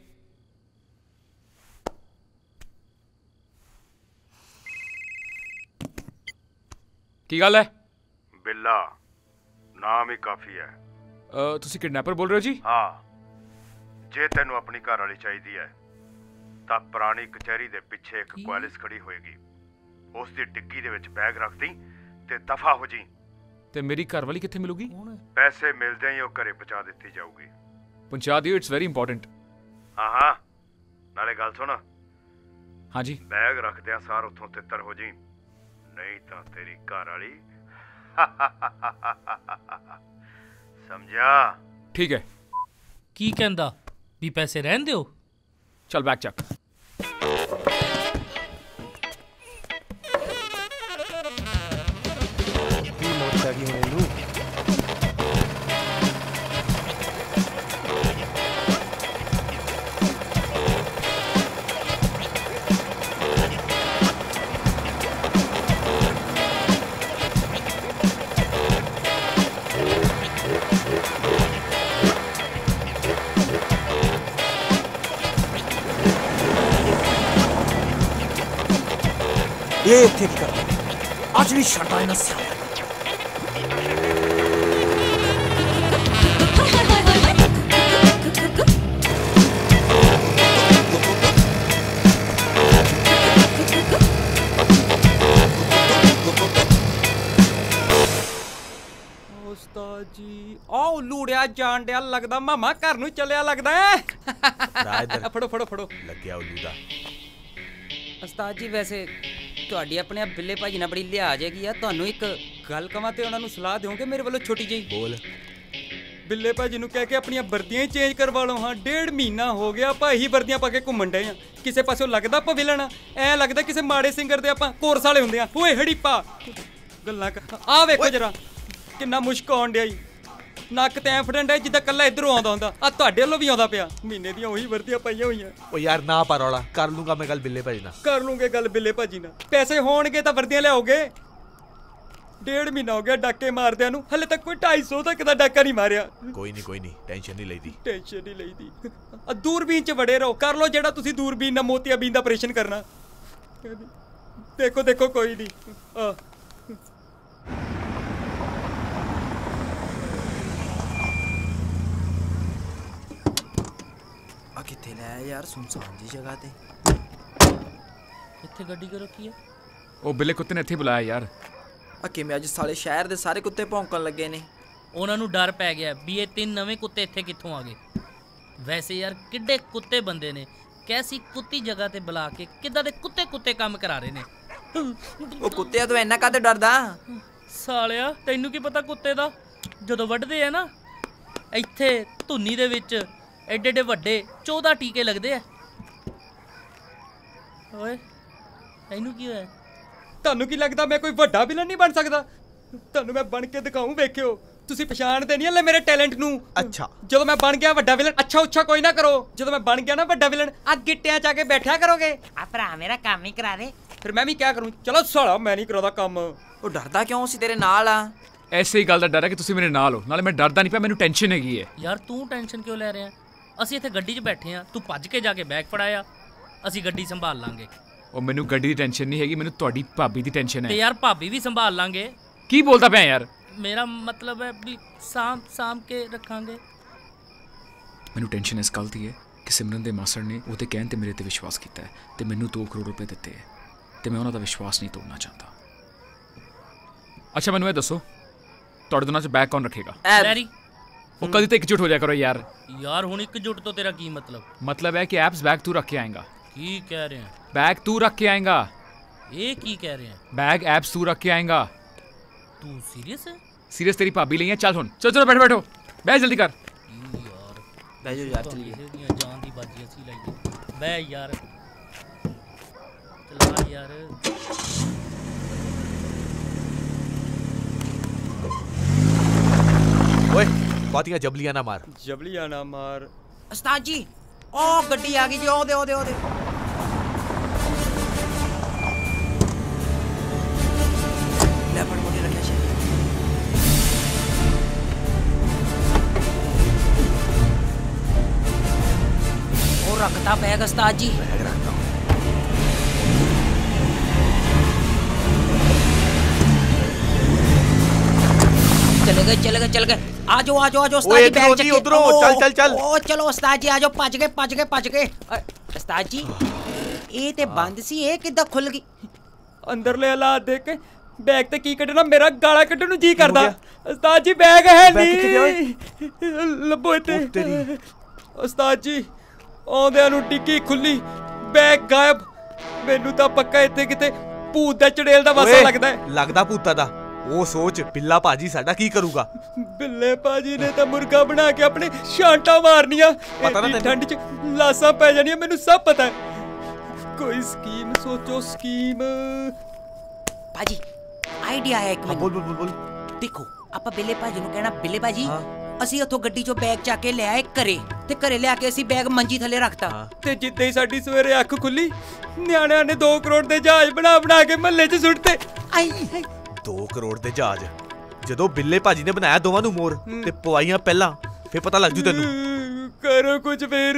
की गल है? बिल्ला नाम ही काफी है। तुसी किडनैपर बोल रहे हो जी? हाँ, जे तेनू अपनी घर वाली चाहिदी है तां पुरानी कचहरी दे पिछे एक क्वालिस खड़ी होएगी, उस दी डिग्गी दे विच बैग रख दी ते दफा हो जी। ते मेरी घर वाली कित्थे मिलूगी? पैसे मिलदे ही ओ घरे पहुंचा दित्ती जाऊगी। पहुंचा दियो, इट्स वेरी इंपॉर्टेंट। हाँ नाले गल सुन। हाँ जी। बैग रखदियां सार उथों तितर हो जी, नहीं तां तेरी घर वाली समझा? ठीक है। की कहंदा भी पैसे रहन दियो? चल बैग चक। ये थे कर आज भी छटा है ना साला। उस्ताद जी आओ लूड़िया जान दिया लगदा मामा घर नूं चलिया लगदा है। फड़ो फड़ो फड़ो लग गया उल्लू दा। उस्ताद जी वैसे ਤੁਹਾਡੀ ਆਪਣੇ ਆ ਬਿੱਲੇ ਭਾਜੀ ਨਾਲ ਬੜੀ ਲਿਹਾਜ਼ ਹੈਗੀ ਆ, ਤੁਹਾਨੂੰ ਇੱਕ ਗੱਲ ਕਵਾਂ ਤੇ ਉਹਨਾਂ ਨੂੰ ਸਲਾਹ ਦਿਓਗੇ ਮੇਰੇ ਵੱਲੋਂ ਛੋਟੀ ਜਿਹੀ? ਬੋਲ। ਬਿੱਲੇ ਭਾਜੀ ਨੂੰ ਕਹਿ ਕੇ ਆਪਣੀਆਂ ਵਰਦੀਆਂ ਹੀ ਚੇਂਜ ਕਰਵਾ ਲਓ। ਹਾਂ 1.5 ਮਹੀਨਾ ਹੋ ਗਿਆ ਆਪਾਂ ਇਹੀ ਵਰਦੀਆਂ ਪਾ ਕੇ ਘੁੰਮਣ ਡਏ ਆ। ਕਿਸੇ ਪਾਸੋਂ ਲੱਗਦਾ ਆਪਾਂ ਵਿਲਣ, ਐ ਲੱਗਦਾ ਕਿਸੇ ਮਾੜੇ ਸਿੰਗਰ ਦੇ ਆਪਾਂ ਕੋਰਸ ਵਾਲੇ ਹੁੰਦੇ ਆ। ਓਏ ਹੜੀ ਪਾ ਗੱਲਾਂ ਆ ਵੇਖੋ ਜਰਾ ਕਿੰਨਾ ਮੁਸ਼ਕ ਆਉਣ ਡਿਆ ਈ, ਨੱਕ ਤੇ ਐ ਫੜਨ ਡਿਆ ਜਿੱਦਾਂ ਕੱਲਾ ਇਧਰੋਂ ਆਉਂਦਾ ਹੁੰਦਾ। ਆ ਤੁਹਾਡੇ ਵੱਲੋਂ ਵੀ ਆਉਂਦਾ ਪਿਆ। ਮਹੀਨੇ ਦੀਆਂ ਉਹੀ ਵਰਦੀਆਂ ਪਾਈਆਂ ਹੋਈਆਂ। ਓ ਯਾਰ ਨਾ ਪਾ ਰੌਲਾ, ਕਰ ਲੂੰਗਾ ਮੈਂ ਗੱਲ ਬਿੱਲੇ ਭਾਜੀ ਨਾਲ। ਕਰ ਲੂੰਗੇ ਗੱਲ ਬਿੱਲੇ ਭਾਜੀ ਨਾਲ। ਪੈਸੇ ਹੋਣਗੇ ਤਾਂ ਵਰਦੀਆਂ ਲਿਆਓਗੇ। 1.5 ਮਹੀਨਾ ਹੋ ਗਿਆ ਡਾਕੇ ਮਾਰਦਿਆਂ ਨੂੰ, ਹਲੇ ਤੱਕ ਕੋਈ 250 ਤੱਕ ਦਾ ਡਾਕਾ ਨਹੀਂ ਮਾਰਿਆ। ਕੋਈ ਨਹੀਂ ਟੈਨਸ਼ਨ ਨਹੀਂ ਲਈਦੀ। ਟੈਨਸ਼ਨ ਨਹੀਂ ਲਈਦੀ। ਆ ਦੂਰਬੀਨ 'ਚ ਵੜੇ ਰਹੋ, ਕਰ ਲਓ ਜਿਹੜਾ ਤੁਸੀਂ ਦੂਰਬੀਨ ਨਾਲ ਮੋਤੀਆਬੀਨ ਦਾ ਆਪਰੇਸ਼ਨ ਕਰਨਾ। ਦੇਖੋ ਦੇਖੋ ਕੋਈ ਨਹੀਂ। किथे ले यार सुनसान जी जगह ते ਇੱਥੇ ਗੱਡੀ ਕਿਉਂ ਰੱਖੀ ਹੈ? ਉਹ ਬਿੱਲੇ ਕੁੱਤੇ ਨੇ ਇੱਥੇ ਬੁਲਾਇਆ ਯਾਰ। ਆ ਕਿਵੇਂ ਅੱਜ ਸਾਲੇ ਸ਼ਹਿਰ ਦੇ ਸਾਰੇ ਕੁੱਤੇ ਭੌਂਕਣ ਲੱਗੇ ਨੇ। ਉਹਨਾਂ ਨੂੰ ਡਰ ਪੈ ਗਿਆ ਵੀ ਇਹ 3 ਨਵੇਂ ਕੁੱਤੇ ਇੱਥੇ ਕਿੱਥੋਂ ਆ ਗਏ। ਵੈਸੇ ਯਾਰ ਕਿੱਡੇ ਕੁੱਤੇ ਬੰਦੇ ਨੇ, ਕੈਸੀ ਕੁੱਤੀ ਜਗ੍ਹਾ ਤੇ ਬੁਲਾ ਕੇ ਕਿੱਦਾਂ ਦੇ ਕੁੱਤੇ ਕੰਮ ਕਰਾ ਰਹੇ ਨੇ। ਉਹ ਕੁੱਤਿਆਂ ਤੋਂ ਇੰਨਾ ਕਾਹਤੇ ਡਰਦਾ? ਸਾਲਿਆ ਤੈਨੂੰ ਕੀ ਪਤਾ ਕੁੱਤੇ ਦਾ? ਜਦੋਂ ਵੱਢਦੇ ਆ ਨਾ ਇੱਥੇ ਧੁੰਨੀ ਦੇ ਵਿੱਚ ਐਡੇ ਐਡੇ ਵੱਡੇ 14 ਟੀਕੇ ਲੱਗਦੇ ਆ। ਓਏ ਤੈਨੂੰ ਕੀ ਹੋਇਆ? ਤੁਹਾਨੂੰ ਕੀ ਲੱਗਦਾ ਮੈਂ ਕੋਈ ਵੱਡਾ ਵਿਲਨ ਨਹੀਂ ਬਣ ਸਕਦਾ? ਤੁਹਾਨੂੰ ਮੈਂ ਬਣ ਕੇ ਦਿਖਾਉਂ, ਵੇਖਿਓ। ਤੁਸੀਂ ਪਛਾਣਦੇ ਨਹੀਂ ਹਲੇ ਮੇਰੇ ਟੈਲੈਂਟ ਨੂੰ। ਅੱਛਾ ਜਦੋਂ ਮੈਂ ਬਣ ਗਿਆ ਵੱਡਾ ਵਿਲਨ, ਅੱਛਾ ਉੱਛਾ ਕੋਈ ਨਾ ਕਰੋ। ਜਦੋਂ ਮੈਂ ਬਣ ਗਿਆ ਨਾ ਵੱਡਾ ਵਿਲਨ, ਆ ਗਿੱਟਿਆਂ 'ਚ ਆ ਕੇ ਬੈਠਿਆ ਕਰੋਗੇ। ਆ ਭਰਾ ਮੇਰਾ ਕੰਮ ਹੀ ਕਰਾ ਦੇ। ਫਿਰ ਮੈਂ ਵੀ ਕਿਆ ਕਰੂੰ? ਚਲੋ ਸਾਲਾ ਮੈਂ ਨਹੀਂ ਕਰਾਉਂਦਾ ਕੰਮ। ਉਹ ਡਰਦਾ ਕਿਉਂ ਸੀ? ਤੇਰੇ ਨਾਲ ਆ। ਐਸੇ ਹੀ ਗੱਲ ਦਾ ਡਰ ਹੈ ਕਿ ਤੁਸੀਂ ਮੇਰੇ ਨਾਲ ਹੋ। ਨਾਲੇ ਮੈਂ ਡਰਦਾ ਨਹੀਂ ਪਿਆ, ਮੈਨੂੰ ਟੈਨਸ਼ਨ ਹੈਗੀ ਹੈ। ਯਾਰ ਤੂੰ ਟੈਨਸ਼ਨ ਕਿਉਂ ਲੈ ਰਿਹਾ? ਅਸੀਂ ਇੱਥੇ ਗੱਡੀ 'ਚ ਬੈਠੇ ਆ, ਤੂੰ ਭੱਜ ਕੇ ਜਾ ਕੇ ਬੈਗ ਫੜਾਇਆ। ਅਸੀਂ ਗੱਡੀ ਸੰਭਾਲ ਲਾਂਗੇ। ਉਹ ਮੈਨੂੰ ਗੱਡੀ ਦੀ ਟੈਨਸ਼ਨ ਨਹੀਂ ਹੈਗੀ, ਮੈਨੂੰ ਤੁਹਾਡੀ ਭਾਬੀ ਦੀ ਟੈਨਸ਼ਨ ਹੈ। ਤੇ ਯਾਰ ਭਾਬੀ ਵੀ ਸੰਭਾਲ ਲਾਂਗੇ। ਕੀ ਬੋਲਦਾ ਪਿਆ ਯਾਰ? ਮੇਰਾ ਮਤਲਬ ਹੈ ਵੀ ਸਾਂਭ ਕੇ ਰੱਖਾਂਗੇ। ਮੈਨੂੰ ਟੈਨਸ਼ਨ ਇਸ ਗੱਲ ਦੀ ਹੈ ਕਿ ਸਿਮਰਨ ਦੇ ਮਾਸੜ ਨੇ ਉਹਦੇ ਕਹਿਣ ਤੇ ਮੇਰੇ ਤੇ ਵਿਸ਼ਵਾਸ ਕੀਤਾ ਹੈ ਤੇ ਮੈਨੂੰ 2 ਕਰੋੜ ਰੁਪਏ ਦਿੱਤੇ ਹੈ ਤੇ ਮੈਂ ਉਹਨਾਂ ਦਾ ਵਿਸ਼ਵਾਸ ਨਹੀਂ ਤੋੜਨਾ ਚਾਹੁੰਦਾ। ਅੱਛਾ ਮੈਨੂੰ ਇਹ ਦੱਸੋ, ਤੁਹਾਡੇ ਦੋਨਾਂ 'ਚ ਬੈਗ ਕੌਣ ਰੱਖੇਗਾ? ਉਹ ਕਦੀ ਤੇ ਇਕਜੁੱਟ ਹੋ ਜਾਇਆ ਕਰੋ ਯਾਰ। ਯਾਰ ਹੁਣ ਇਕਜੁੱਟ ਤੋਂ ਤੇਰਾ ਕੀ ਮਤਲਬ? मतलब है कि एप्स बैग तू रख के आएगा। ਕੀ ਕਹਿ ਰਹੇ हैं? बैग तू रख के आएगा। ये की कह रहे हैं? बैग एप्स तू रख के आएगा। तू सीरियस है? सीरियस तेरी भाभी नहीं है। चल हुन चलो चलो बैठो बैठो बैठ जल्दी कर। यार बैठो यार चलिए। जान दी बाजी अच्छी लगी। बै यार चला यार। ओए बातियां जबलियां ना मार। जबलियां ना मार। उस्ताद जी ओ गड्डी आ गई जी। ओ दे ले बड़ मोटी रखा शे। ओ रखता बैग उस्ताद जी। बैग रखता हूं। चले गए। आ जाओ उस्ताद जी बैग चेक उधरों चल। ओ चलो उस्ताद जी आ जाओ। भज गए। उस्ताद जी ये ते बंद सी, ये किद्दां खुल गई? अंदरले हालात देख के बैग ते की कढना मेरा गाला कढन नु जी करदा। उस्ताद जी बैग है नहीं। लब्बो इत्ते। उस्ताद जी आंदे नु टिक्की खुली बैग गायब। मैनू तां पक्का इत्ते किते भूत दा चड़ेल दा वासा लगदा है। लगदा भूता दा। वो सोच बिल्ला भाजी साडा की करूगा। बिल्ले भाजी ने तो मुर्गा बना के अपने शांटा मारनिया। ठंड च लासां पै जानियां मैनू सब पता है। कोई स्कीम सोचो स्कीम। भाजी आइडिया है एक। बोल। देखो ਆਪਾਂ ਬਿੱਲੇ ਭਾਜੀ ਨੂੰ ਕਹਿਣਾ, ਬਿੱਲੇ ਭਾਜੀ ਅਸੀਂ ਉੱਥੋਂ ਗੱਡੀ ਚੋਂ ਬੈਗ ਚੱਕ ਕੇ ਲੈ ਆਏ ਘਰੇ, ਤੇ ਘਰੇ ਲਿਆ ਕੇ ਅਸੀਂ ਬੈਗ ਮੰਜੀ ਥੱਲੇ ਰੱਖਤਾ। ਤੇ ਜਿੱਦੇ ਹੀ ਸਾਡੀ ਸਵੇਰੇ ਅੱਖ ਖੁੱਲੀ ਨਿਆਣਿਆਂ ਨੇ 2 ਕਰੋੜ ਦੇ ਜਹਾਜ਼ ਬਣਾ ਕੇ ਮਹੱਲੇ 'ਚ ਸੁੱਟਤੇ। 2 ਕਰੋੜ ਦੇ ਜਹਾਜ਼ ਜਦੋਂ ਬਿੱਲੇ ਭਾਜੀ ਨੇ ਬਣਾਇਆ ਦੋਵਾਂ ਨੂੰ ਮੋਰ ਤੇ ਪਵਾਈਆਂ ਪਹਿਲਾਂ, ਫੇਰ ਪਤਾ ਲੱਗ ਜੂ ਤੈਨੂੰ। ਕਰੋ ਕੁਝ ਫੇਰ।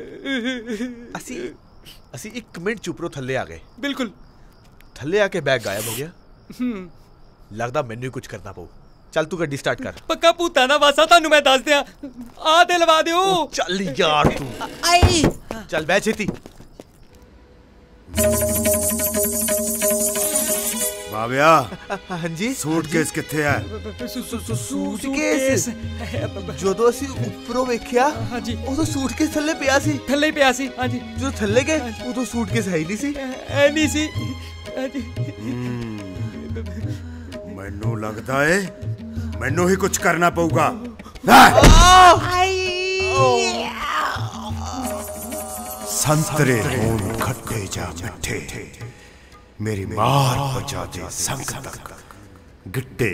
ਅਸੀਂ 1 ਮਿੰਟ ਚੁੱਪਰੋ ਥੱਲੇ ਆ ਗਏ। ਬਿਲਕੁਲ ਥੱਲੇ ਆ ਕੇ ਬੈਗ ਗਾਇਬ ਹੋ ਗਿਆ। ਲੱਗਦਾ ਮੈਨੂੰ ਹੀ ਕੁਝ ਕਰਨਾ ਪਊ। ਚੱਲ ਤੂੰ ਗੱਡੀ ਸਟਾਰਟ ਕਰ। ਪੱਕਾ ਭੂਤਾਂ ਦਾ ਵਾਸਾ ਤੁਹਾਨੂੰ ਮੈਂ ਦੱਸ ਦਿਆਂ। ਆ ਤੇ ਲਵਾ ਦਿਓ। ਚੱਲ ਯਾਰ ਤੂੰ ਆਈ ਚੱਲ ਬੈ ਛੇਤੀ। ਬਾਵਿਆ ਹਾਂਜੀ ਸੂਟਕੇਸ ਕਿੱਥੇ ਹੈ? ਸੂਟਕੇਸ ਜਦੋਂ ਅਸੀਂ ਉੱਪਰੋਂ ਵੇਖਿਆ ਹਾਂਜੀ ਉਦੋਂ ਸੂਟਕੇਸ ਥੱਲੇ ਪਿਆ ਸੀ। ਥੱਲੇ ਹੀ ਪਿਆ ਸੀ। ਹਾਂਜੀ ਜਦੋਂ ਥੱਲੇ ਗਏ ਉਦੋਂ ਸੂਟਕੇਸ ਹੈ ਹੀ ਨਹੀਂ ਸੀ। ਐ ਨਹੀਂ ਸੀ। ਹਾਂਜੀ ਮੈਨੂੰ ਲੱਗਦਾ ਏ ਮੈਨੂੰ ਹੀ ਕੁਝ ਕਰਨਾ ਪਊਗਾ। संतरे हों खट्टे जा मिठे, मेरी मार बजा दे संग तक गिट्टे।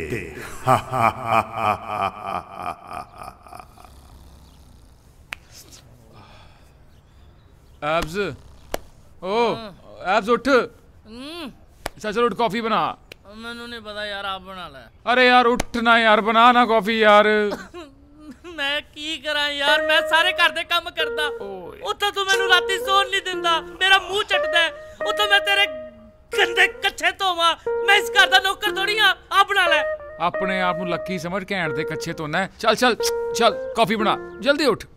एब्स ओ एब्स उठ। चल उठ कॉफी बना। मैनू नहीं पता यार, आप बना ले। अरे यार उठ ना यार, बना ना कॉफी यार। मैं की करा यार, मैं सारे घर दे काम करदा। उत्थे तू मैनू राती सोन नहीं दिंदा, मेरा मुंह चटदा है। उत्थे मैं तेरे गंदे कच्चे धोवा, मैं इस घर दा नौकर थोड़ी हां। आप बना ले। अपने आप नू लक्की समझ घैंट दे कच्चे धोना है। चल चल चल कॉफी बना, जल्दी उठ।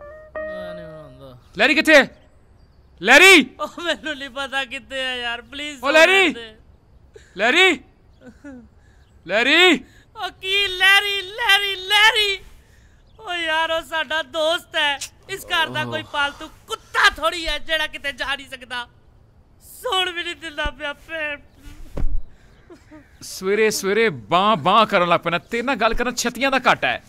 लैरी किथे? लैरी ओ मैनू नहीं पता किथे है यार, प्लीज। ओ लैरी लैरी लैरी ओ की लैरी लैरी लैरी। ओ यार ओ साडा दोस्त है, इस घर दा कोई पालतू कुत्ता थोड़ी है जेड़ा किते जा नहीं सकदा। सोन भी नहीं दिंदा पिया। सवेरे सवेरे बां बां करन लग पैना। तेरे नाल गल करना छतियां दा घट है।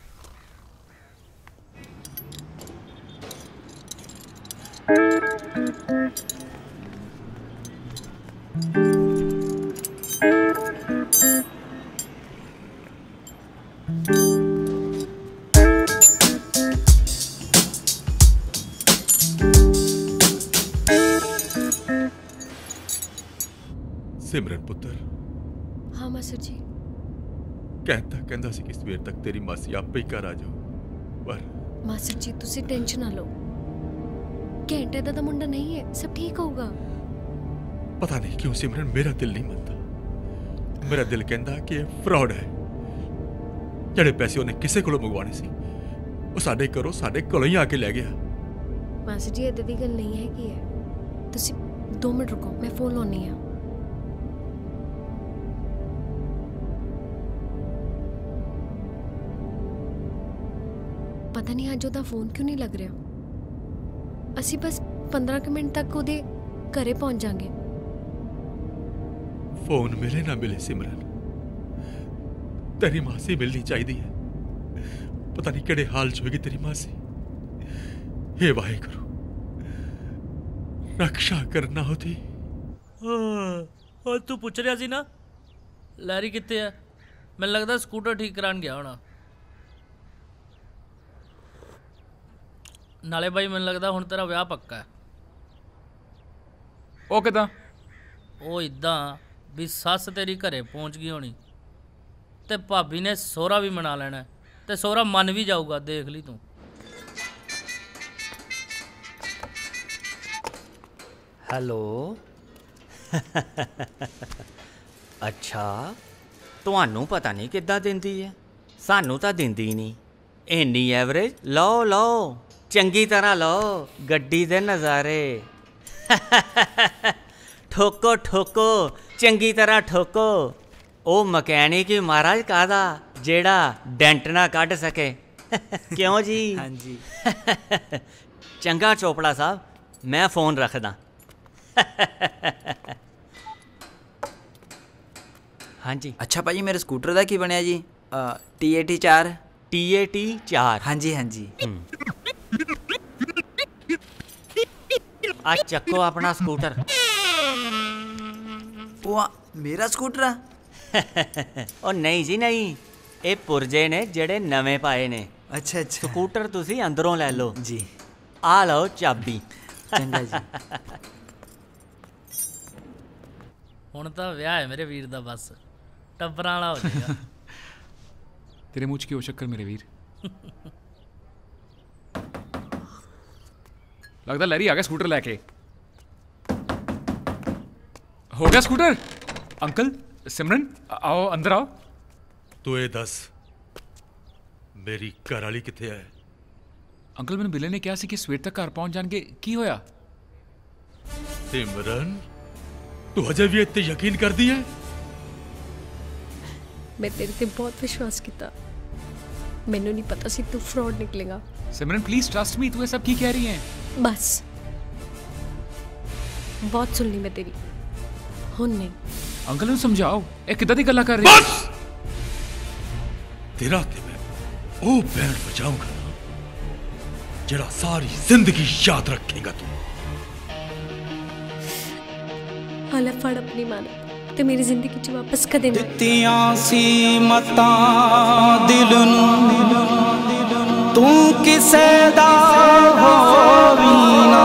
सिमरन पुत्र। हाँ मास्टर जी। कहता सी कि सवेर तक तेरी मासी आपे ही घर आ जाओ, पर मास्टर जी तुसी टेंशन ना लो, घंटे दा मुंडा नहीं है, सब ठीक होगा। पता नहीं क्यों सिमरन मेरा दिल नहीं मनता। मेरा दिल कहता कि फ्रॉड है। ਜਿਹੜੇ ਪੈਸੇ ਉਹਨੇ ਕਿਸੇ ਕੋਲੋਂ ਮੰਗਵਾਣੇ ਸੀ ਉਹ ਸਾਡੇ ਘਰੋਂ ਸਾਡੇ ਕੋਲੋਂ ਹੀ ਆ ਕੇ ਲੈ ਗਿਆ। ਮਾਸਟਰ ਜੀ ਇਦਾਂ ਦੀ ਗੱਲ ਨਹੀਂ ਹੈਗੀ ਹੈ, ਤੁਸੀਂ 2 ਮਿੰਟ ਰੁਕੋ, ਮੈਂ ਫੋਨ ਲਾਉਣੀ ਆ। पता नहीं अज ਉਹਦਾ ਫੋਨ ਕਿਉਂ ਨਹੀਂ ਲੱਗ ਰਿਹਾ। ਅਸੀਂ ਬਸ 15 ਕੁ ਮਿੰਟ ਤੱਕ ਉਹਦੇ ਘਰੇ ਪਹੁੰਚ ਜਾਾਂਗੇ। फोन मिले ना मिले सिमरन, तेरी मासी मिलनी चाहिए है। पता नहीं केड़े हाल च होगी तेरी मासी। हे वाहेगुरु, रक्षा करना होती। और तू पूछ रहा सी ना लैरी कित्ते है? मैनूं लगदा स्कूटर ठीक करान गया होना। नाले भाई मैनूं लगदा हुण तेरा विआह पक्का है। ओ किदां? ओ इदां भी सस तेरी घरे पहुंच गई होनी ते भाभी ने सोहरा भी मना लेना ते सोहरा मन भी जाऊगा, देख ली तू। हेलो अच्छा ਤੁਹਾਨੂੰ ਪਤਾ ਨਹੀਂ ਕਿੱਦਾਂ ਦਿੰਦੀ ਹੈ, ਸਾਨੂੰ ਤਾਂ ਦਿੰਦੀ ਨਹੀਂ ਇੰਨੀ ਐਵਰੇਜ। ਲਓ ਲਓ ਚੰਗੀ ਤਰ੍ਹਾਂ ਲਓ ਗੱਡੀ ਦੇ ਨਜ਼ਾਰੇ। ਠੋਕੋ ਠੋਕੋ ਚੰਗੀ ਤਰ੍ਹਾਂ ਠੋਕੋ। ਉਹ ਮਕੈਨਿਕ ਹੀ ਮਹਾਰਾਜ ਕਾਹਦਾ ਜਿਹੜਾ ਡੈਂਟ ਨਾ ਕੱਢ ਸਕੇ। ਕਿਉਂ ਜੀ? ਹਾਂਜੀ। ਚੰਗਾ ਚੋਪੜਾ ਸਾਹਿਬ, ਮੈਂ ਫੋਨ ਰੱਖਦਾ। हाँ जी। अच्छा भाजी मेरे स्कूटर का की बनया जी? TAT 4। TAT 4? हाँ जी हाँ जी। आज चक्को अपना स्कूटर। वो मेरा स्कूटर? ओ नहीं जी नहीं, ये पुरजे ने जेड़े नवे पाए ने। अच्छा अच्छा। स्कूटर तुसी अंदरों ले लो जी। आ लो चाबी। चंगा जी। हुण तां विआह है मेरे वीर दा, बस टब्बरां वाला हो जाएगा। तेरे मुझ की हो शक्कर मेरे वीर। लगता लैरी आ गया स्कूटर लेके। हो गया स्कूटर? अंकल सिमरन आओ अंदर आओ। तू ये दस मेरी घरवाली किथे है? अंकल मैंने बिले ने कहा सी कि सवेर तक घर पहुंच जाएंगे, की होया? सिमरन तू अजे भी इतने यकीन कर दी है? मैं तेरे ते बहुत विश्वास किया, मैनू नहीं पता सी तू फ्रॉड निकलेगा। सिमरन प्लीज ट्रस्ट मी, तू ये सब की कह रही है? बस बहुत सुन ली मैं तेरी, हुन नहीं। अंकल ने समझाओ ए किदां दी गल्लां कर रही है? बस तेरा ते मैं ओ बैंड बजाऊंगा ना जेड़ा सारी जिंदगी याद रखेगा तू। हाले फड़ अपनी मान ते मेरी जिंदगी च वापस कदे ना दित्तियां सी मतां दिल नूं तू किसे दा होवी ना,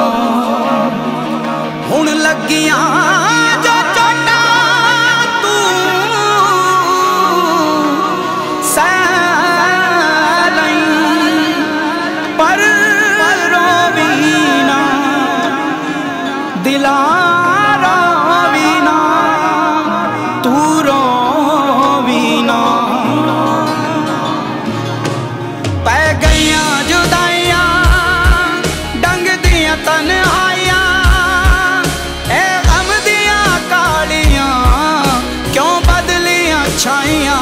हुण लगियां जो चोटां तू सह लई पर रोवी ना दिला छाइया।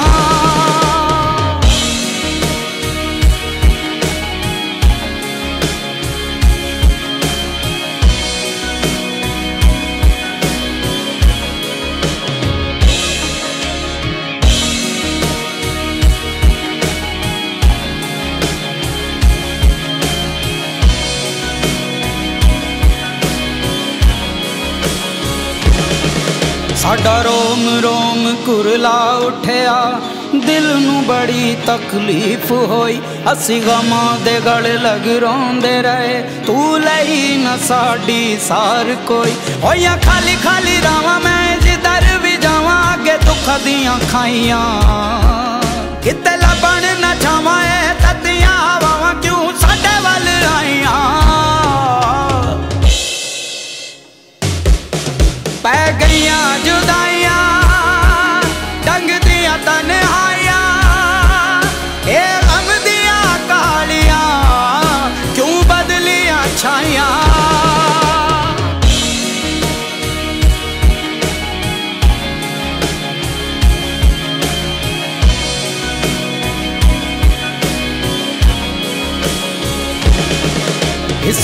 साडा रोम रोम कुरला उठिया, दिल नू बड़ी तकलीफ होई, असी गमां दे गल लग रोंदे रहे, तू लई न साडी सार कोई। होया खाली खाली रावां मैं जिधर भी जावां, अगे दुख दियां खाइयां किते लबण न जावां, तदियां हवावां क्यों साडे वल आईयां। पै गईयां जुदाइयां डंग दियां तन्हाइयां, ए गम दियां कालियां क्यों बदलियां छाइयां।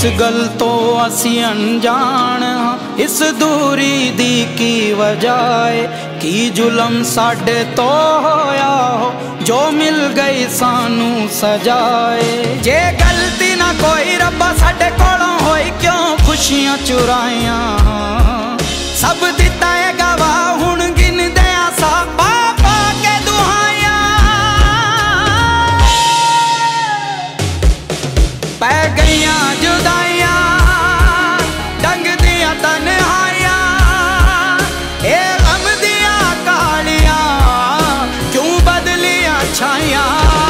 गल तो असी अनजान हाँ, इस दूरी दी की वजह है, की जुलम साडे तो होया हो, जो मिल गई सानू सजाए। जे गलती ना कोई रब्बा साडे कोलों होई, क्यों खुशियां चुराइयां, सब दिता है गवाह हुण गिन दिया सा पापा के दुहाइयां। पै गईयां जुदाइयां डंग दिया तन्हाइयां, ए गम दिया कालियां क्यों बदलियां छाइयां।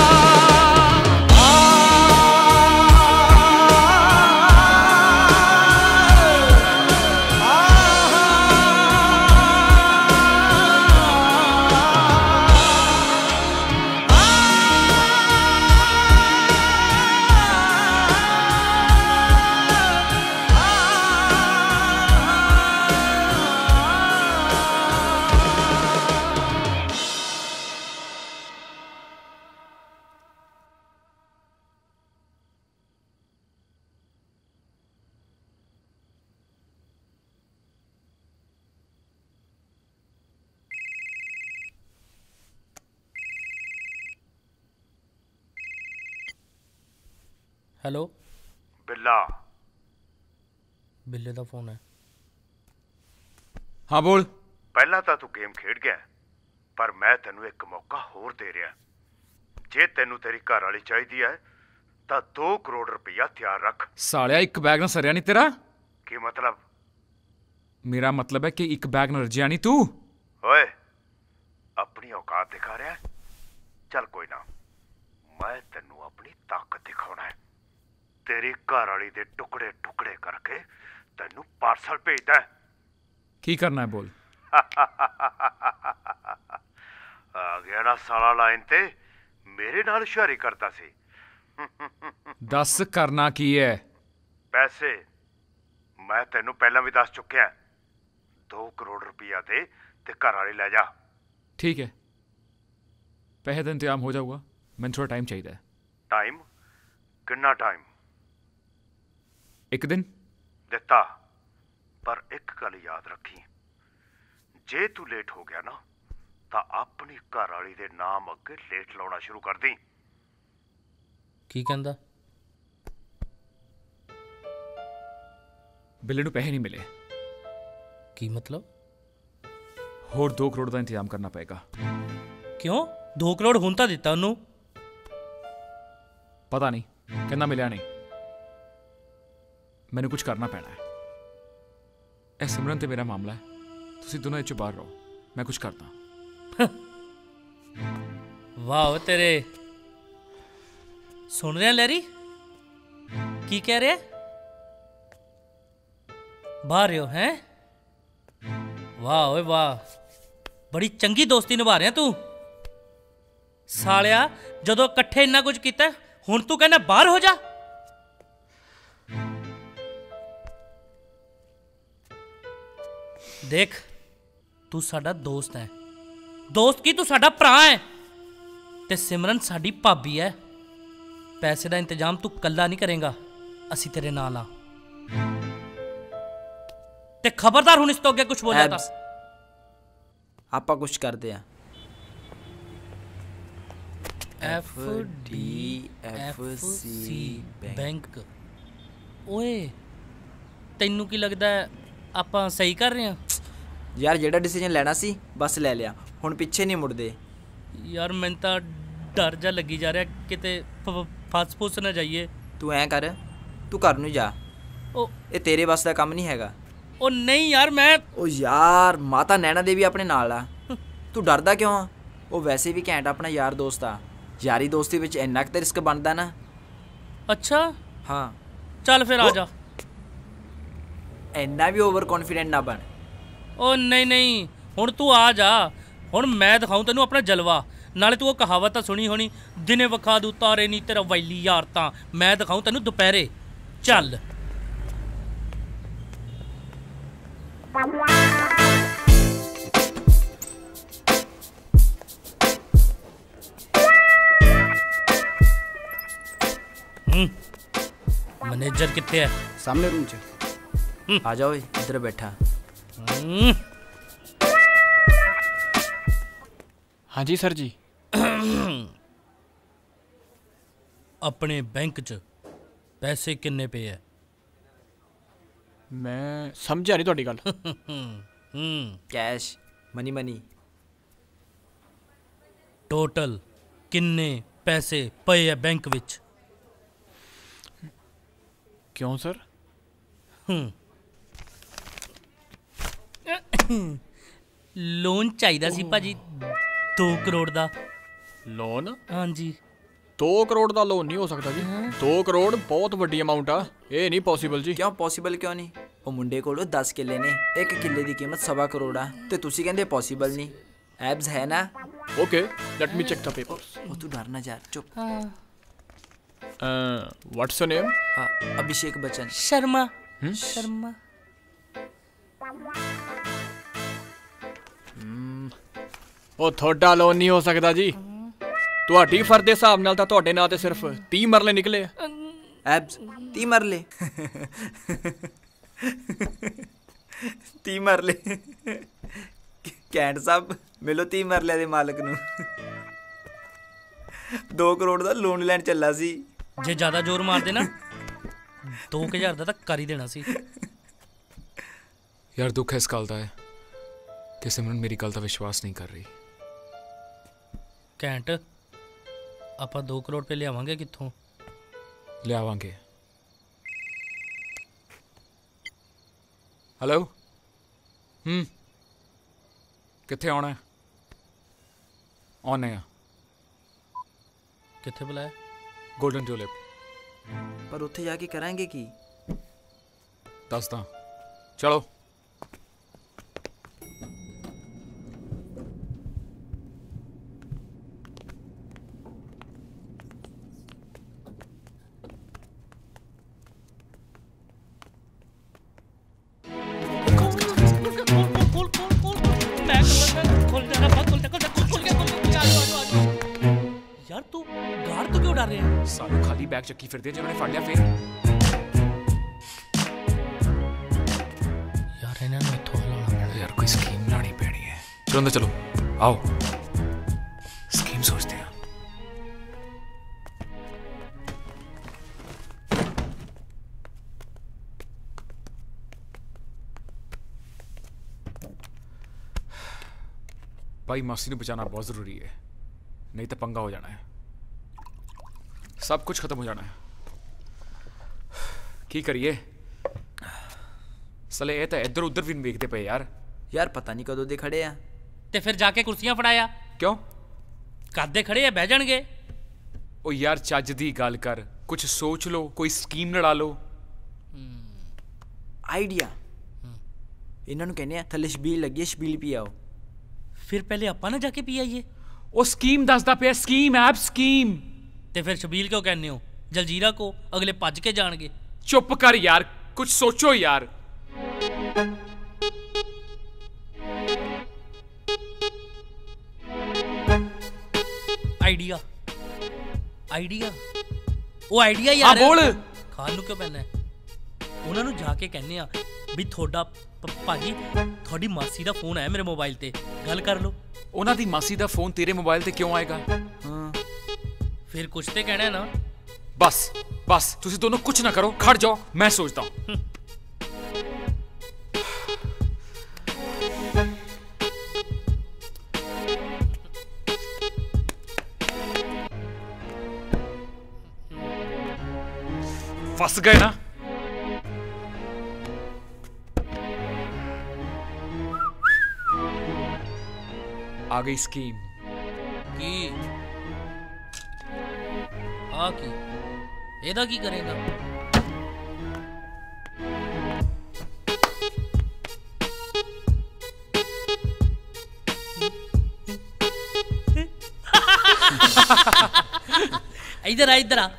हेलो बिल्ला। बिल्ले दा फोन है। हाँ बोल। पहला तो तू गेम खेड गया, पर मैं तेनू एक मौका होर दे रहा। जे तेनू तेरी घर वाली चाहिए है तो 2 करोड़ रुपया तैयार रख। सालिया एक बैग ना सरिया नहीं तेरा? की मतलब? मेरा मतलब है कि एक बैग ना रजिया नहीं तू। ओए अपनी औकात दिखा रहा है? चल कोई ना, मैं तेनू अपनी ताकत दिखाना है। तेरी घर वाली दे टुकड़े टुकड़े करके तेनू पार्सल भेजदा है। की करना है बोल। आ गया ना साला लाइन ते, मेरे नाल हुशियारी करता सी। दस करना की है? पैसे मैं तेनू पहला भी दस चुकिया। 2 करोड़ रुपया दे ते घर वाली ले जा। ठीक है, पैसे का इंतजाम हो जाऊगा, मैंने थोड़ा टाइम चाहिए। टाइम कितना टाइम? 1 दिन दिता, पर एक गल याद रखी, जे तू लेट हो गया ना तो अपनी घर वाली दे नाम अगे लेट लाउना शुरू कर दी। की कहंदा? बिल्ले नू पैसे नहीं मिले। की मतलब? होर 2 करोड़ का इंतजाम करना पड़ेगा। क्यों? 2 करोड़ हुण तां दिता उन्नू। पता नहीं, कहना मिलिया नहीं। मैंने कुछ करना पैना है। ए सिमरन ते मेरा मामला है, तुसी दोनों इच बाहर रहो, मैं कुछ करता। वाह तेरे। सुन रहे हैं लैरी? की कह रहे? बाहर हो हैं? वाह ओए वाह, बड़ी चंगी दोस्ती निभा रहे हैं तू। सालिया जदों इकट्ठे इन्ना कुछ किया, हुण तू कहना बाहर हो जा। देख तू साडा दोस्त है, दोस्त की तू साडा भरा है, ते सिमरन साडी भाभी है। पैसे का इंतजाम तू कल्ला नहीं करेगा, असी तेरे नाल आ। ते खबरदार हुण इस तो अगे कुछ बोलिया था। आपां कुछ करते हैं। FDFC bank. ओए तैनू की लगता है आपां सही कर रहे हैं? यार जेड़ा डिसीजन लेना सी बस ले लिया, हुण पीछे नहीं मुड़दे। यार मैनूं तां डर जा लगी जा रहा किते फस फुस ना जाइए। तू ऐ कर, तू घर नूं जा। ओ ये तेरे बस दा काम नहीं हैगा। ओ नहीं यार मैं। ओ यार माता नैना देवी अपने नाल आ, तू डरदा क्यों आ? वो वैसे भी घैंट अपना यार दोस्त आ। यारी दोस्ती विच इन्ना क रिस्क बनदा ना। अच्छा हाँ चल फिर आ जा। इन्ना भी ओवर कॉन्फिडेंट ना बन। ओ नहीं नहीं हुण तू आ जा, हुण मैं दिखाऊं तेनू अपना जलवा। नाले तू वो कहावत सुनी होनी, दिने विखा दू तारे नी तेरा वैली यार तां, मैं दिखाऊं तेनू दोपहरे। चल मैनेजर कितने है? सामने रूम च। आ जाओ इधर बैठा। हाँ जी सर जी। अपने बैंक च पैसे किन्ने पे है? मैं समझा नहीं ਤੁਹਾਡੀ ਗੱਲ। Cash money money. टोटल किन्ने पैसे पे है बैंक विच? क्यों सर? लोन चाहिदा सी भाजी 2 करोड़ दा। लोन? हाँ जी। 2 करोड़ ਦਾ ਲੋਨ ਨਹੀਂ ਹੋ ਸਕਦਾ ਜੀ। 2 ਕਰੋੜ ਬਹੁਤ ਵੱਡੀ ਅਮਾਉਂਟ ਆ, ਇਹ ਨਹੀਂ ਪੋਸੀਬਲ ਜੀ। ਕਿਉਂ ਪੋਸੀਬਲ ਕਿਉਂ ਨਹੀਂ? ਉਹ ਮੁੰਡੇ ਕੋਲ 10 ਕਿੱਲੇ ਨੇ, 1 ਕਿੱਲੇ ਦੀ ਕੀਮਤ 1.25 ਕਰੋੜ ਆ ਤੇ ਤੁਸੀਂ ਕਹਿੰਦੇ ਪੋਸੀਬਲ ਨਹੀਂ। ਐਬਸ ਹੈ ਨਾ? Okay let me check the papers. ਉਹ ਤੂੰ ਡਰ ਨਾ ਜਾ, ਚੁੱਪ। What's your name? Abhishek Bachchan. Sharma. Sharma. ਉਹ ਤੁਹਾਡਾ ਲੋਨ ਨਹੀਂ ਹੋ ਸਕਦਾ ਜੀ। ਤੁਹਾਡੀ ਫਰਦ ਦੇ ਹਿਸਾਬ ਨਾਲ ਤਾਂ ਤੁਹਾਡੇ ਨਾਂ ਤੇ ਸਿਰਫ 30 ਮਰਲੇ ਨਿਕਲੇ ਆ। ਐਬਸ 30 ਮਰਲੇ 30 ਮਰਲੇ ਕੈਂਟ ਸਾਹਿਬ ਮਿਲੋ 30 ਮਰਲਿਆਂ ਦੇ ਮਾਲਕ ਨੂੰ। 2 ਕਰੋੜ ਦਾ ਲੋਨ ਲੈਣ ਚੱਲਾ ਸੀ। ਜੇ ਜ਼ਿਆਦਾ ਜ਼ੋਰ ਮਾਰਦੇ ਨਾ 2000 ਦਾ ਤਾਂ ਕਰ ਹੀ ਦੇਣਾ ਸੀ। ਯਾਰ ਦੁੱਖ ਇਸ ਗੱਲ ਦਾ ਹੈ ਕਿ ਸਿਮਰਨ ਮੇਰੀ ਗੱਲ ਦਾ ਵਿਸ਼ਵਾਸ ਨਹੀਂ ਕਰ ਰਹੀ। ਕੈਂਟ ਆਪਾਂ 2 ਕਰੋੜ ਰੁਪਏ ਲਿਆਵਾਂਗੇ ਕਿੱਥੋਂ? ਲਿਆਵਾਂਗੇ। ਹੈਲੋ ਕਿੱਥੇ ਆਉਣਾ? ਆਉਣੇ ਆ। ਕਿੱਥੇ ਬੁਲਾਇਆ? Golden Tulip. ਪਰ ਉੱਥੇ ਜਾ ਕੇ ਕਰਾਂਗੇ ਕੀ? ਦੱਸਦਾ ਚਲੋ। यार तू गार्ड तो क्यों डाल रहे हैं? सालों खाली बैग चक्की फिरदे जिन्होंने फड़ लिया फिर। यार इन्हें ना इत्थों हिलाना पैना। यार कोई स्कीम लानी पैनी है। चलो अंदर चलो, आओ स्कीम सोचते हैं। भाई मासी ने बचाना बहुत जरूरी है, नहीं तो पंगा हो जाना है। सब कुछ खत्म हो जाना है। की करिए सले ये तो इधर उधर भी देखते पे यार। यार पता नहीं कदों दे खड़े आ ते फिर जाके कुर्सियां फड़ाया क्यों? कादे खड़े आ बह जाणगे। ओ यार चज दी गल कर, कुछ सोच लो, कोई स्कीम लड़ा लो। आइडिया इन्हां नूं कहने आ थल्ले छबील लगी है, छबील पी आओ। फिर पहले आपां ना जाके पी आइए। ओ स्कीम दसदा पे, स्कीम ऐप स्कीम। ते फिर छबील क्यों कहने हो? जलजीरा को अगले भज के जाणगे। चुप कर यार, कुछ सोचो यार। आइडिया आइडिया ਉਹ ਆਈਡੀਆ ਯਾਰ। ਹਾਂ ਬੋਲ। ਖਾਣ ਨੂੰ ਕਿਉਂ ਪੈਣਾ? ਉਹਨਾਂ ਨੂੰ ਜਾ ਕੇ ਕਹਿੰਨੇ ਆ ਵੀ ਤੁਹਾਡਾ ਭਾਜੀ ਤੁਹਾਡੀ ਮਾਸੀ ਦਾ ਫੋਨ ਆਇਆ ਮੇਰੇ ਮੋਬਾਈਲ ਤੇ, ਗੱਲ ਕਰ ਲਓ। ਉਹਨਾਂ ਦੀ ਮਾਸੀ ਦਾ ਫੋਨ ਤੇਰੇ ਮੋਬਾਈਲ ਤੇ ਕਿਉਂ ਆਏਗਾ? ਹਾਂ ਫਿਰ ਕੁਛ ਤੇ ਕਹਿਣਾ ਨਾ। बस बस तुसी दोनों कुछ ना करो, खड़ जाओ, मैं सोचता हूं। फंस गए ना? आ गई स्कीम की। आ की ਇਹਦਾ ਕੀ ਕਰੇਗਾ? इधर आ इधर आ।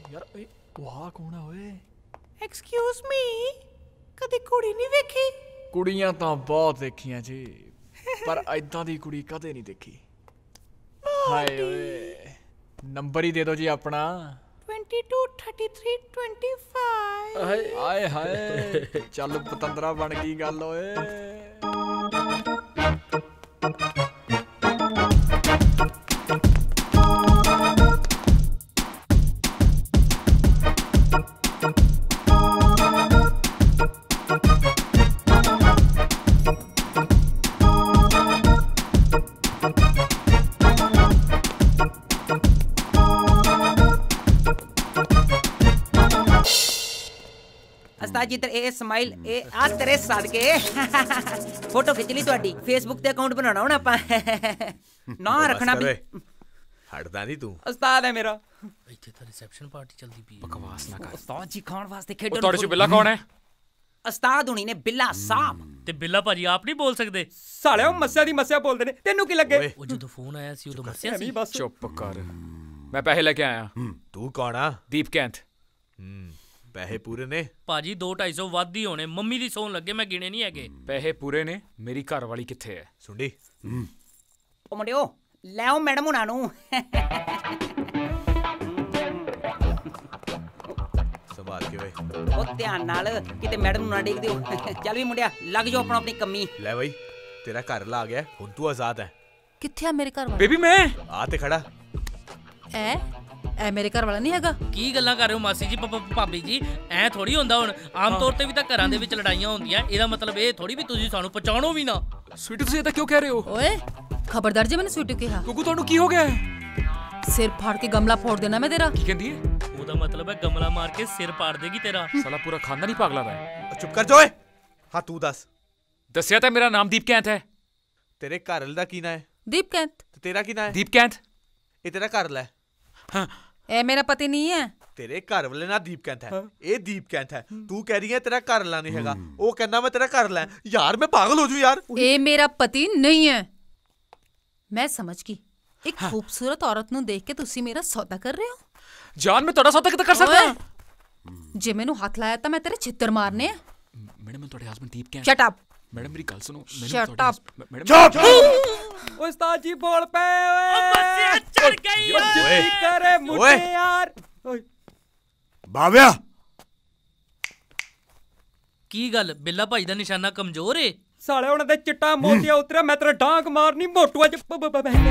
यार वाह कौन है ओए? एक्सक्यूज मी, कदी कुड़ी नहीं वेखी? कुड़ियां तो बहुत देखियां जी, पर ऐदां दी कुड़ी कदे नहीं देखी। हाय ओए, नंबर ही दे दो जी अपना। 22 33 25। हाय हाय, चल पतंदरा बन गई गल ओए। ਉਸਤਾਦ ਜੀ ਇੱਧਰ ਇਹ ਸਮਾਈਲ ਇਹ ਆ ਤੇਰੇ ਸਦਕੇ ਫੋਟੋ ਖਿੱਚ ਲਈ ਤੁਹਾਡੀ ਫੇਸਬੁੱਕ ਤੇ ਅਕਾਊਂਟ ਬਣਾਉਣਾ ਹੁਣ ਆਪਾਂ ਨਾ ਰੱਖਣਾ ਵੀ ਹਟਦਾ ਨਹੀਂ ਤੂੰ ਉਸਤਾਦ ਹੈ ਮੇਰਾ ਇੱਥੇ ਤਾਂ ਰਿਸੈਪਸ਼ਨ ਪਾਰਟੀ ਚੱਲਦੀ ਪਈ ਬਕਵਾਸ ਨਾ ਕਰ ਉਸਤਾਦ ਜੀ ਖਾਣ ਵਾਸਤੇ ਖੇਡੋ ਤੁਹਾਡੇ ਚ ਬਿੱਲਾ ਕੌਣ ਹੈ ਉਸਤਾਦ ਹੁਣੀ ਨੇ ਬਿੱਲਾ ਸਾਹਿਬ ਤੇ ਬਿੱਲਾ ਭਾਜੀ ਆਪ ਨਹੀਂ ਬੋਲ ਸਕਦੇ ਸਾਲਿਓ ਮੱਸਿਆ ਦੀ ਮੱਸਿਆ ਬੋਲਦੇ ਨੇ ਤੈਨੂੰ ਕੀ ਲੱਗੇ ਉਹ ਜਦੋਂ ਫੋਨ ਆਇਆ ਸੀ ਉਦੋਂ ਮੱਸਿਆ ਸੀ ਚੁੱਪ ਕਰ ਮੈਂ ਪੈਸੇ ਲੈ ਕੇ ਆਇਆ ਤੂੰ ਕੌਣ ਆ ਦੀਪ ਕੈਂਥ ਪੈਸੇ ਪੂਰੇ ਨੇ ਭਾਜੀ 2-250 ਵੱਧ ਹੀ ਹੋਣੇ ਮੰਮੀ ਦੀ ਸੌਣ ਲੱਗੇ ਮੈਂ ਗਿਣੇ ਨਹੀਂ ਹੈਗੇ ਪੈਸੇ ਪੂਰੇ ਨੇ ਮੇਰੀ ਘਰ ਵਾਲੀ ਕਿੱਥੇ ਹੈ ਸੁਣਦੀ ਉਹ ਮੁੰਡਿਓ ਲੈ ਆਓ ਮੈਡਮ ਹੁਣਾਂ ਨੂੰ ਸੰਭਾਲ ਕੇ ਓਏ ਉਹ ਧਿਆਨ ਨਾਲ ਕਿਤੇ ਮੈਡਮ ਨੂੰ ਨਾ ਡੇਗ ਦਿਓ ਚੱਲ ਵੀ ਮੁੰਡਿਆ ਲੱਗ ਜਾਓ ਆਪਣੀ ਕੰਮੀ ਲੈ ਬਈ ਤੇਰਾ ਘਰ ਲਾ ਗਿਆ ਹੁਣ ਤੂੰ ਆਜ਼ਾਦ ਹੈ ਕਿੱਥੇ ਆ ਮੇਰੇ ਘਰ ਵਾਲਾ ਬੇਬੀ ਮੈਂ ਆ ਤੇ ਖੜਾ ਐ ਮੇਰੇ ਘਰ ਵਾਲਾ ਨਹੀਂ ਹੈਗਾ ਕੀ ਗੱਲਾਂ ਕਰ ਰਹੇ ਹੋ ਮਾਸੀ ਜੀ ਭਾਬੀ ਜੀ ਐ ਥੋੜੀ ਹੁੰਦਾ ਹੁਣ ਆਮ ਤੌਰ ਤੇ ਵੀ ਤਾਂ ਘਰਾਂ ਦੇ ਵਿੱਚ ਲੜਾਈਆਂ ਹੁੰਦੀਆਂ ਇਹਦਾ ਮਤਲਬ ਇਹ ਥੋੜੀ ਵੀ ਤੁਸੀਂ ਸਾਨੂੰ ਪਛਾਣੋ ਵੀ ਨਾ ਸਵੀਟੂ ਤੁਸੀਂ ਇਹ ਤਾਂ ਕਿਉਂ ਕਹਿ ਰਹੇ ਹੋ ਓਏ ਖਬਰਦਾਰ ਜੇ ਮੈਨੂੰ ਸਵੀਟੂ ਕਿਹਾ ਗੁੱਗੂ ਤੁਹਾਨੂੰ ਕੀ ਹੋ ਗਿਆ ਸਿਰ ਫਾੜ ਕੇ ਗਮਲਾ ਫੋੜ ਦੇਣਾ ਮੈਂ ਤੇਰਾ ਕੀ ਕਹਿੰਦੀ ਹੈ ਉਹਦਾ ਮਤਲਬ ਹੈ ਗਮਲਾ ਮਾਰ ਕੇ ਸਿਰ ਪਾੜ ਦੇਗੀ ਤੇਰਾ ਸਾਲਾ ਪੂਰਾ ਖਾਨਦਾਨ ਹੀ ਪਾਗਲਾ ਦਾ ਚੁੱਪ ਕਰ ਜਾ ਓਏ ਹਾਂ ਤੂੰ ਦੱਸਿਆ ਤਾਂ ਮੇਰਾ ਨਾਮ ਦੀਪ ਕੈਂਥ ਹੈ ਤੇਰੇ ਘਰ ਵਾਲੇ ਦਾ ਕੀ ਨਾਂ ਹੈ ਦੀਪ ਕੈਂਥ ਤੇ ਤੇਰਾ ਕੀ ਨਾਂ ਹੈ ਦੀਪ ਕੈਂਥ ਇਹ ਤੇਰਾ ਘਰ ਵਾਲਾ ਹੈ ਹਾਂ ਇਹ ਮੇਰਾ ਪਤੀ ਨਹੀਂ ਹੈ ਤੇਰੇ ਘਰ ਵਾਲੇ ਨਾਲ ਦੀਪ ਕੈਂਥ ਹੈ ਇਹ ਦੀਪ ਕੈਂਥ ਹੈ ਤੂੰ ਕਹਿ ਰਹੀ ਹੈ ਤੇਰਾ ਘਰ ਵਾਲਾ ਨਹੀਂ ਹੈਗਾ ਉਹ ਕਹਿੰਦਾ ਮੈਂ ਤੇਰਾ ਘਰ ਵਾਲਾ ਯਾਰ ਮੈਂ ਪਾਗਲ ਹੋ ਜੂ ਯਾਰ ਇਹ ਮੇਰਾ ਪਤੀ ਨਹੀਂ ਹੈ ਮੈਂ ਸਮਝ ਗਈ ਇੱਕ ਖੂਬਸੂਰਤ ਔਰਤ ਨੂੰ ਦੇਖ ਕੇ ਤੁਸੀਂ ਮੇਰਾ ਸੌਦਾ ਕਰ ਰਹੇ ਹੋ ਜਾਨ ਮੈਂ ਤੁਹਾਡਾ ਸੌਦਾ ਕਿੱਦਾਂ ਕਰ ਸਕਦਾ ਜੇ ਮੈਨੂੰ ਹੱਥ ਲਾਇਆ ਤਾਂ ਮੈਂ ਤੇਰੇ ਛਿੱਤਰ ਮਾਰਨੇ ਆ ਮੈਡਮ ਮੈਂ ਤੁਹਾਡੇ husband Deep Kainth shut up madam ਮੇਰੀ ਗੱਲ ਸੁਣੋ ਸ਼ਟ ਅਪ ਮੈਡਮ ਉਸਤਾਦ ਜੀ ਬੋਲ ਪਏ ਓਏ ਮੱਸਿਆ ਚੜ ਗਈ ਓਏ ਕਰੇ ਮੁੱਢੇ ਯਾਰ ਬਾਵਿਆ ਕੀ ਗੱਲ ਬਿੱਲਾ ਭਾਈ ਦਾ ਨਿਸ਼ਾਨਾ ਕਮਜ਼ੋਰ ਏ ਸਾਲੇ ਉਹਨਾਂ ਦੇ ਚਿੱਟਾ ਮੋਤੀਆ ਉਤਰਿਆ ਮੈਂ ਤੇਰਾ ਡਾਂਗ ਮਾਰਨੀ ਮੋਟੂਆ ਚ ਬਹਿਨੇ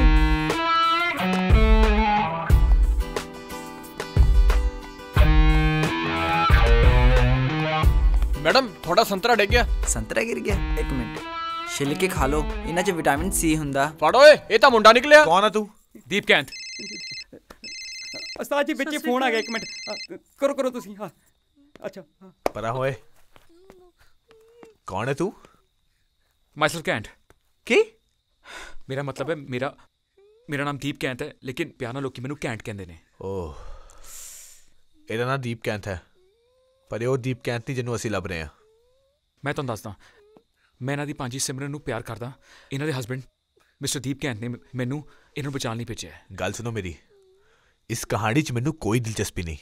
ਮੈਡਮ ਤੁਹਾਡਾ ਸੰਤਰਾ ਡਿੱਗ ਗਿਆ ਸੰਤਰਾ ਗਿਰ ਗਿਆ ਇੱਕ ਮਿੰਟ ਛਿੱਲ ਕੇ ਖਾ ਲਓ ਇਹਨਾਂ 'ਚ ਵਿਟਾਮਿਨ ਸੀ ਹੁੰਦਾ ਫੜ ਓਏ ਇਹ ਤਾਂ ਮੁੰਡਾ ਨਿਕਲਿਆ ਕੌਣ ਆ ਤੂੰ ਦੀਪ ਕੈਂਥ ਉਸਤਾਦ ਜੀ ਵਿੱਚ ਫੋਨ ਆ ਗਿਆ ਇੱਕ ਮਿੰਟ ਕਰੋ ਤੁਸੀਂ ਹਾਂ ਅੱਛਾ ਪਰਾ ਹੋਏ ਕੌਣ ਹੈ ਤੂੰ ਮਾਈਸੈਲਫ ਕੈਂਥ ਕੀ ਮੇਰਾ ਮਤਲਬ ਹੈ ਮੇਰਾ ਨਾਮ ਦੀਪ ਕੈਂਥ ਹੈ ਲੇਕਿਨ ਪਿਆਰ ਨਾਲ ਲੋਕੀ ਮੈਨੂੰ ਕੈਂਟ ਕਹਿੰਦੇ ਨੇ ਓਹ ਇਹਦਾ ਨਾਮ ਦੀਪ ਕੈਂਥ ਹੈ ਪਰ ਇਹ ਉਹ ਦੀਪ ਕੈਂਥ ਨਹੀਂ ਜਿਹਨੂੰ ਅਸੀਂ ਲੱਭ ਰਹੇ ਹਾਂ ਮੈਂ ਤੁਹਾਨੂੰ ਦੱਸਦਾ ਮੈਂ ਇਹਨਾਂ ਦੀ ਭਾਂਜੀ ਸਿਮਰਨ ਨੂੰ ਪਿਆਰ ਕਰਦਾ ਇਹਨਾਂ ਦੇ ਹਸਬੈਂਡ ਮਿਸਟਰ ਦੀਪ ਕੈਂਥ ਨੇ ਮੈਨੂੰ ਇਹਨਾਂ ਨੂੰ ਬਚਾਉਣ ਲਈ ਭੇਜਿਆ ਗੱਲ ਸੁਣੋ ਮੇਰੀ ਇਸ ਕਹਾਣੀ 'ਚ ਮੈਨੂੰ ਕੋਈ ਦਿਲਚਸਪੀ ਨਹੀਂ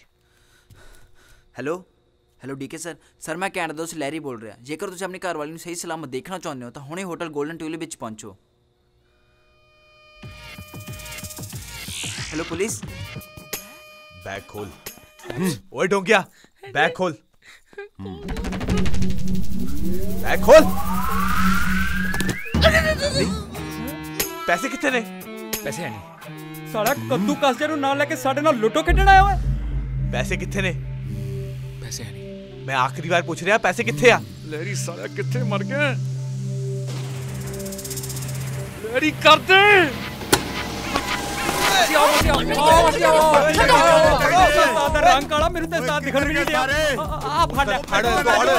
ਹੈਲੋ ਡੀਕੇ ਸਰ ਮੈਂ ਕੈਨੇਡਾ ਤੋਂ ਲੈਰੀ ਬੋਲ ਰਿਹਾ ਜੇਕਰ ਤੁਸੀਂ ਆਪਣੀ ਘਰਵਾਲੀ ਨੂੰ ਸਹੀ ਸਲਾਮਤ ਦੇਖਣਾ ਚਾਹੁੰਦੇ ਹੋ ਤਾਂ ਹੁਣੇ ਹੋਟਲ ਗੋਲਡਨ ਟਿਊਲਿਪ ਵਿੱਚ ਪਹੁੰਚੋ ਹੈਲੋ ਪੁਲਿਸ बैग खोल ओए डोंगिया बैग खोल बैग खोल पैसे कितने ने पैसे है नहीं साला कद्दू कासे नु नाल लेके साडे नाल लूडो खेडण आया होया पैसे कितने ने पैसे है नहीं मैं आखिरी बार पूछ रहा पैसे कितने आ लहरी साला कितने मर गए लहरी कर दे रंग काला मेरे ते साथ दिखण भी नहीं दिया आ फड़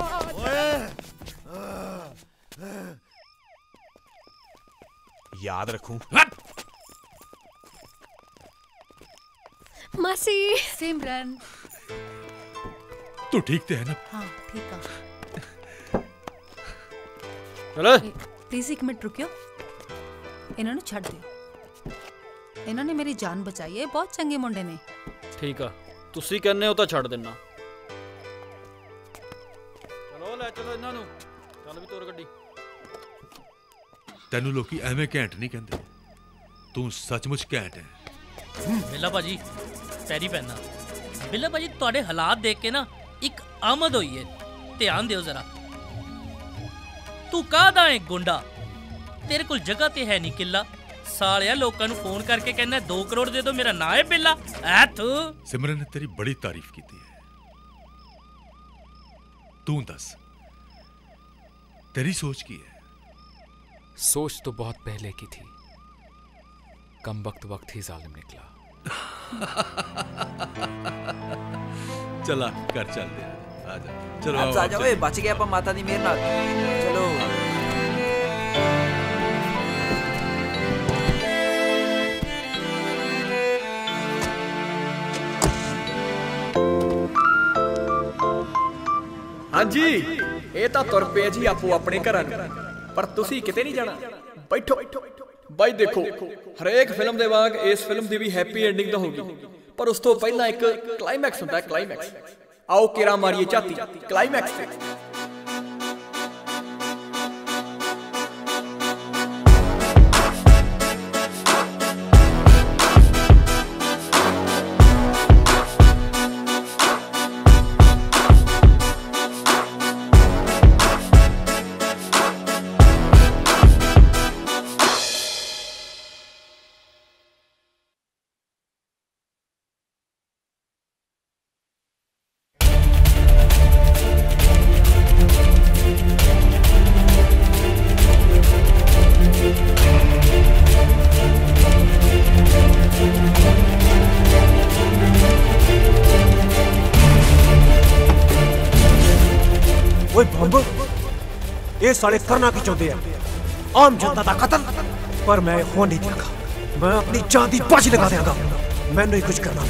याद रखूं मासी सिमरन तू ठीक तो है ना हाँ ठीक है चलो प्लीज एक मिनट रुकियो इन्होंने छड़ दियो इन्होंने मेरी जान बचाई है बहुत चंगे मुंडे ने ठीक है ਤੁਸੀਂ ਕਹਿੰਦੇ ਹੋ ਤਾਂ ਛੱਡ ਦੇਣਾ। ਚਲੋ ਲੈ ਚਲੋ ਇਹਨਾਂ ਨੂੰ, ਚੱਲ ਵੀ ਤੋਰ ਗੱਡੀ। ਤੈਨੂੰ ਲੋਕੀ ਐਵੇਂ ਘੈਂਟ ਨਹੀਂ ਕਹਿੰਦੇ, ਤੂੰ ਸੱਚਮੁੱਚ ਘੈਂਟ ਹੈ। ਬਿੱਲਾ ਭਾਜੀ ਪੈਰੀ ਪੈਣਾ। ਬਿੱਲਾ ਭਾਜੀ ਤੁਹਾਡੇ ਹਾਲਾਤ ਦੇਖ ਕੇ ਨਾ ਇੱਕ ਆਮਦ ਹੋਈ ਹੈ, ਧਿਆਨ ਦਿਓ ਜ਼ਰਾ। ਤੂੰ ਕਾਹਦਾ ਹੈ ਗੁੰਡਾ? ਤੇਰੇ ਕੋਲ ਜਗ੍ਹਾ ਤੇ ਹੈ ਨਹੀਂ ਕਿੱਲਾ, ਸਾਲਿਆ ਲੋਕਾਂ ਨੂੰ ਫੋਨ ਕਰਕੇ ਕਹਿੰਦਾ 2 ਕਰੋੜ ਦੇ ਦਿਓ, ਮੇਰਾ ਨਾਂ ਹੈ ਬਿੱਲਾ। ਐ ਤੂੰ ਸਿਮਰਨ ਨੇ ਤੇਰੀ ਬੜੀ ਤਾਰੀਫ ਕੀਤੀ है, तू दस तेरी सोच की है? सोच तो बहुत पहले की थी, कम वक्त ही जालिम निकला। चला कर चल दे, आजा चलो आ जाओ, बच गए अपन माता दी मेहर नाल। चलो हाँ जी, ये तो तुर पे जी आपो अपने घर, पर तुसी किते नहीं जाना, बैठो भाई। देखो हरेक फिल्म दे वांग इस फिल्म दी भी हैप्पी एंडिंग तो होगी, पर उस तो पहला एक क्लाइमैक्स होता है। क्लाइमैक्स आओ केरा मारिए चाती क्लाइमैक्स से। ये साले करना की चाहते हैं, आम जनता का कत्ल, पर मैं हो नहीं देगा। मैं अपनी जान की बाजी लगा देगा, मैं नहीं कुछ करना।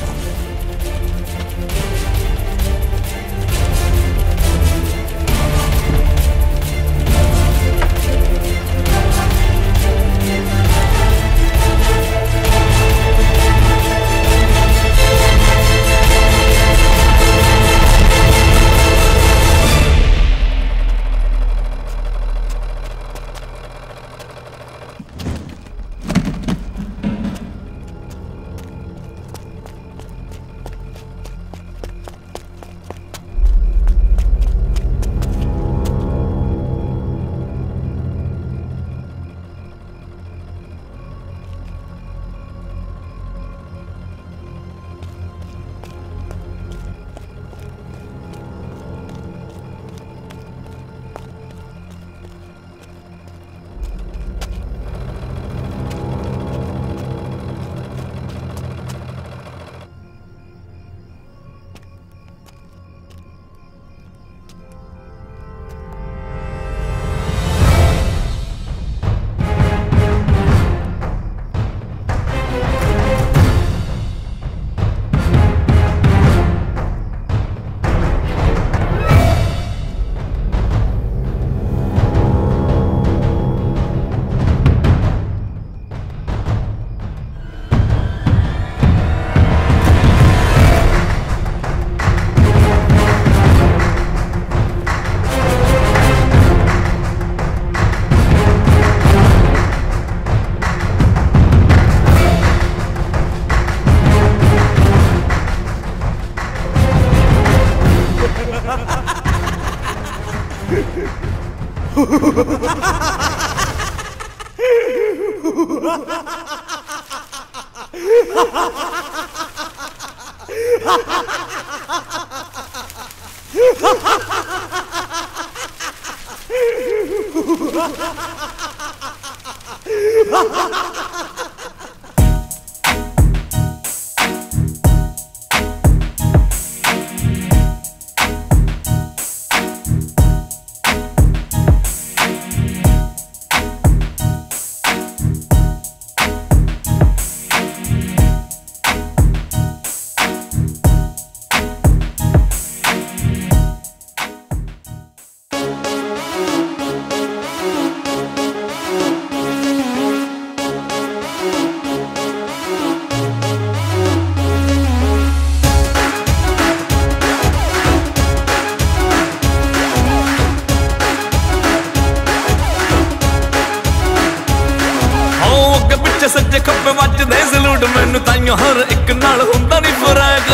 ਤਾਈਓ ਹਰ ਇੱਕ ਨਾਲ ਹੁੰਦਾ ਨਹੀਂ ਫਰਕ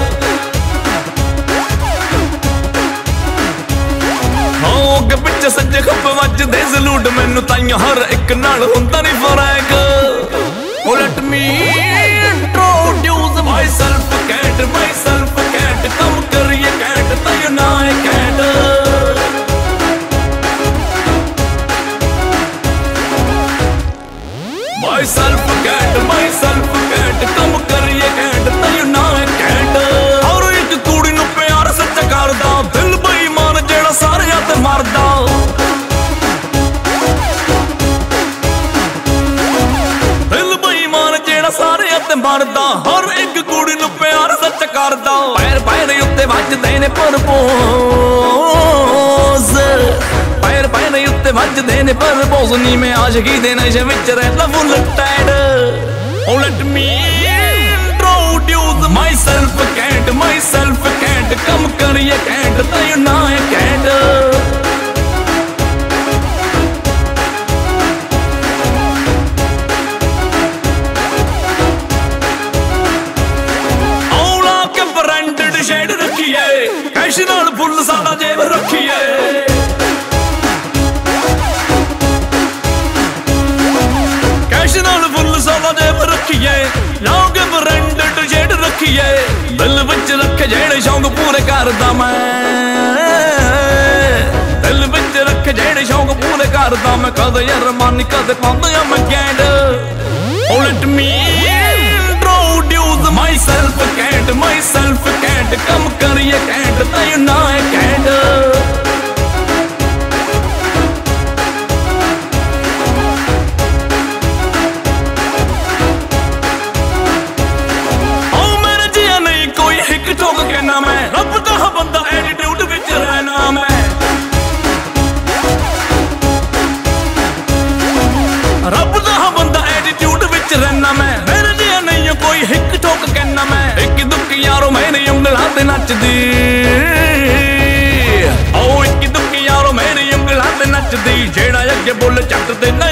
ਹੋ ਅੱਗੇ ਪਿੱਛੇ ਸੱਜੇ ਖੱਬੇ ਵੱਜਦੇ ਸਲੂਟ ਮੈਨੂੰ ਤਾਈਓ ਹਰ ਇੱਕ ਨਾਲ ਹੁੰਦਾ ਨਹੀਂ ਫਰਕ Oh let me introduce myself cat ਕੰਮ ਕਰੀਏ cat ਤਾਈਓ ਨਾ ਹੈ cat myself cat ਕੰਮ ਕਰੀਏ cat ਤਾਈਓ ਨਾ ਹੈ cat ਹਰ ਇੱਕ ਕੁੜੀ ਨੂੰ ਪਿਆਰ ਸੱਚਾ ਕਰਦਾ ਦਿਲ ਬੇਈਮਾਨ ਜਿਹੜਾ ਸਾਰਿਆਂ ਤੇ ਮਰਦਾ ਸਾਰਿਆਂ ਤੇ ਮਰਦਾ ਹਰ ਇੱਕ ਕੁੜੀ ਨੂੰ ਪਿਆਰ ਸੱਚ ਕਰਦਾ ਪੈਰ ਪੈਰ ਉੱਤੇ ਵੱਜਦੇ ਨੇ ਪਰਪੋਜ਼ ਪੈਰ ਪੈਰ ਉੱਤੇ ਵੱਜਦੇ ਨੇ ਪਰਪੋਜ਼ ਨੀ ਮੈਂ ਆਸ਼ਕੀ ਦੇ ਨਸ਼ੇ ਵਿੱਚ ਰਹਿੰਦਾ ਫੁੱਲ ਟੈਡ Oh let me introduce myself cat ਕੰਮ ਕਰੀਏ cat ਤਾਈਓ ਨਾ ਹੈ cat ਕੈਸ਼ ਨਾਲ ਫੁੱਲ ਸਾਡਾ ਜੇਬ ਰੱਖੀਏ ਕੈਸ਼ ਨਾਲ ਫੁੱਲ ਸਾਡਾ ਜੇਬ ਰੱਖੀਏ ਲਾਉਂਗੇ ਬ੍ਰਾਂਡਡ ਸ਼ੇਡ ਰੱਖੀਏ ਦਿਲ ਵਿੱਚ ਰੱਖੇ ਜਿਹੜੇ ਸ਼ੌਂਕ ਪੂਰੇ ਕਰਦਾ ਮੈਂ ਦਿਲ ਵਿੱਚ ਰੱਖੇ ਜਿਹੜੇ ਸ਼ੌਂਕ ਪੂਰੇ ਕਰਦਾ ਮੈਂ ਕਦੇ ਯਾਰ ਮਨ ਕਦੇ ਪਾਉਂਦਾ ਮੈਂ ਗੈਂਡ Oh let me introduce myself cat ਕੰਮ ਕਰੀਏ cat ਤਾਈਓ ਨਾ ਹੈ cat ਓ ਮੇਰੇ ਜੀਆ ਨਹੀਂ ਕੋਈ ਹਿੱਕ ਠੋਕ ਕਹਿਣਾ ਮੈਂ ਰੱਬ ਦਾ ਬੰਦਾ ਐਟੀਟਿਊਡ ਵਿੱਚ ਰਹਿਣਾ ਮੈਂ ਰੱਬ ਦਾ ਬੰਦਾ ਐਟੀਟਿਊਡ ਵਿੱਚ ਰਹਿਣਾ ਮੈਂ ਮੇਰੇ ਜੀਆ ਨਹੀਂ ਕੋਈ ਹਿੱਕ ਠੋਕ ਕਹਿਣਾ ਮੈਂ ਇੱਕ ਦੁੱਕ ਯਾਰੋ ਮੇਰੇ ਉਂਗਲਾਂ ਤੇ ਨੱਚਦੀ ਓ ਇੱਕ ਦੁੱਕ ਯਾਰੋ ਮੇਰੇ ਉਂਗਲਾਂ ਤੇ ਨੱਚਦੀ ਜਿਹੜਾ ਅੱਗੇ ਬੁੱਲ ਚੱਟ ਤੇ